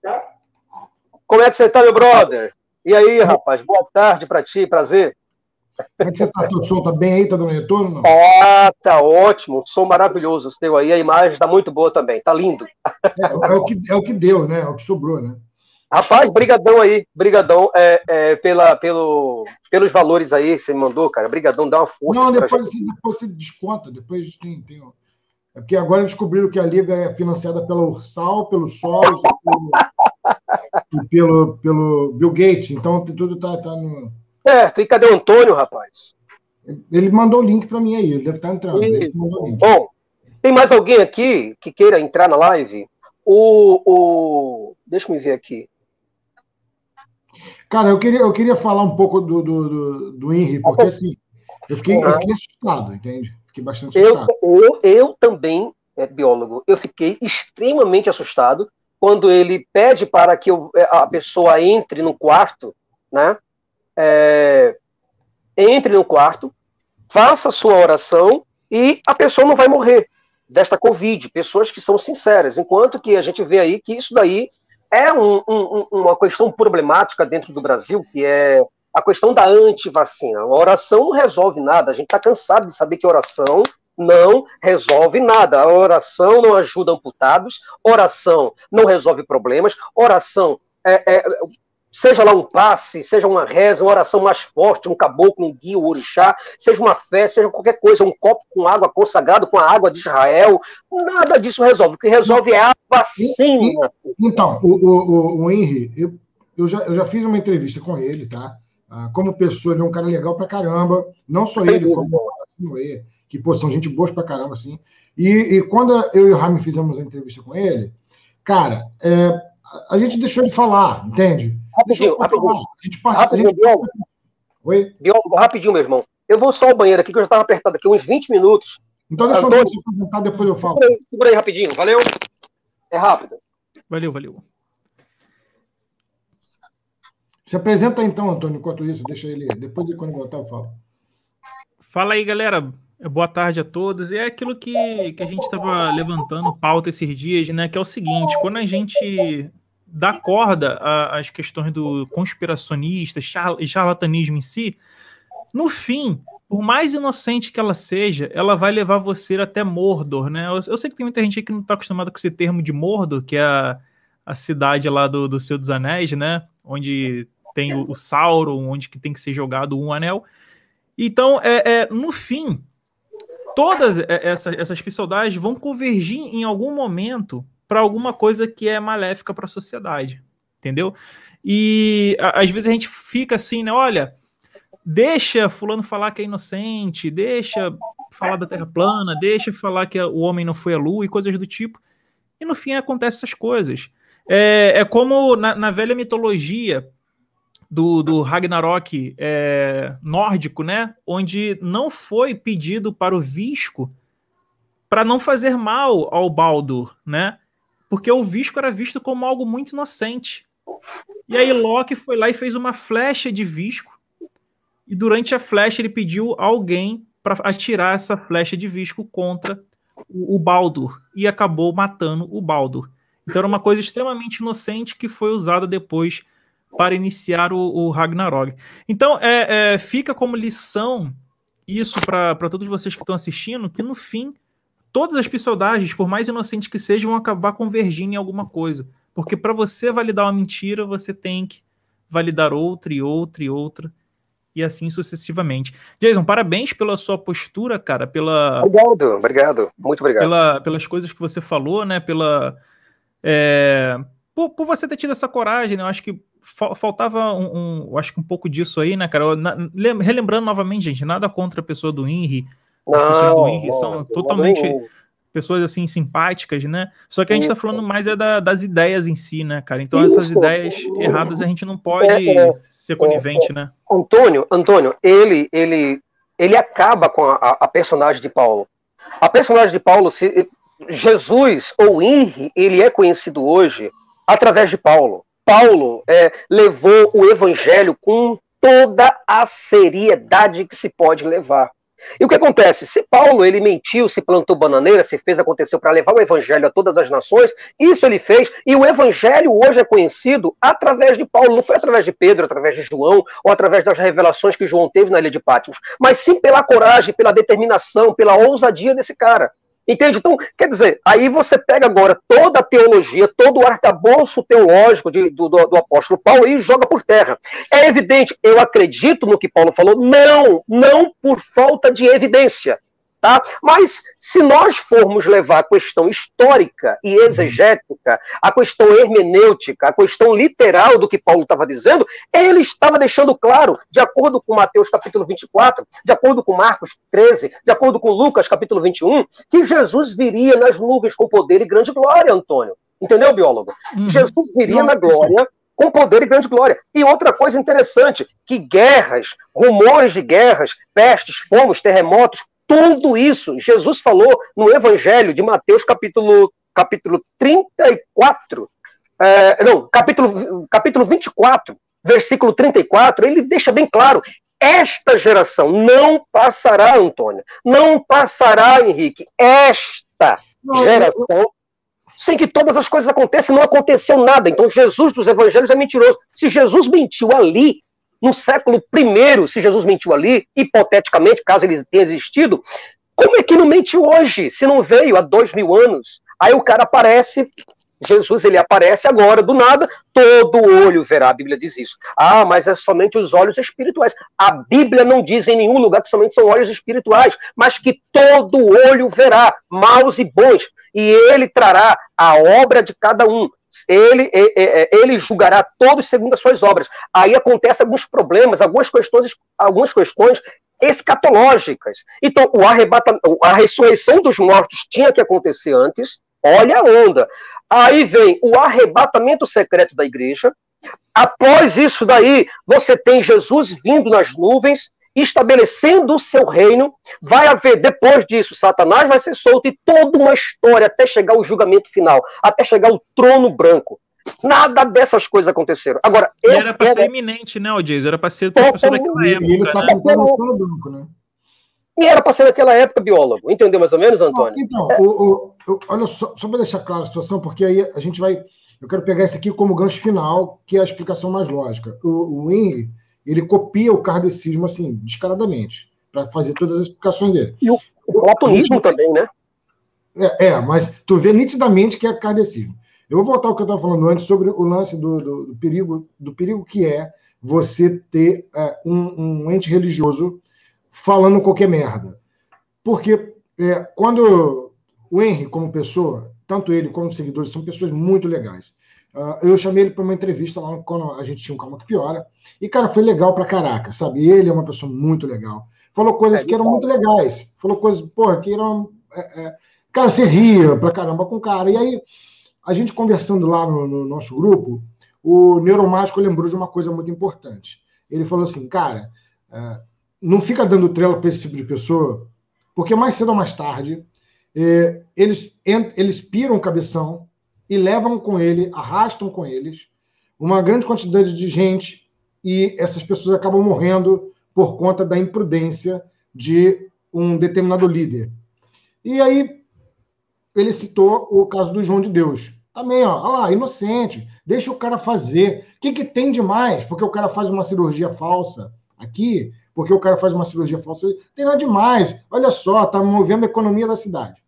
Como é que você está, meu brother? E aí, rapaz? Boa tarde para ti, prazer. Como é que você está? O som está bem aí? Está dando retorno? Não? Ah, tá ótimo. Som maravilhoso. Seu aí, a imagem está muito boa também. Tá lindo. É, é, o que, é o que deu, né? É o que sobrou, né? Rapaz, brigadão aí, brigadão é, é, pela, pelo, pelos valores aí que você me mandou, cara. Brigadão, dá uma força. Não, depois, você, depois você desconta, depois tem, tem... É porque agora descobriram que a Liga é financiada pela Ursal, pelo Soros e pelo, pelo, pelo Bill Gates, então tudo tá, tá no... É, e cadê o Antônio, rapaz? Ele mandou o link para mim aí, ele deve estar entrando. Ele mandou o link. Bom, tem mais alguém aqui que queira entrar na live? O, o... Deixa eu ver aqui. Cara, eu queria, eu queria falar um pouco do, do, do, do Henri, porque assim, eu fiquei, eu fiquei assustado, entende? Fiquei bastante assustado. Eu, eu, eu também, é, biólogo, eu fiquei extremamente assustado quando ele pede para que eu, a pessoa entre no quarto, né? É, entre no quarto, faça a sua oração e a pessoa não vai morrer desta Covid. Pessoas que são sinceras, enquanto que a gente vê aí que isso daí é um, um, uma questão problemática dentro do Brasil, que é a questão da antivacina. A oração não resolve nada. A gente está cansado de saber que oração Não resolve nada. A oração não ajuda amputados, oração não resolve problemas, oração, é, é, seja lá um passe, seja uma reza, uma oração mais forte, um caboclo, um guia, um orixá, seja uma fé, seja qualquer coisa, um copo com água consagrado, com a água de Israel, nada disso resolve. O que resolve é a vacina. Então, o, o, o Henry, eu, eu, já, eu já fiz uma entrevista com ele, tá? Ah, como pessoa, ele é um cara legal pra caramba, não só Sem ele, dúvida. como assim, o E, que, pô, são gente boa pra caramba, assim. E, e quando eu e o Rami fizemos a entrevista com ele, cara, é, a gente deixou ele falar, entende? Rapidinho, rapidinho. A gente parte, Rapidinho, a gente... biólogo. Oi? Biólogo, rapidinho, meu irmão. Eu vou só ao banheiro aqui, que eu já estava apertado aqui, uns vinte minutos. Então deixa Antônio, eu se apresentar, depois eu falo. Segura aí, segura aí rapidinho, valeu? É rápido. Valeu, valeu. Se apresenta então, Antônio, enquanto isso, deixa ele, depois quando voltar eu falo. Fala aí, galera. Boa tarde a todos. É aquilo que, que a gente estava levantando pauta esses dias, né? Que é o seguinte, quando a gente dá corda às questões do conspiracionista, charlatanismo em si, no fim, por mais inocente que ela seja, ela vai levar você até Mordor, né? Eu, eu sei que tem muita gente aí que não está acostumada com esse termo de Mordor, que é a, a cidade lá do, do Senhor dos Anéis, né? Onde tem o, o Sauron, onde que tem que ser jogado um anel. Então, é, é, no fim, todas essas, essas pseudagens vão convergir em algum momento para alguma coisa que é maléfica para a sociedade, entendeu? E a, às vezes a gente fica assim, né? Olha, deixa fulano falar que é inocente, deixa falar da Terra plana, deixa falar que o homem não foi à Lua e coisas do tipo. E no fim acontecem essas coisas. É, é como na, na velha mitologia do, do Ragnarok é, nórdico, né? Onde não foi pedido para o Visco para não fazer mal ao Baldur, né? Porque o Visco era visto como algo muito inocente. E aí Loki foi lá e fez uma flecha de Visco, e durante a flecha ele pediu a alguém para atirar essa flecha de Visco contra o, o Baldur, e acabou matando o Baldur. Então era uma coisa extremamente inocente que foi usada depois para iniciar o, o Ragnarok. Então é, é, fica como lição isso para todos vocês que estão assistindo, que no fim todas as pseudagens, por mais inocentes que sejam, vão acabar convergindo em alguma coisa. Porque para você validar uma mentira, você tem que validar outra e outra e outra, e assim sucessivamente. Jason, parabéns pela sua postura, cara, pela... Obrigado, obrigado, muito obrigado. Pela, pelas coisas que você falou, né, pela... É, por, por você ter tido essa coragem, né, eu acho que fa faltava um, um, eu acho que um pouco disso aí, né, cara, na, relembrando novamente, gente, nada contra a pessoa do Henry, as não, pessoas do Henry não, são não, totalmente... não. pessoas assim simpáticas, né? Só que a gente tá falando mais é da, das ideias em si, né, cara? Então Isso. essas ideias erradas a gente não pode é, é, ser conivente, é, é. né? Antônio, Antônio, ele, ele, ele acaba com a, a personagem de Paulo. A personagem de Paulo, se, Jesus ou Henry, ele é conhecido hoje através de Paulo. Paulo é, levou o evangelho com toda a seriedade que se pode levar. E o que acontece? Se Paulo ele mentiu, se plantou bananeira, se fez, aconteceu para levar o evangelho a todas as nações, isso ele fez, e o evangelho hoje é conhecido através de Paulo, não foi através de Pedro, através de João, ou através das revelações que João teve na ilha de Patmos, mas sim pela coragem, pela determinação, pela ousadia desse cara. Entende? Então, quer dizer, aí você pega agora toda a teologia, todo o arcabouço teológico de, do, do, do apóstolo Paulo e joga por terra. É evidente, eu acredito no que Paulo falou, não, não por falta de evidência, tá? Mas se nós formos levar a questão histórica e exegética, a questão hermenêutica, a questão literal do que Paulo estava dizendo, ele estava deixando claro, de acordo com Mateus capítulo vinte e quatro, de acordo com Marcos treze, de acordo com Lucas capítulo vinte e um, que Jesus viria nas nuvens com poder e grande glória, Antônio. Entendeu, biólogo? Uhum. Jesus viria na glória com poder e grande glória. E outra coisa interessante, que guerras, rumores de guerras, pestes, fomos, terremotos, tudo isso, Jesus falou no Evangelho de Mateus, capítulo, capítulo trinta e quatro, é, não, capítulo, capítulo vinte e quatro, versículo trinta e quatro, ele deixa bem claro, esta geração não passará, Antônio, não passará, Henrique, esta geração, sem que todas as coisas aconteçam, não aconteceu nada. Então Jesus dos Evangelhos é mentiroso. Se Jesus mentiu ali, no século primeiro, se Jesus mentiu ali, hipoteticamente, caso ele tenha existido, Como é que não mente hoje, se não veio há dois mil anos? Aí o cara aparece, Jesus, ele aparece agora, do nada, todo olho verá, a Bíblia diz isso. Ah, mas é somente os olhos espirituais. A Bíblia não diz em nenhum lugar que somente são olhos espirituais, mas que todo olho verá, maus e bons, e ele trará a obra de cada um. Ele, ele julgará todos segundo as suas obras. Aí acontecem alguns problemas, algumas questões, algumas questões escatológicas. Então, o arrebatamento, a ressurreição dos mortos tinha que acontecer antes. Olha a onda. Aí vem o arrebatamento secreto da igreja. Após isso daí, você tem Jesus vindo nas nuvens, estabelecendo o seu reino. Vai haver, depois disso, Satanás vai ser solto e toda uma história até chegar ao julgamento final, até chegar ao trono branco. Nada dessas coisas aconteceram. Agora, eu eu era para ser iminente, né, Odis? Era para ser professor daquela época. Ele está sentado no trono branco, né? E era para ser naquela época biólogo. Entendeu mais ou menos, Antônio? Então, é. o, o, o, olha só, só para deixar clara a situação, porque aí a gente vai... Eu quero pegar isso aqui como gancho final, que é a explicação mais lógica. O, o Henry, ele copia o kardecismo, assim, descaradamente, para fazer todas as explicações dele. E o, o platonismo gente... também, né? É, é, mas tu vê nitidamente que é kardecismo. Eu vou voltar ao que eu estava falando antes sobre o lance do, do, do, perigo, do perigo que é você ter é, um, um ente religioso falando qualquer merda. Porque é, quando o Henry, como pessoa, tanto ele como os seguidores, são pessoas muito legais. Uh, eu chamei ele para uma entrevista lá quando a gente tinha um Calma Que Piora. E, cara, foi legal pra caraca, sabe? Ele é uma pessoa muito legal. Falou coisas é, que eram bom. muito legais. Falou coisas, porra, que eram... É, é... Cara, você ria pra caramba com o cara. E aí, a gente conversando lá no, no nosso grupo, o Neuromágico lembrou de uma coisa muito importante. Ele falou assim, cara, uh, não fica dando trela para esse tipo de pessoa, porque mais cedo ou mais tarde, eh, eles, eles piram o cabeção e levam com ele, arrastam com eles, uma grande quantidade de gente, e essas pessoas acabam morrendo por conta da imprudência de um determinado líder. E aí, ele citou o caso do João de Deus. Também, ó, olha lá, inocente, deixa o cara fazer. O que, que tem de mais? Porque o cara faz uma cirurgia falsa aqui, porque o cara faz uma cirurgia falsa, tem nada demais. Olha só, está movendo a economia da cidade.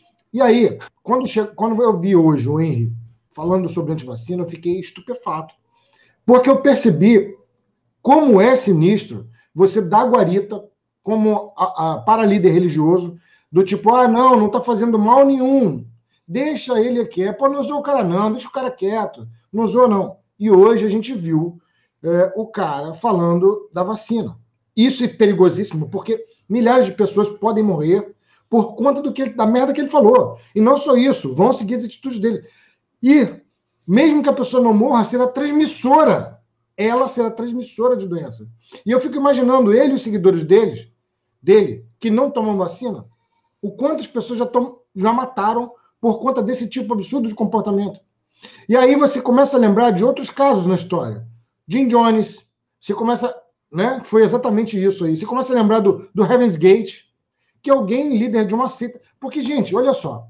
E aí, quando, che... quando eu vi hoje o Henry falando sobre antivacina, eu fiquei estupefato. Porque eu percebi como é sinistro você dar guarita como a, a, para líder religioso, do tipo, ah, não, não está fazendo mal nenhum. Deixa ele aqui. Pô, não usou o cara não, deixa o cara quieto. Não usou não. E hoje a gente viu é, o cara falando da vacina. Isso é perigosíssimo, porque milhares de pessoas podem morrer por conta do que, da merda que ele falou. E não só isso, vão seguir as atitudes dele. E, mesmo que a pessoa não morra, será transmissora. Ela será transmissora de doença. E eu fico imaginando ele e os seguidores deles, dele, que não tomam vacina, o quanto as pessoas já, tom, já mataram por conta desse tipo absurdo de comportamento. E aí você começa a lembrar de outros casos na história. Jim Jones, você começa... Né? Foi exatamente isso aí. Você começa a lembrar do, do Heaven's Gate, que é alguém líder de uma seita. Porque, gente, olha só,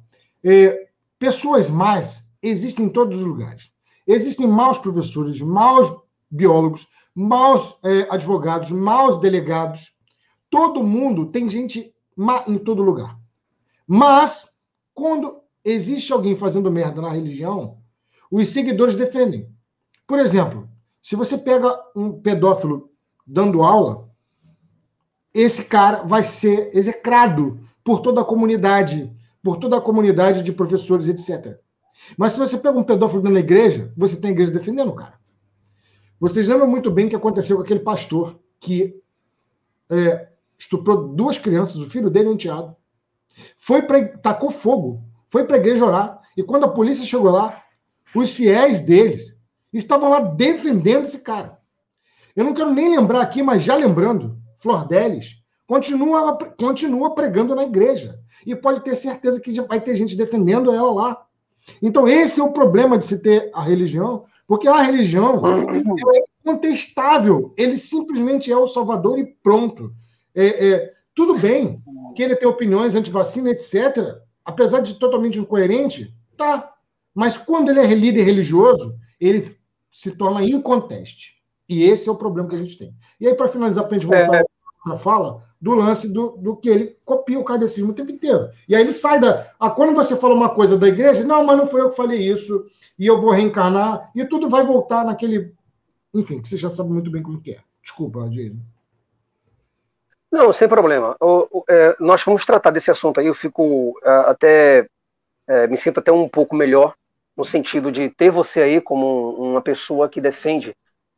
é, pessoas más existem em todos os lugares. Existem maus professores, maus biólogos, maus é, advogados, maus delegados. Todo mundo tem gente má em todo lugar. Mas, quando existe alguém fazendo merda na religião, os seguidores defendem. Por exemplo, se você pega um pedófilo dando aula, esse cara vai ser execrado por toda a comunidade, por toda a comunidade de professores, etcétera. Mas se você pega um pedófilo dentro da igreja, você tem a igreja defendendo o cara. Vocês lembram muito bem o que aconteceu com aquele pastor que é, estuprou duas crianças, o filho dele e o enteado. Foi pra, tacou fogo, foi para a igreja orar, e quando a polícia chegou lá, os fiéis deles estavam lá defendendo esse cara. Eu não quero nem lembrar aqui, mas já lembrando, Flor Delis continua, continua pregando na igreja. E pode ter certeza que vai ter gente defendendo ela lá. Então, esse é o problema de se ter a religião, porque a religião é incontestável. Ele simplesmente é o salvador e pronto. É, é, tudo bem que ele tem opiniões anti-vacina, etcétera, apesar de totalmente incoerente, tá. Mas quando ele é líder religioso, ele se torna inconteste. E esse é o problema que a gente tem. E aí, para finalizar, para a gente voltar é, fala do lance do, do que ele copia o kardecismo o tempo inteiro. E aí ele sai da... Ah, quando você fala uma coisa da igreja, não, mas não foi eu que falei isso, e eu vou reencarnar, e tudo vai voltar naquele... Enfim, que você já sabe muito bem como que é. Desculpa, Jason. Não, sem problema. O, o, é, nós vamos tratar desse assunto aí, eu fico é, até... É, me sinto até um pouco melhor, no sentido de ter você aí como uma pessoa que defende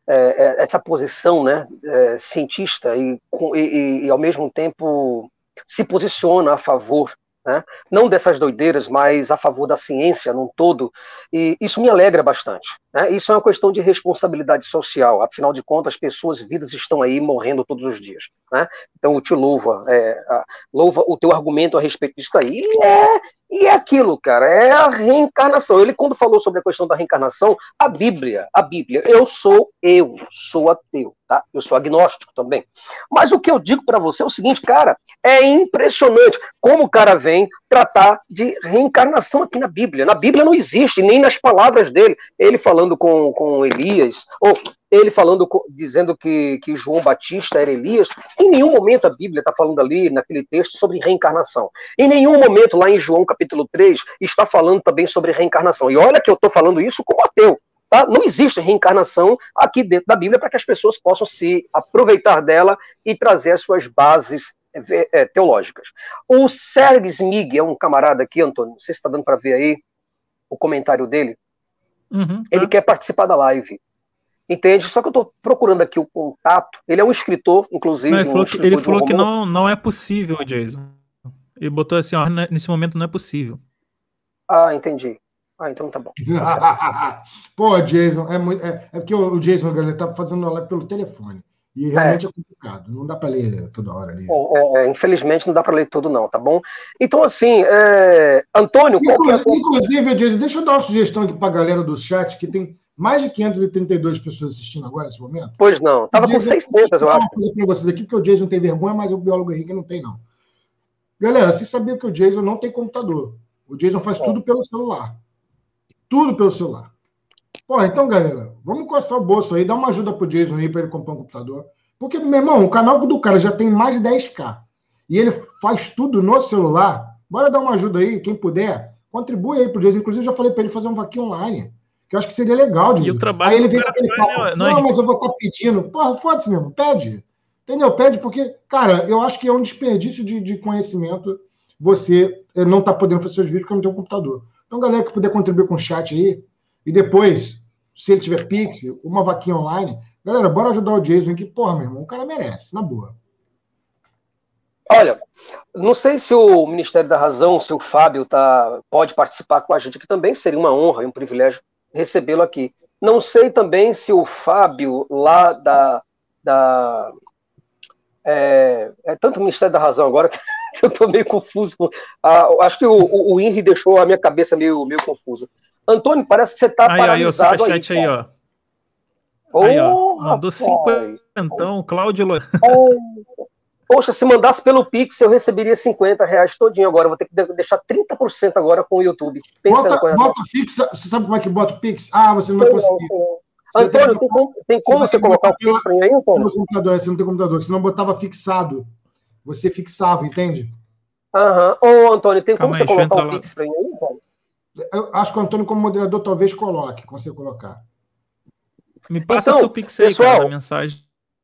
é, essa posição, né, é, cientista e, e, e, ao mesmo tempo, se posiciona a favor, né, não dessas doideiras, mas a favor da ciência num todo, e isso me alegra bastante. Né? Isso é uma questão de responsabilidade social, afinal de contas, pessoas, vidas estão aí morrendo todos os dias. Né? Então, eu te louvo, é, a, louva o teu argumento a respeito disso aí, e é... E é aquilo, cara, é a reencarnação. Ele, quando falou sobre a questão da reencarnação, a Bíblia, a Bíblia, eu sou eu, sou ateu, tá? Eu sou agnóstico também. Mas o que eu digo para você é o seguinte, cara, é impressionante como o cara vem tratar de reencarnação aqui na Bíblia. Na Bíblia não existe, nem nas palavras dele. Ele falando com, com Elias, ou ele falando, dizendo que, que João Batista era Elias. Em nenhum momento a Bíblia está falando ali, naquele texto, sobre reencarnação. Em nenhum momento, lá em João capítulo três, está falando também sobre reencarnação. E olha que eu estou falando isso como ateu. Tá? Não existe reencarnação aqui dentro da Bíblia para que as pessoas possam se aproveitar dela e trazer as suas bases é, teológicas. O Sérgio Smig é um camarada aqui, Antônio, não sei se está dando para ver aí o comentário dele. Uhum, tá. Ele quer participar da live. Entende? Só que eu estou procurando aqui o contato. Ele é um escritor, inclusive. Não, ele falou, um que, ele um falou que não, não é possível, Jason. Ele botou assim, ó, nesse momento não é possível. Ah, entendi. Ah, então tá bom. Tá Pô, Jason, é, muito, é, é porque o Jason, ele tá fazendo a live pelo telefone. E realmente é, é complicado. Não dá para ler toda hora ali. É, é, infelizmente não dá para ler tudo não, tá bom? Então, assim, é... Antônio... Inclusive, qual é... inclusive, Jason, deixa eu dar uma sugestão aqui para a galera do chat, que tem mais de quinhentas e trinta e duas pessoas assistindo agora nesse momento. Pois não, tava com seiscentas, eu acho. Vou falar para vocês aqui, porque o Jason tem vergonha, mas o biólogo Henrique não tem, não. Galera, vocês sabiam que o Jason não tem computador. O Jason faz é. tudo pelo celular. Tudo pelo celular. Pô, então, galera, vamos coçar o bolso aí, dá uma ajuda pro Jason aí para ele comprar um computador. Porque, meu irmão, o canal do cara já tem mais de dez K. E ele faz tudo no celular. Bora dar uma ajuda aí, quem puder. Contribui aí pro Jason. Inclusive, eu já falei para ele fazer um vaquinha online. Que eu acho que seria legal. E o trabalho aí ele vem com aquele papo, não, não, não, mas eu vou estar pedindo. Porra, foda-se mesmo, pede. Entendeu? Pede porque, cara, eu acho que é um desperdício de, de conhecimento você não tá podendo fazer seus vídeos porque não tem um computador. Então, galera que puder contribuir com o chat aí, e depois, se ele tiver Pix, uma vaquinha online, galera, bora ajudar o Jason, que, porra, meu irmão, o cara merece, na boa. Olha, não sei se o Ministério da Razão, se o Fábio tá, pode participar com a gente aqui também, seria uma honra e um privilégio recebê-lo aqui. Não sei também se o Fábio, lá da... da é, é tanto o Ministério da Razão agora que eu estou meio confuso. Ah, acho que o, o, o Henry deixou a minha cabeça meio, meio confusa. Antônio, parece que você está paralisado aí. Aí, o superchat aí, ó. Oh, aí, ó. Mandou cinquentão, Cláudio. Oh, poxa, se mandasse pelo Pix, eu receberia cinquenta reais todinho agora. Vou ter que deixar trinta por cento agora com o YouTube. Bota, bota fixa. Você sabe como é que bota o Pix? Ah, você não vai conseguir. Você Antônio, tem, tem, tem como você, você colocar o Pix para mim aí, Antônio? No computador, você não tem computador, você não botava fixado. Você fixava, entende? Aham. Uhum. Ô, Antônio, tem Calma como aí, você colocar o lá. Pix para mim aí, Antônio? Eu acho que o Antônio, como moderador, talvez coloque, como você colocar. Me passa então, seu Pix aí, pessoal, cara, a mensagem.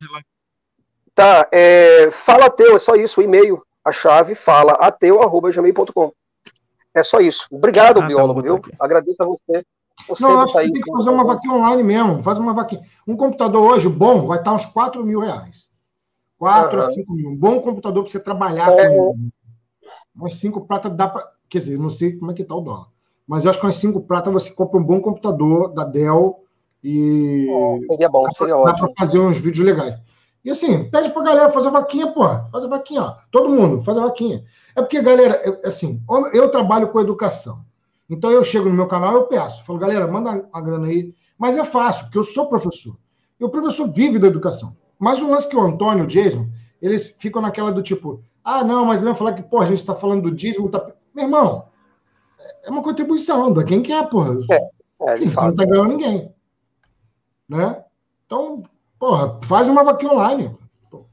Tá, é, fala ateu, é só isso, o e-mail, a chave fala ateu arroba gmail ponto com. É só isso. Obrigado, ah, biólogo, tá, viu? Aqui. Agradeço a você. você não, acho que você tem que fazer uma vaquinha online mesmo. Faz uma vaquinha. Um computador hoje bom vai estar uns quatro mil reais. quatro uhum. a cinco mil. Um bom computador para você trabalhar é. com ele. Umas cinco pratas dá para. Quer dizer, não sei como é que tá o dólar. Mas eu acho que umas cinco pratas você compra um bom computador da Dell e. É, seria bom, seria dá ótimo. Dá para fazer uns vídeos legais. E assim, pede pra galera fazer a vaquinha, porra. Faz a vaquinha, ó. Todo mundo, faz a vaquinha. É porque, galera, eu, assim, eu trabalho com educação. Então eu chego no meu canal e eu peço. Falo, galera, manda a grana aí. Mas é fácil, porque eu sou professor. E o professor vive da educação. Mas o lance que o Antônio, o Jason, eles ficam naquela do tipo, ah, não, mas ele vai falar que, pô, a gente tá falando do dízimo, tá... Meu irmão, é uma contribuição da quem quer, porra. É, é, Enfim, você não tá ganhando ninguém. Né? Então, porra, faz uma vaquinha online.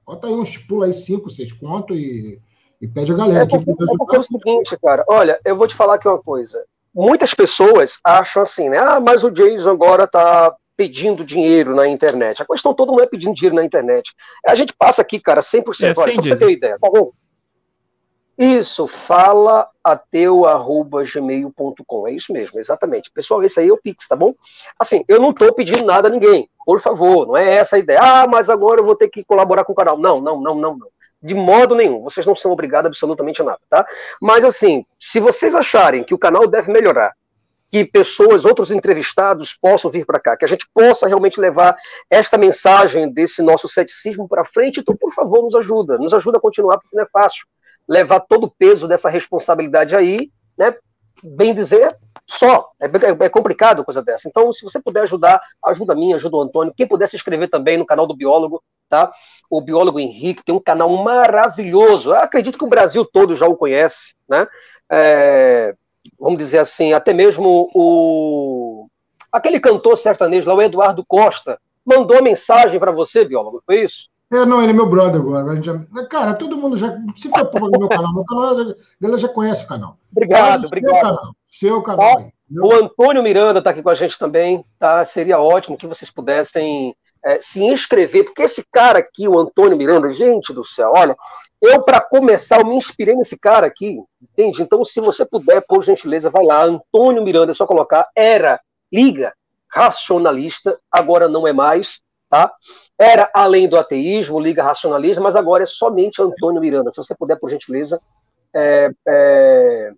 bota aí uns, pula aí cinco, seis conto e, e pede a galera É porque, é porque é o seguinte, cara, olha, eu vou te falar aqui uma coisa. Muitas pessoas acham assim, né? Ah, mas o Jason agora tá pedindo dinheiro na internet. A questão toda não é pedindo dinheiro na internet. A gente passa aqui, cara, cem por cento. É, olha, só pra você ter uma ideia, tá bom? Isso, fala ateu arroba gmail ponto com. É isso mesmo, exatamente. Pessoal, esse aí é o Pix, tá bom? Assim, eu não tô pedindo nada a ninguém, por favor, não é essa a ideia. Ah, mas agora eu vou ter que colaborar com o canal. Não, não, não, não, não. De modo nenhum, vocês não são obrigados absolutamente a nada, tá? Mas assim, se vocês acharem que o canal deve melhorar, que pessoas, outros entrevistados possam vir para cá, que a gente possa realmente levar esta mensagem desse nosso ceticismo para frente, então, por favor, nos ajuda, nos ajuda a continuar, porque não é fácil levar todo o peso dessa responsabilidade aí, né, bem dizer, só, é, é complicado coisa dessa. Então, se você puder ajudar, ajuda a mim, ajuda o Antônio, quem puder se inscrever também no canal do Biólogo, tá? O Biólogo Henrique tem um canal maravilhoso, eu acredito que o Brasil todo já o conhece, né? É... vamos dizer assim, até mesmo o aquele cantor sertanejo lá, o Eduardo Costa, mandou uma mensagem para você, Biólogo, foi isso? É, não, ele é meu brother agora. A gente já... Cara, todo mundo já... Se for pro meu canal, meu canal, a galera já conhece o canal. Obrigado, Mas obrigado. Seu canal, seu canal tá? aí. O Antônio Miranda está aqui com a gente também, tá? Seria ótimo que vocês pudessem é, se inscrever, porque esse cara aqui, o Antônio Miranda, gente do céu, olha, eu, para começar, eu me inspirei nesse cara aqui, entende? Então, se você puder, por gentileza, vai lá, Antônio Miranda, é só colocar, era Liga Racionalista, agora não é mais, tá? Era além do ateísmo, Liga Racionalista, mas agora é somente Antônio Miranda. Se você puder, por gentileza, é, é...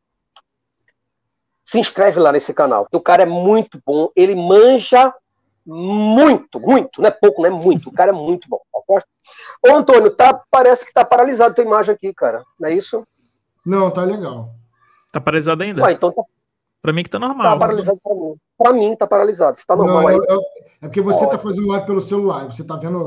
se inscreve lá nesse canal. O cara é muito bom, ele manja muito, muito, não é pouco, não é muito, o cara é muito bom. Tá certo? Ô, Antônio, tá, parece que tá paralisado a tua imagem aqui, cara, não é isso? Não, tá legal. Tá paralisado ainda? Ué, então tá, pra mim que tá normal. tá paralisado pra mim. Pra mim tá paralisado, você tá normal não, aí. eu, eu, é porque você Ó. tá fazendo live pelo celular, você tá vendo...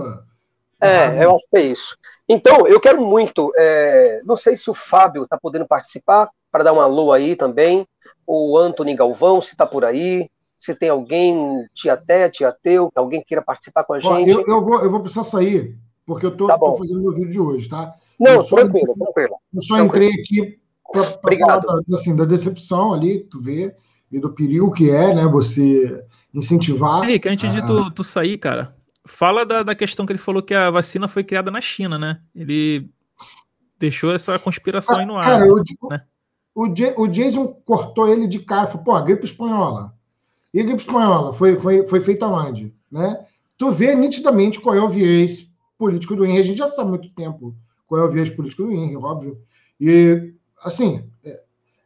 É, eu acho que é isso. Então, eu quero muito, é, não sei se o Fábio tá podendo participar, para dar um alô aí também, o Antônio Galvão, se tá por aí, se tem alguém, tia Té, tia Teu, alguém queira participar com a Ó, gente. eu, eu, vou, eu vou precisar sair, porque eu tô, Tá bom. tô fazendo meu vídeo de hoje, tá? Não, eu só, tranquilo, tranquilo. Eu só tranquilo. entrei aqui para falar Obrigado. da, assim, da decepção ali, tu vê, e do perigo que é, né, você incentivar... Henrique, antes de a- tu, tu sair, cara, fala da, da questão que ele falou que a vacina foi criada na China, né? Ele deixou essa conspiração aí no ar. Cara, eu digo, né? o, Ja- o Jason cortou ele de cara, falou, pô, a gripe espanhola. E a gripe espanhola foi, foi, foi feita onde? Né? Tu vê nitidamente qual é o viés político do Henry. A gente já sabe há muito tempo qual é o viés político do Henry, óbvio. E, assim, é,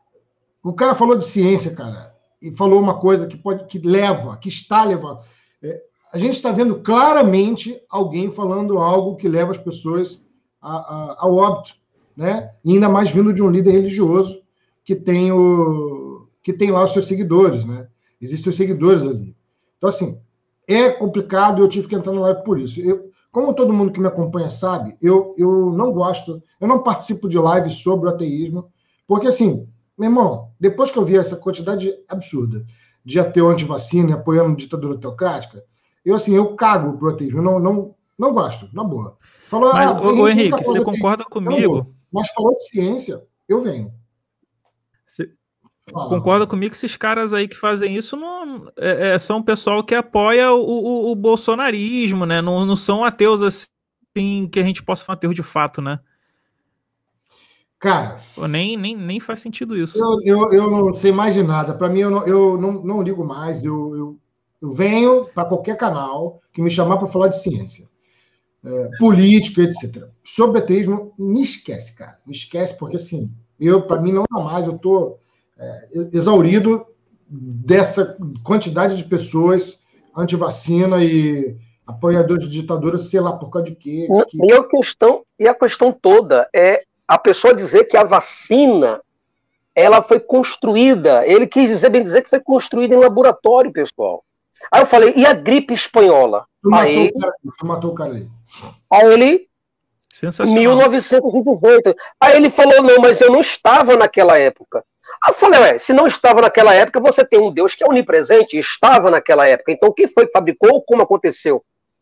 o cara falou de ciência, cara, e falou uma coisa que pode, que leva, que está levando. É, a gente está vendo claramente alguém falando algo que leva as pessoas a, a, ao óbito, né? E ainda mais vindo de um líder religioso que tem, o, que tem lá os seus seguidores, né? Existem os seguidores ali. Então, assim, é complicado, eu tive que entrar no live por isso. Eu, como todo mundo que me acompanha sabe, eu, eu não gosto, eu não participo de lives sobre o ateísmo, porque, assim, meu irmão, depois que eu vi essa quantidade absurda de ateu antivacina apoiando ditadura teocrática, eu, assim, eu cago pro ateísmo, eu não, não, não gosto, na boa. Falou, Mas, ah, ô, ô, Henrique, nunca falou você de concorda ateísmo. Eu não vou. comigo? Mas falou de ciência, eu venho. Você Fala. concorda comigo que esses caras aí que fazem isso não, é, é, são o pessoal que apoia o, o, o bolsonarismo, né? Não, não são ateus assim que a gente possa falar ateu de fato, né? Cara, Pô, nem, nem, nem faz sentido isso. eu, eu, eu não sei mais de nada. Para mim, eu não, eu não, não ligo mais. Eu, eu, eu venho para qualquer canal que me chamar para falar de ciência, é, política, etcétera. Sobre ateísmo, me esquece, cara. Me esquece, porque assim, eu, para mim não dá mais. Eu estou é, exaurido dessa quantidade de pessoas anti-vacina e apoiadores de ditadura, sei lá por causa de quê. Que... E, a questão, e a questão toda é a pessoa dizer que a vacina ela foi construída, ele quis dizer, bem dizer que foi construída em laboratório, pessoal. Aí eu falei, e a gripe espanhola? Tu matou, Aí, o cara, tu matou o cara aí. aí ele, Sensacional. mil novecentos e dezoito. Aí ele falou, não, mas eu não estava naquela época. Aí eu falei, ué, se não estava naquela época, você tem um Deus que é onipresente, estava naquela época. Então quem foi que fabricou, como aconteceu? Né?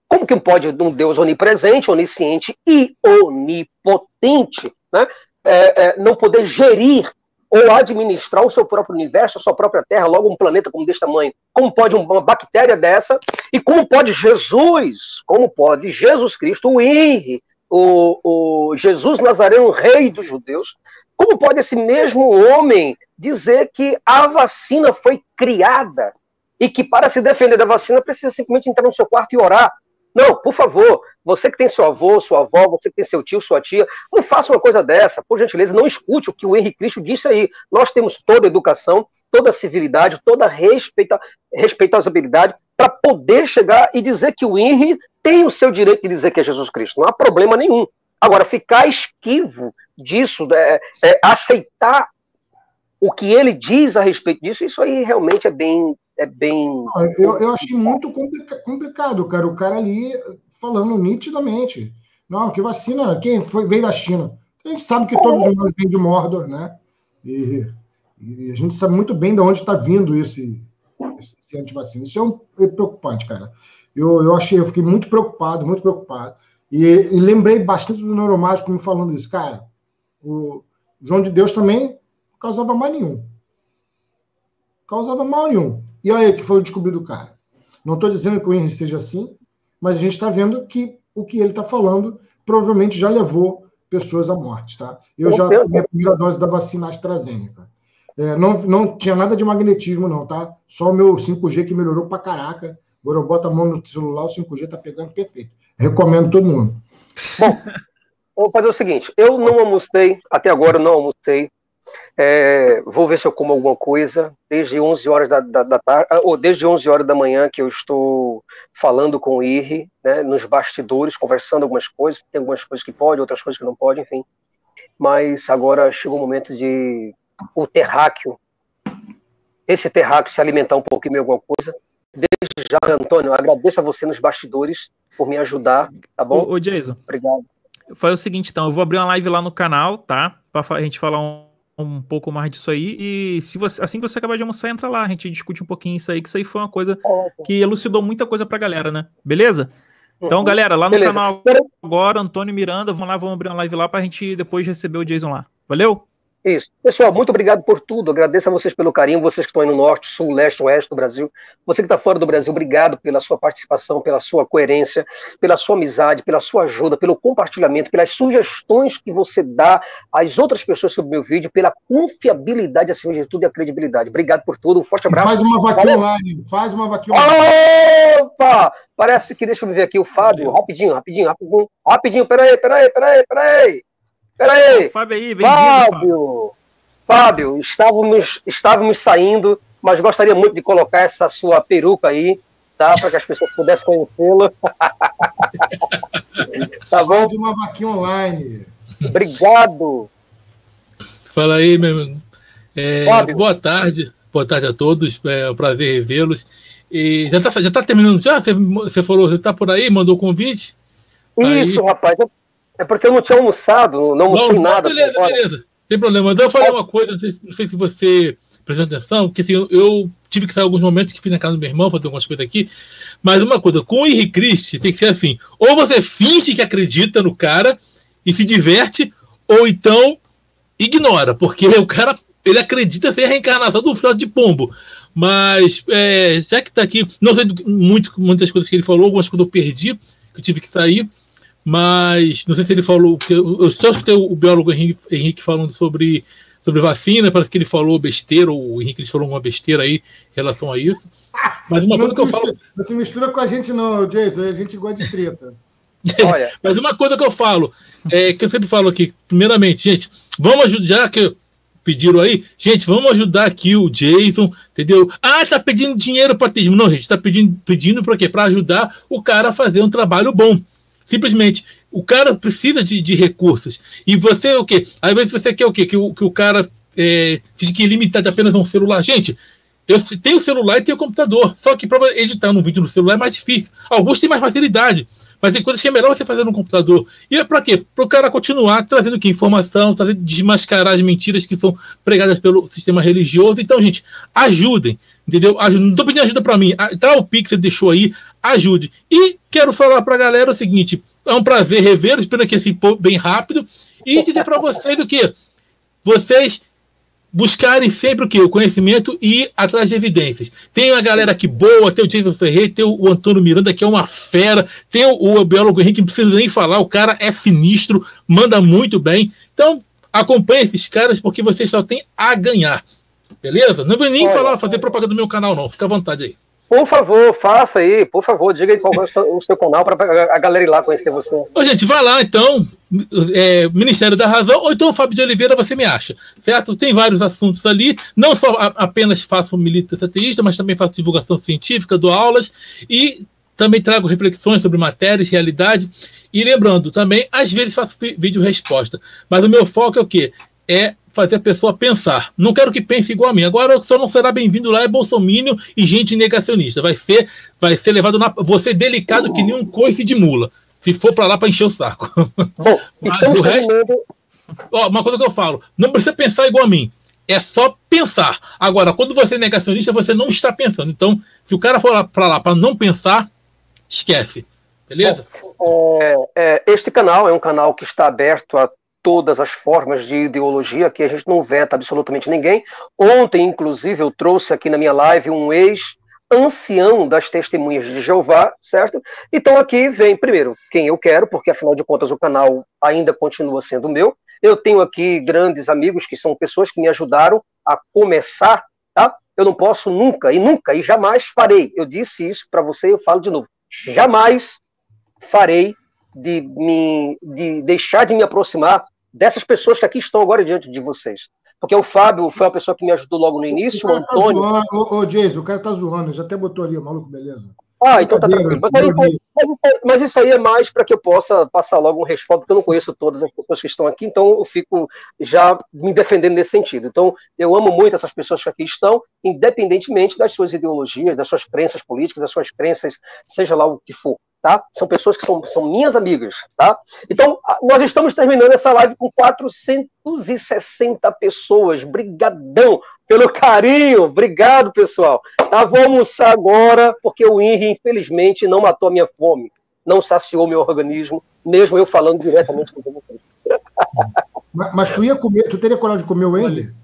Como que pode um Deus onipresente, onisciente e onipotente, né, é, é, não poder gerir ou administrar o seu próprio universo, a sua própria Terra, logo um planeta como desse tamanho? Como pode uma bactéria dessa? E como pode Jesus, como pode Jesus Cristo, o Henry, o, o Jesus Nazareno, rei dos judeus, como pode esse mesmo homem dizer que a vacina foi criada e que para se defender da vacina precisa simplesmente entrar no seu quarto e orar? Não, por favor, você que tem seu avô, sua avó, você que tem seu tio, sua tia, não faça uma coisa dessa. Por gentileza, não escute o que o Henry Cristo disse aí. Nós temos toda a educação, toda a civilidade, toda a respeita, respeitabilidade para poder chegar e dizer que o Henry tem o seu direito de dizer que é Jesus Cristo. Não há problema nenhum. Agora, ficar esquivo disso, é, é, aceitar o que ele diz a respeito disso, isso aí realmente é bem... É bem... Eu, eu achei muito complicado, cara. O cara ali falando nitidamente. Não, que vacina, quem foi, veio da China? A gente sabe que todos os males vêm de Mordor, né? E, e a gente sabe muito bem de onde está vindo esse, esse, esse antivacina. Isso é, um, é preocupante, cara. Eu, eu achei, eu fiquei muito preocupado, muito preocupado. E, e lembrei bastante do Neuromágico me falando isso. Cara, o João de Deus também não causava mal nenhum. Causava mal nenhum. E olha aí que foi o descobrido do cara. Não estou dizendo que o Henry seja assim, mas a gente está vendo que o que ele está falando provavelmente já levou pessoas à morte, tá? Eu já tomei a primeira dose da vacina AstraZeneca. É, não, não tinha nada de magnetismo, não, tá? Só o meu cinco G que melhorou pra caraca. Agora eu boto a mão no celular, o cinco G tá pegando perfeito. Recomendo todo mundo. Bom, vou fazer o seguinte. Eu não almocei, até agora eu não almocei. É, vou ver se eu como alguma coisa desde onze horas da, da, da tarde, ou desde onze horas da manhã que eu estou falando com o Henry, né, nos bastidores, conversando algumas coisas, tem algumas coisas que pode, outras coisas que não pode, enfim. Mas agora chegou o momento de o terráqueo, esse terráqueo se alimentar um pouquinho de alguma coisa. Desde já, Antônio, eu agradeço a você nos bastidores por me ajudar, tá bom? Ô, ô Jason. Obrigado. Faz o seguinte, então, eu vou abrir uma live lá no canal, tá? Pra a gente falar um um pouco mais disso aí, e se você, assim que você acabar de almoçar, entra lá, a gente discute um pouquinho isso aí, que isso aí foi uma coisa que elucidou muita coisa pra galera, né? Beleza? Então, galera, lá no Beleza. canal agora, Antônio Miranda, vamos lá, vamos abrir uma live lá pra gente depois receber o Jason lá. Valeu? Isso. Pessoal, muito obrigado por tudo. Agradeço a vocês pelo carinho, vocês que estão aí no norte, sul, leste, oeste do Brasil. Você que está fora do Brasil, obrigado pela sua participação, pela sua coerência, pela sua amizade, pela sua ajuda, pelo compartilhamento, pelas sugestões que você dá às outras pessoas sobre o meu vídeo, pela confiabilidade, acima de tudo, e a credibilidade. Obrigado por tudo. Um forte abraço. Faz uma vaquinha online. Faz uma vaquinha online. Opa! Parece que, deixa eu ver aqui, o Fábio. Rapidinho, rapidinho, rapidinho. Rapidinho, peraí, peraí, peraí, peraí. Peraí, Fábio aí, bem-vindo, Fábio. Fábio. Fábio, estávamos, estávamos saindo, mas gostaria muito de colocar essa sua peruca aí, tá? Para que as pessoas pudessem conhecê-lo. Tá bom? Faz uma vaquinha online. Obrigado. Fala aí, meu amigo. É, boa tarde, boa tarde a todos. É um prazer revê-los. E já está já tá terminando já? Você, você falou, você está por aí, mandou convite? Isso, aí. Rapaz. É... É porque eu não tinha almoçado, não almocei não, nada. Beleza, beleza. Tem problema. Então eu falei uma coisa, não sei, não sei se você prestou atenção, porque assim, eu, eu tive que sair alguns momentos que fui na casa do meu irmão, fazer algumas coisas aqui, mas uma coisa, com o Henry Cristo tem que ser assim, ou você finge que acredita no cara e se diverte, ou então ignora, porque o cara, ele acredita ser a reencarnação do filhote de pombo. Mas, é, já que tá aqui, não sei muito, muitas coisas que ele falou, algumas coisas eu perdi, que eu tive que sair, mas não sei se ele falou, que eu só escutei o biólogo Henrique, Henrique falando sobre, sobre vacina, parece que ele falou besteira, ou o Henrique falou uma besteira aí em relação a isso. Mas uma não coisa que eu falo. Não se mistura com a gente, não, Jason, a gente gosta de treta. Olha. Mas uma coisa que eu falo, é que eu sempre falo aqui, primeiramente, gente, vamos ajudar, já que pediram aí, gente, vamos ajudar aqui o Jason, entendeu? Ah, tá pedindo dinheiro para ter. Não, gente, tá pedindo, pedindo para quê? Para ajudar o cara a fazer um trabalho bom. Simplesmente, o cara precisa de, de recursos. E você, o quê? Às vezes você quer o quê? Que o, que o cara é, fique limitado apenas a um celular. Gente, eu tenho celular e tenho computador. Só que para editar um vídeo no celular é mais difícil. Alguns têm mais facilidade. Mas tem coisas que é melhor você fazer no computador. E é para quê? Para o cara continuar trazendo aqui informação, trazendo, desmascarar as mentiras que são pregadas pelo sistema religioso. Então, gente, ajudem. Entendeu? Não estou pedindo ajuda para mim. Tá, o Pix você deixou aí. ajude. E quero falar para a galera o seguinte, é um prazer revê-los, espero que esse povo bem rápido, e dizer para vocês o que vocês buscarem sempre o que? O conhecimento e ir atrás de evidências. Tem a galera aqui boa, tem o Jason Ferreira, tem o Antônio Miranda, que é uma fera, tem o, o biólogo Henrique, não precisa nem falar, o cara é sinistro, manda muito bem. Então, acompanhe esses caras, porque vocês só têm a ganhar. Beleza? Não vou nem Olha, falar, fazer propaganda do meu canal, não. Fica à vontade aí. Por favor, faça aí, por favor, diga aí qual é o seu, o seu canal para a galera ir lá conhecer você. Ô, gente, vai lá então, é, Ministério da Razão, ou então Fábio de Oliveira, você me acha, certo? Tem vários assuntos ali, não só a, apenas faço militância ateísta, mas também faço divulgação científica, dou aulas e também trago reflexões sobre matérias, realidade. E lembrando, também, às vezes faço vídeo resposta, mas o meu foco é o quê? É fazer a pessoa pensar. Não quero que pense igual a mim. Agora, o que só não será bem-vindo lá é bolsomínio e gente negacionista. Vai ser, vai ser levado na... Você delicado que nem um coice de mula. Se for para lá para encher o saco. Bom, estamos resto, ó, uma coisa que eu falo, não precisa pensar igual a mim. É só pensar. Agora, quando você é negacionista, você não está pensando. Então, se o cara for para lá para não pensar, esquece. Beleza? Bom, é, é, este canal é um canal que está aberto a todas as formas de ideologia, que a gente não veta absolutamente ninguém. Ontem, inclusive, eu trouxe aqui na minha live um ex-ancião das Testemunhas de Jeová, certo? Então aqui vem, primeiro, quem eu quero, porque afinal de contas o canal ainda continua sendo meu. Eu tenho aqui grandes amigos que são pessoas que me ajudaram a começar, tá? Eu não posso nunca, e nunca, e jamais farei. Eu disse isso para você, eu falo de novo. Jamais farei de, me, de deixar de me aproximar dessas pessoas que aqui estão agora diante de vocês. Porque o Fábio foi uma pessoa que me ajudou logo no início, o, o Antônio... Tá ô, ô, Jason, o cara tá zoando, já até botou ali, o maluco, beleza. Ah, então tá tranquilo. Mas, aí, mas, isso, mas isso aí é mais para que eu possa passar logo um resposta, porque eu não conheço todas as pessoas que estão aqui, então eu fico já me defendendo nesse sentido. Então, eu amo muito essas pessoas que aqui estão, independentemente das suas ideologias, das suas crenças políticas, das suas crenças, seja lá o que for. Tá? São pessoas que são, são minhas amigas, tá? Então, nós estamos terminando essa live com quatrocentas e sessenta pessoas. Brigadão pelo carinho. Obrigado, pessoal. Tá, vou almoçar agora, porque o I N R I, infelizmente, não matou a minha fome. Não saciou meu organismo, mesmo eu falando diretamente com você. Mas, mas tu ia comer, tu teria coragem de comer o I N R I?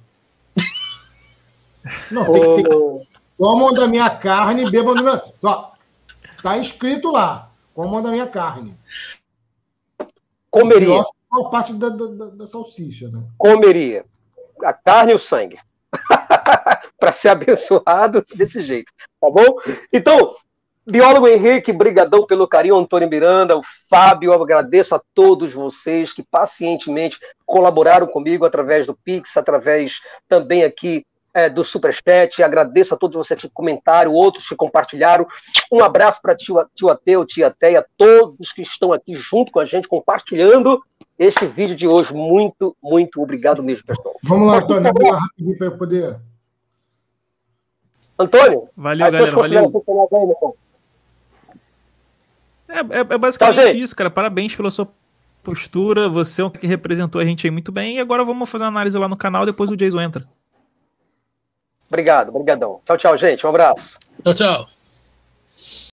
Não, tem que ter. Comam da minha carne e bebam do meu... Ó, tá escrito lá. Comam da minha carne. Comeria. Qual parte da, da, da salsicha, né? Comeria. A carne e o sangue. Para ser abençoado desse jeito. Tá bom? Então, biólogo Henrique, brigadão pelo carinho. Antônio Miranda, o Fábio, eu agradeço a todos vocês que pacientemente colaboraram comigo através do Pix, através também aqui É, do Superchat. Agradeço a todos vocês que comentaram, outros que compartilharam. Um abraço para tio, tio Ateu, tia Teia, todos que estão aqui junto com a gente, compartilhando este vídeo de hoje. Muito, muito obrigado mesmo, pessoal. Vamos lá, Antônio, vamos lá rapidinho para eu poder... Antônio, valeu, galera, valeu. É, é, é basicamente tá, isso, cara. Parabéns pela sua postura. Você é um que representou a gente aí muito bem. E agora vamos fazer uma análise lá no canal, depois o Jason entra. Obrigado, obrigadão. Tchau, tchau, gente. Um abraço. Tchau, tchau.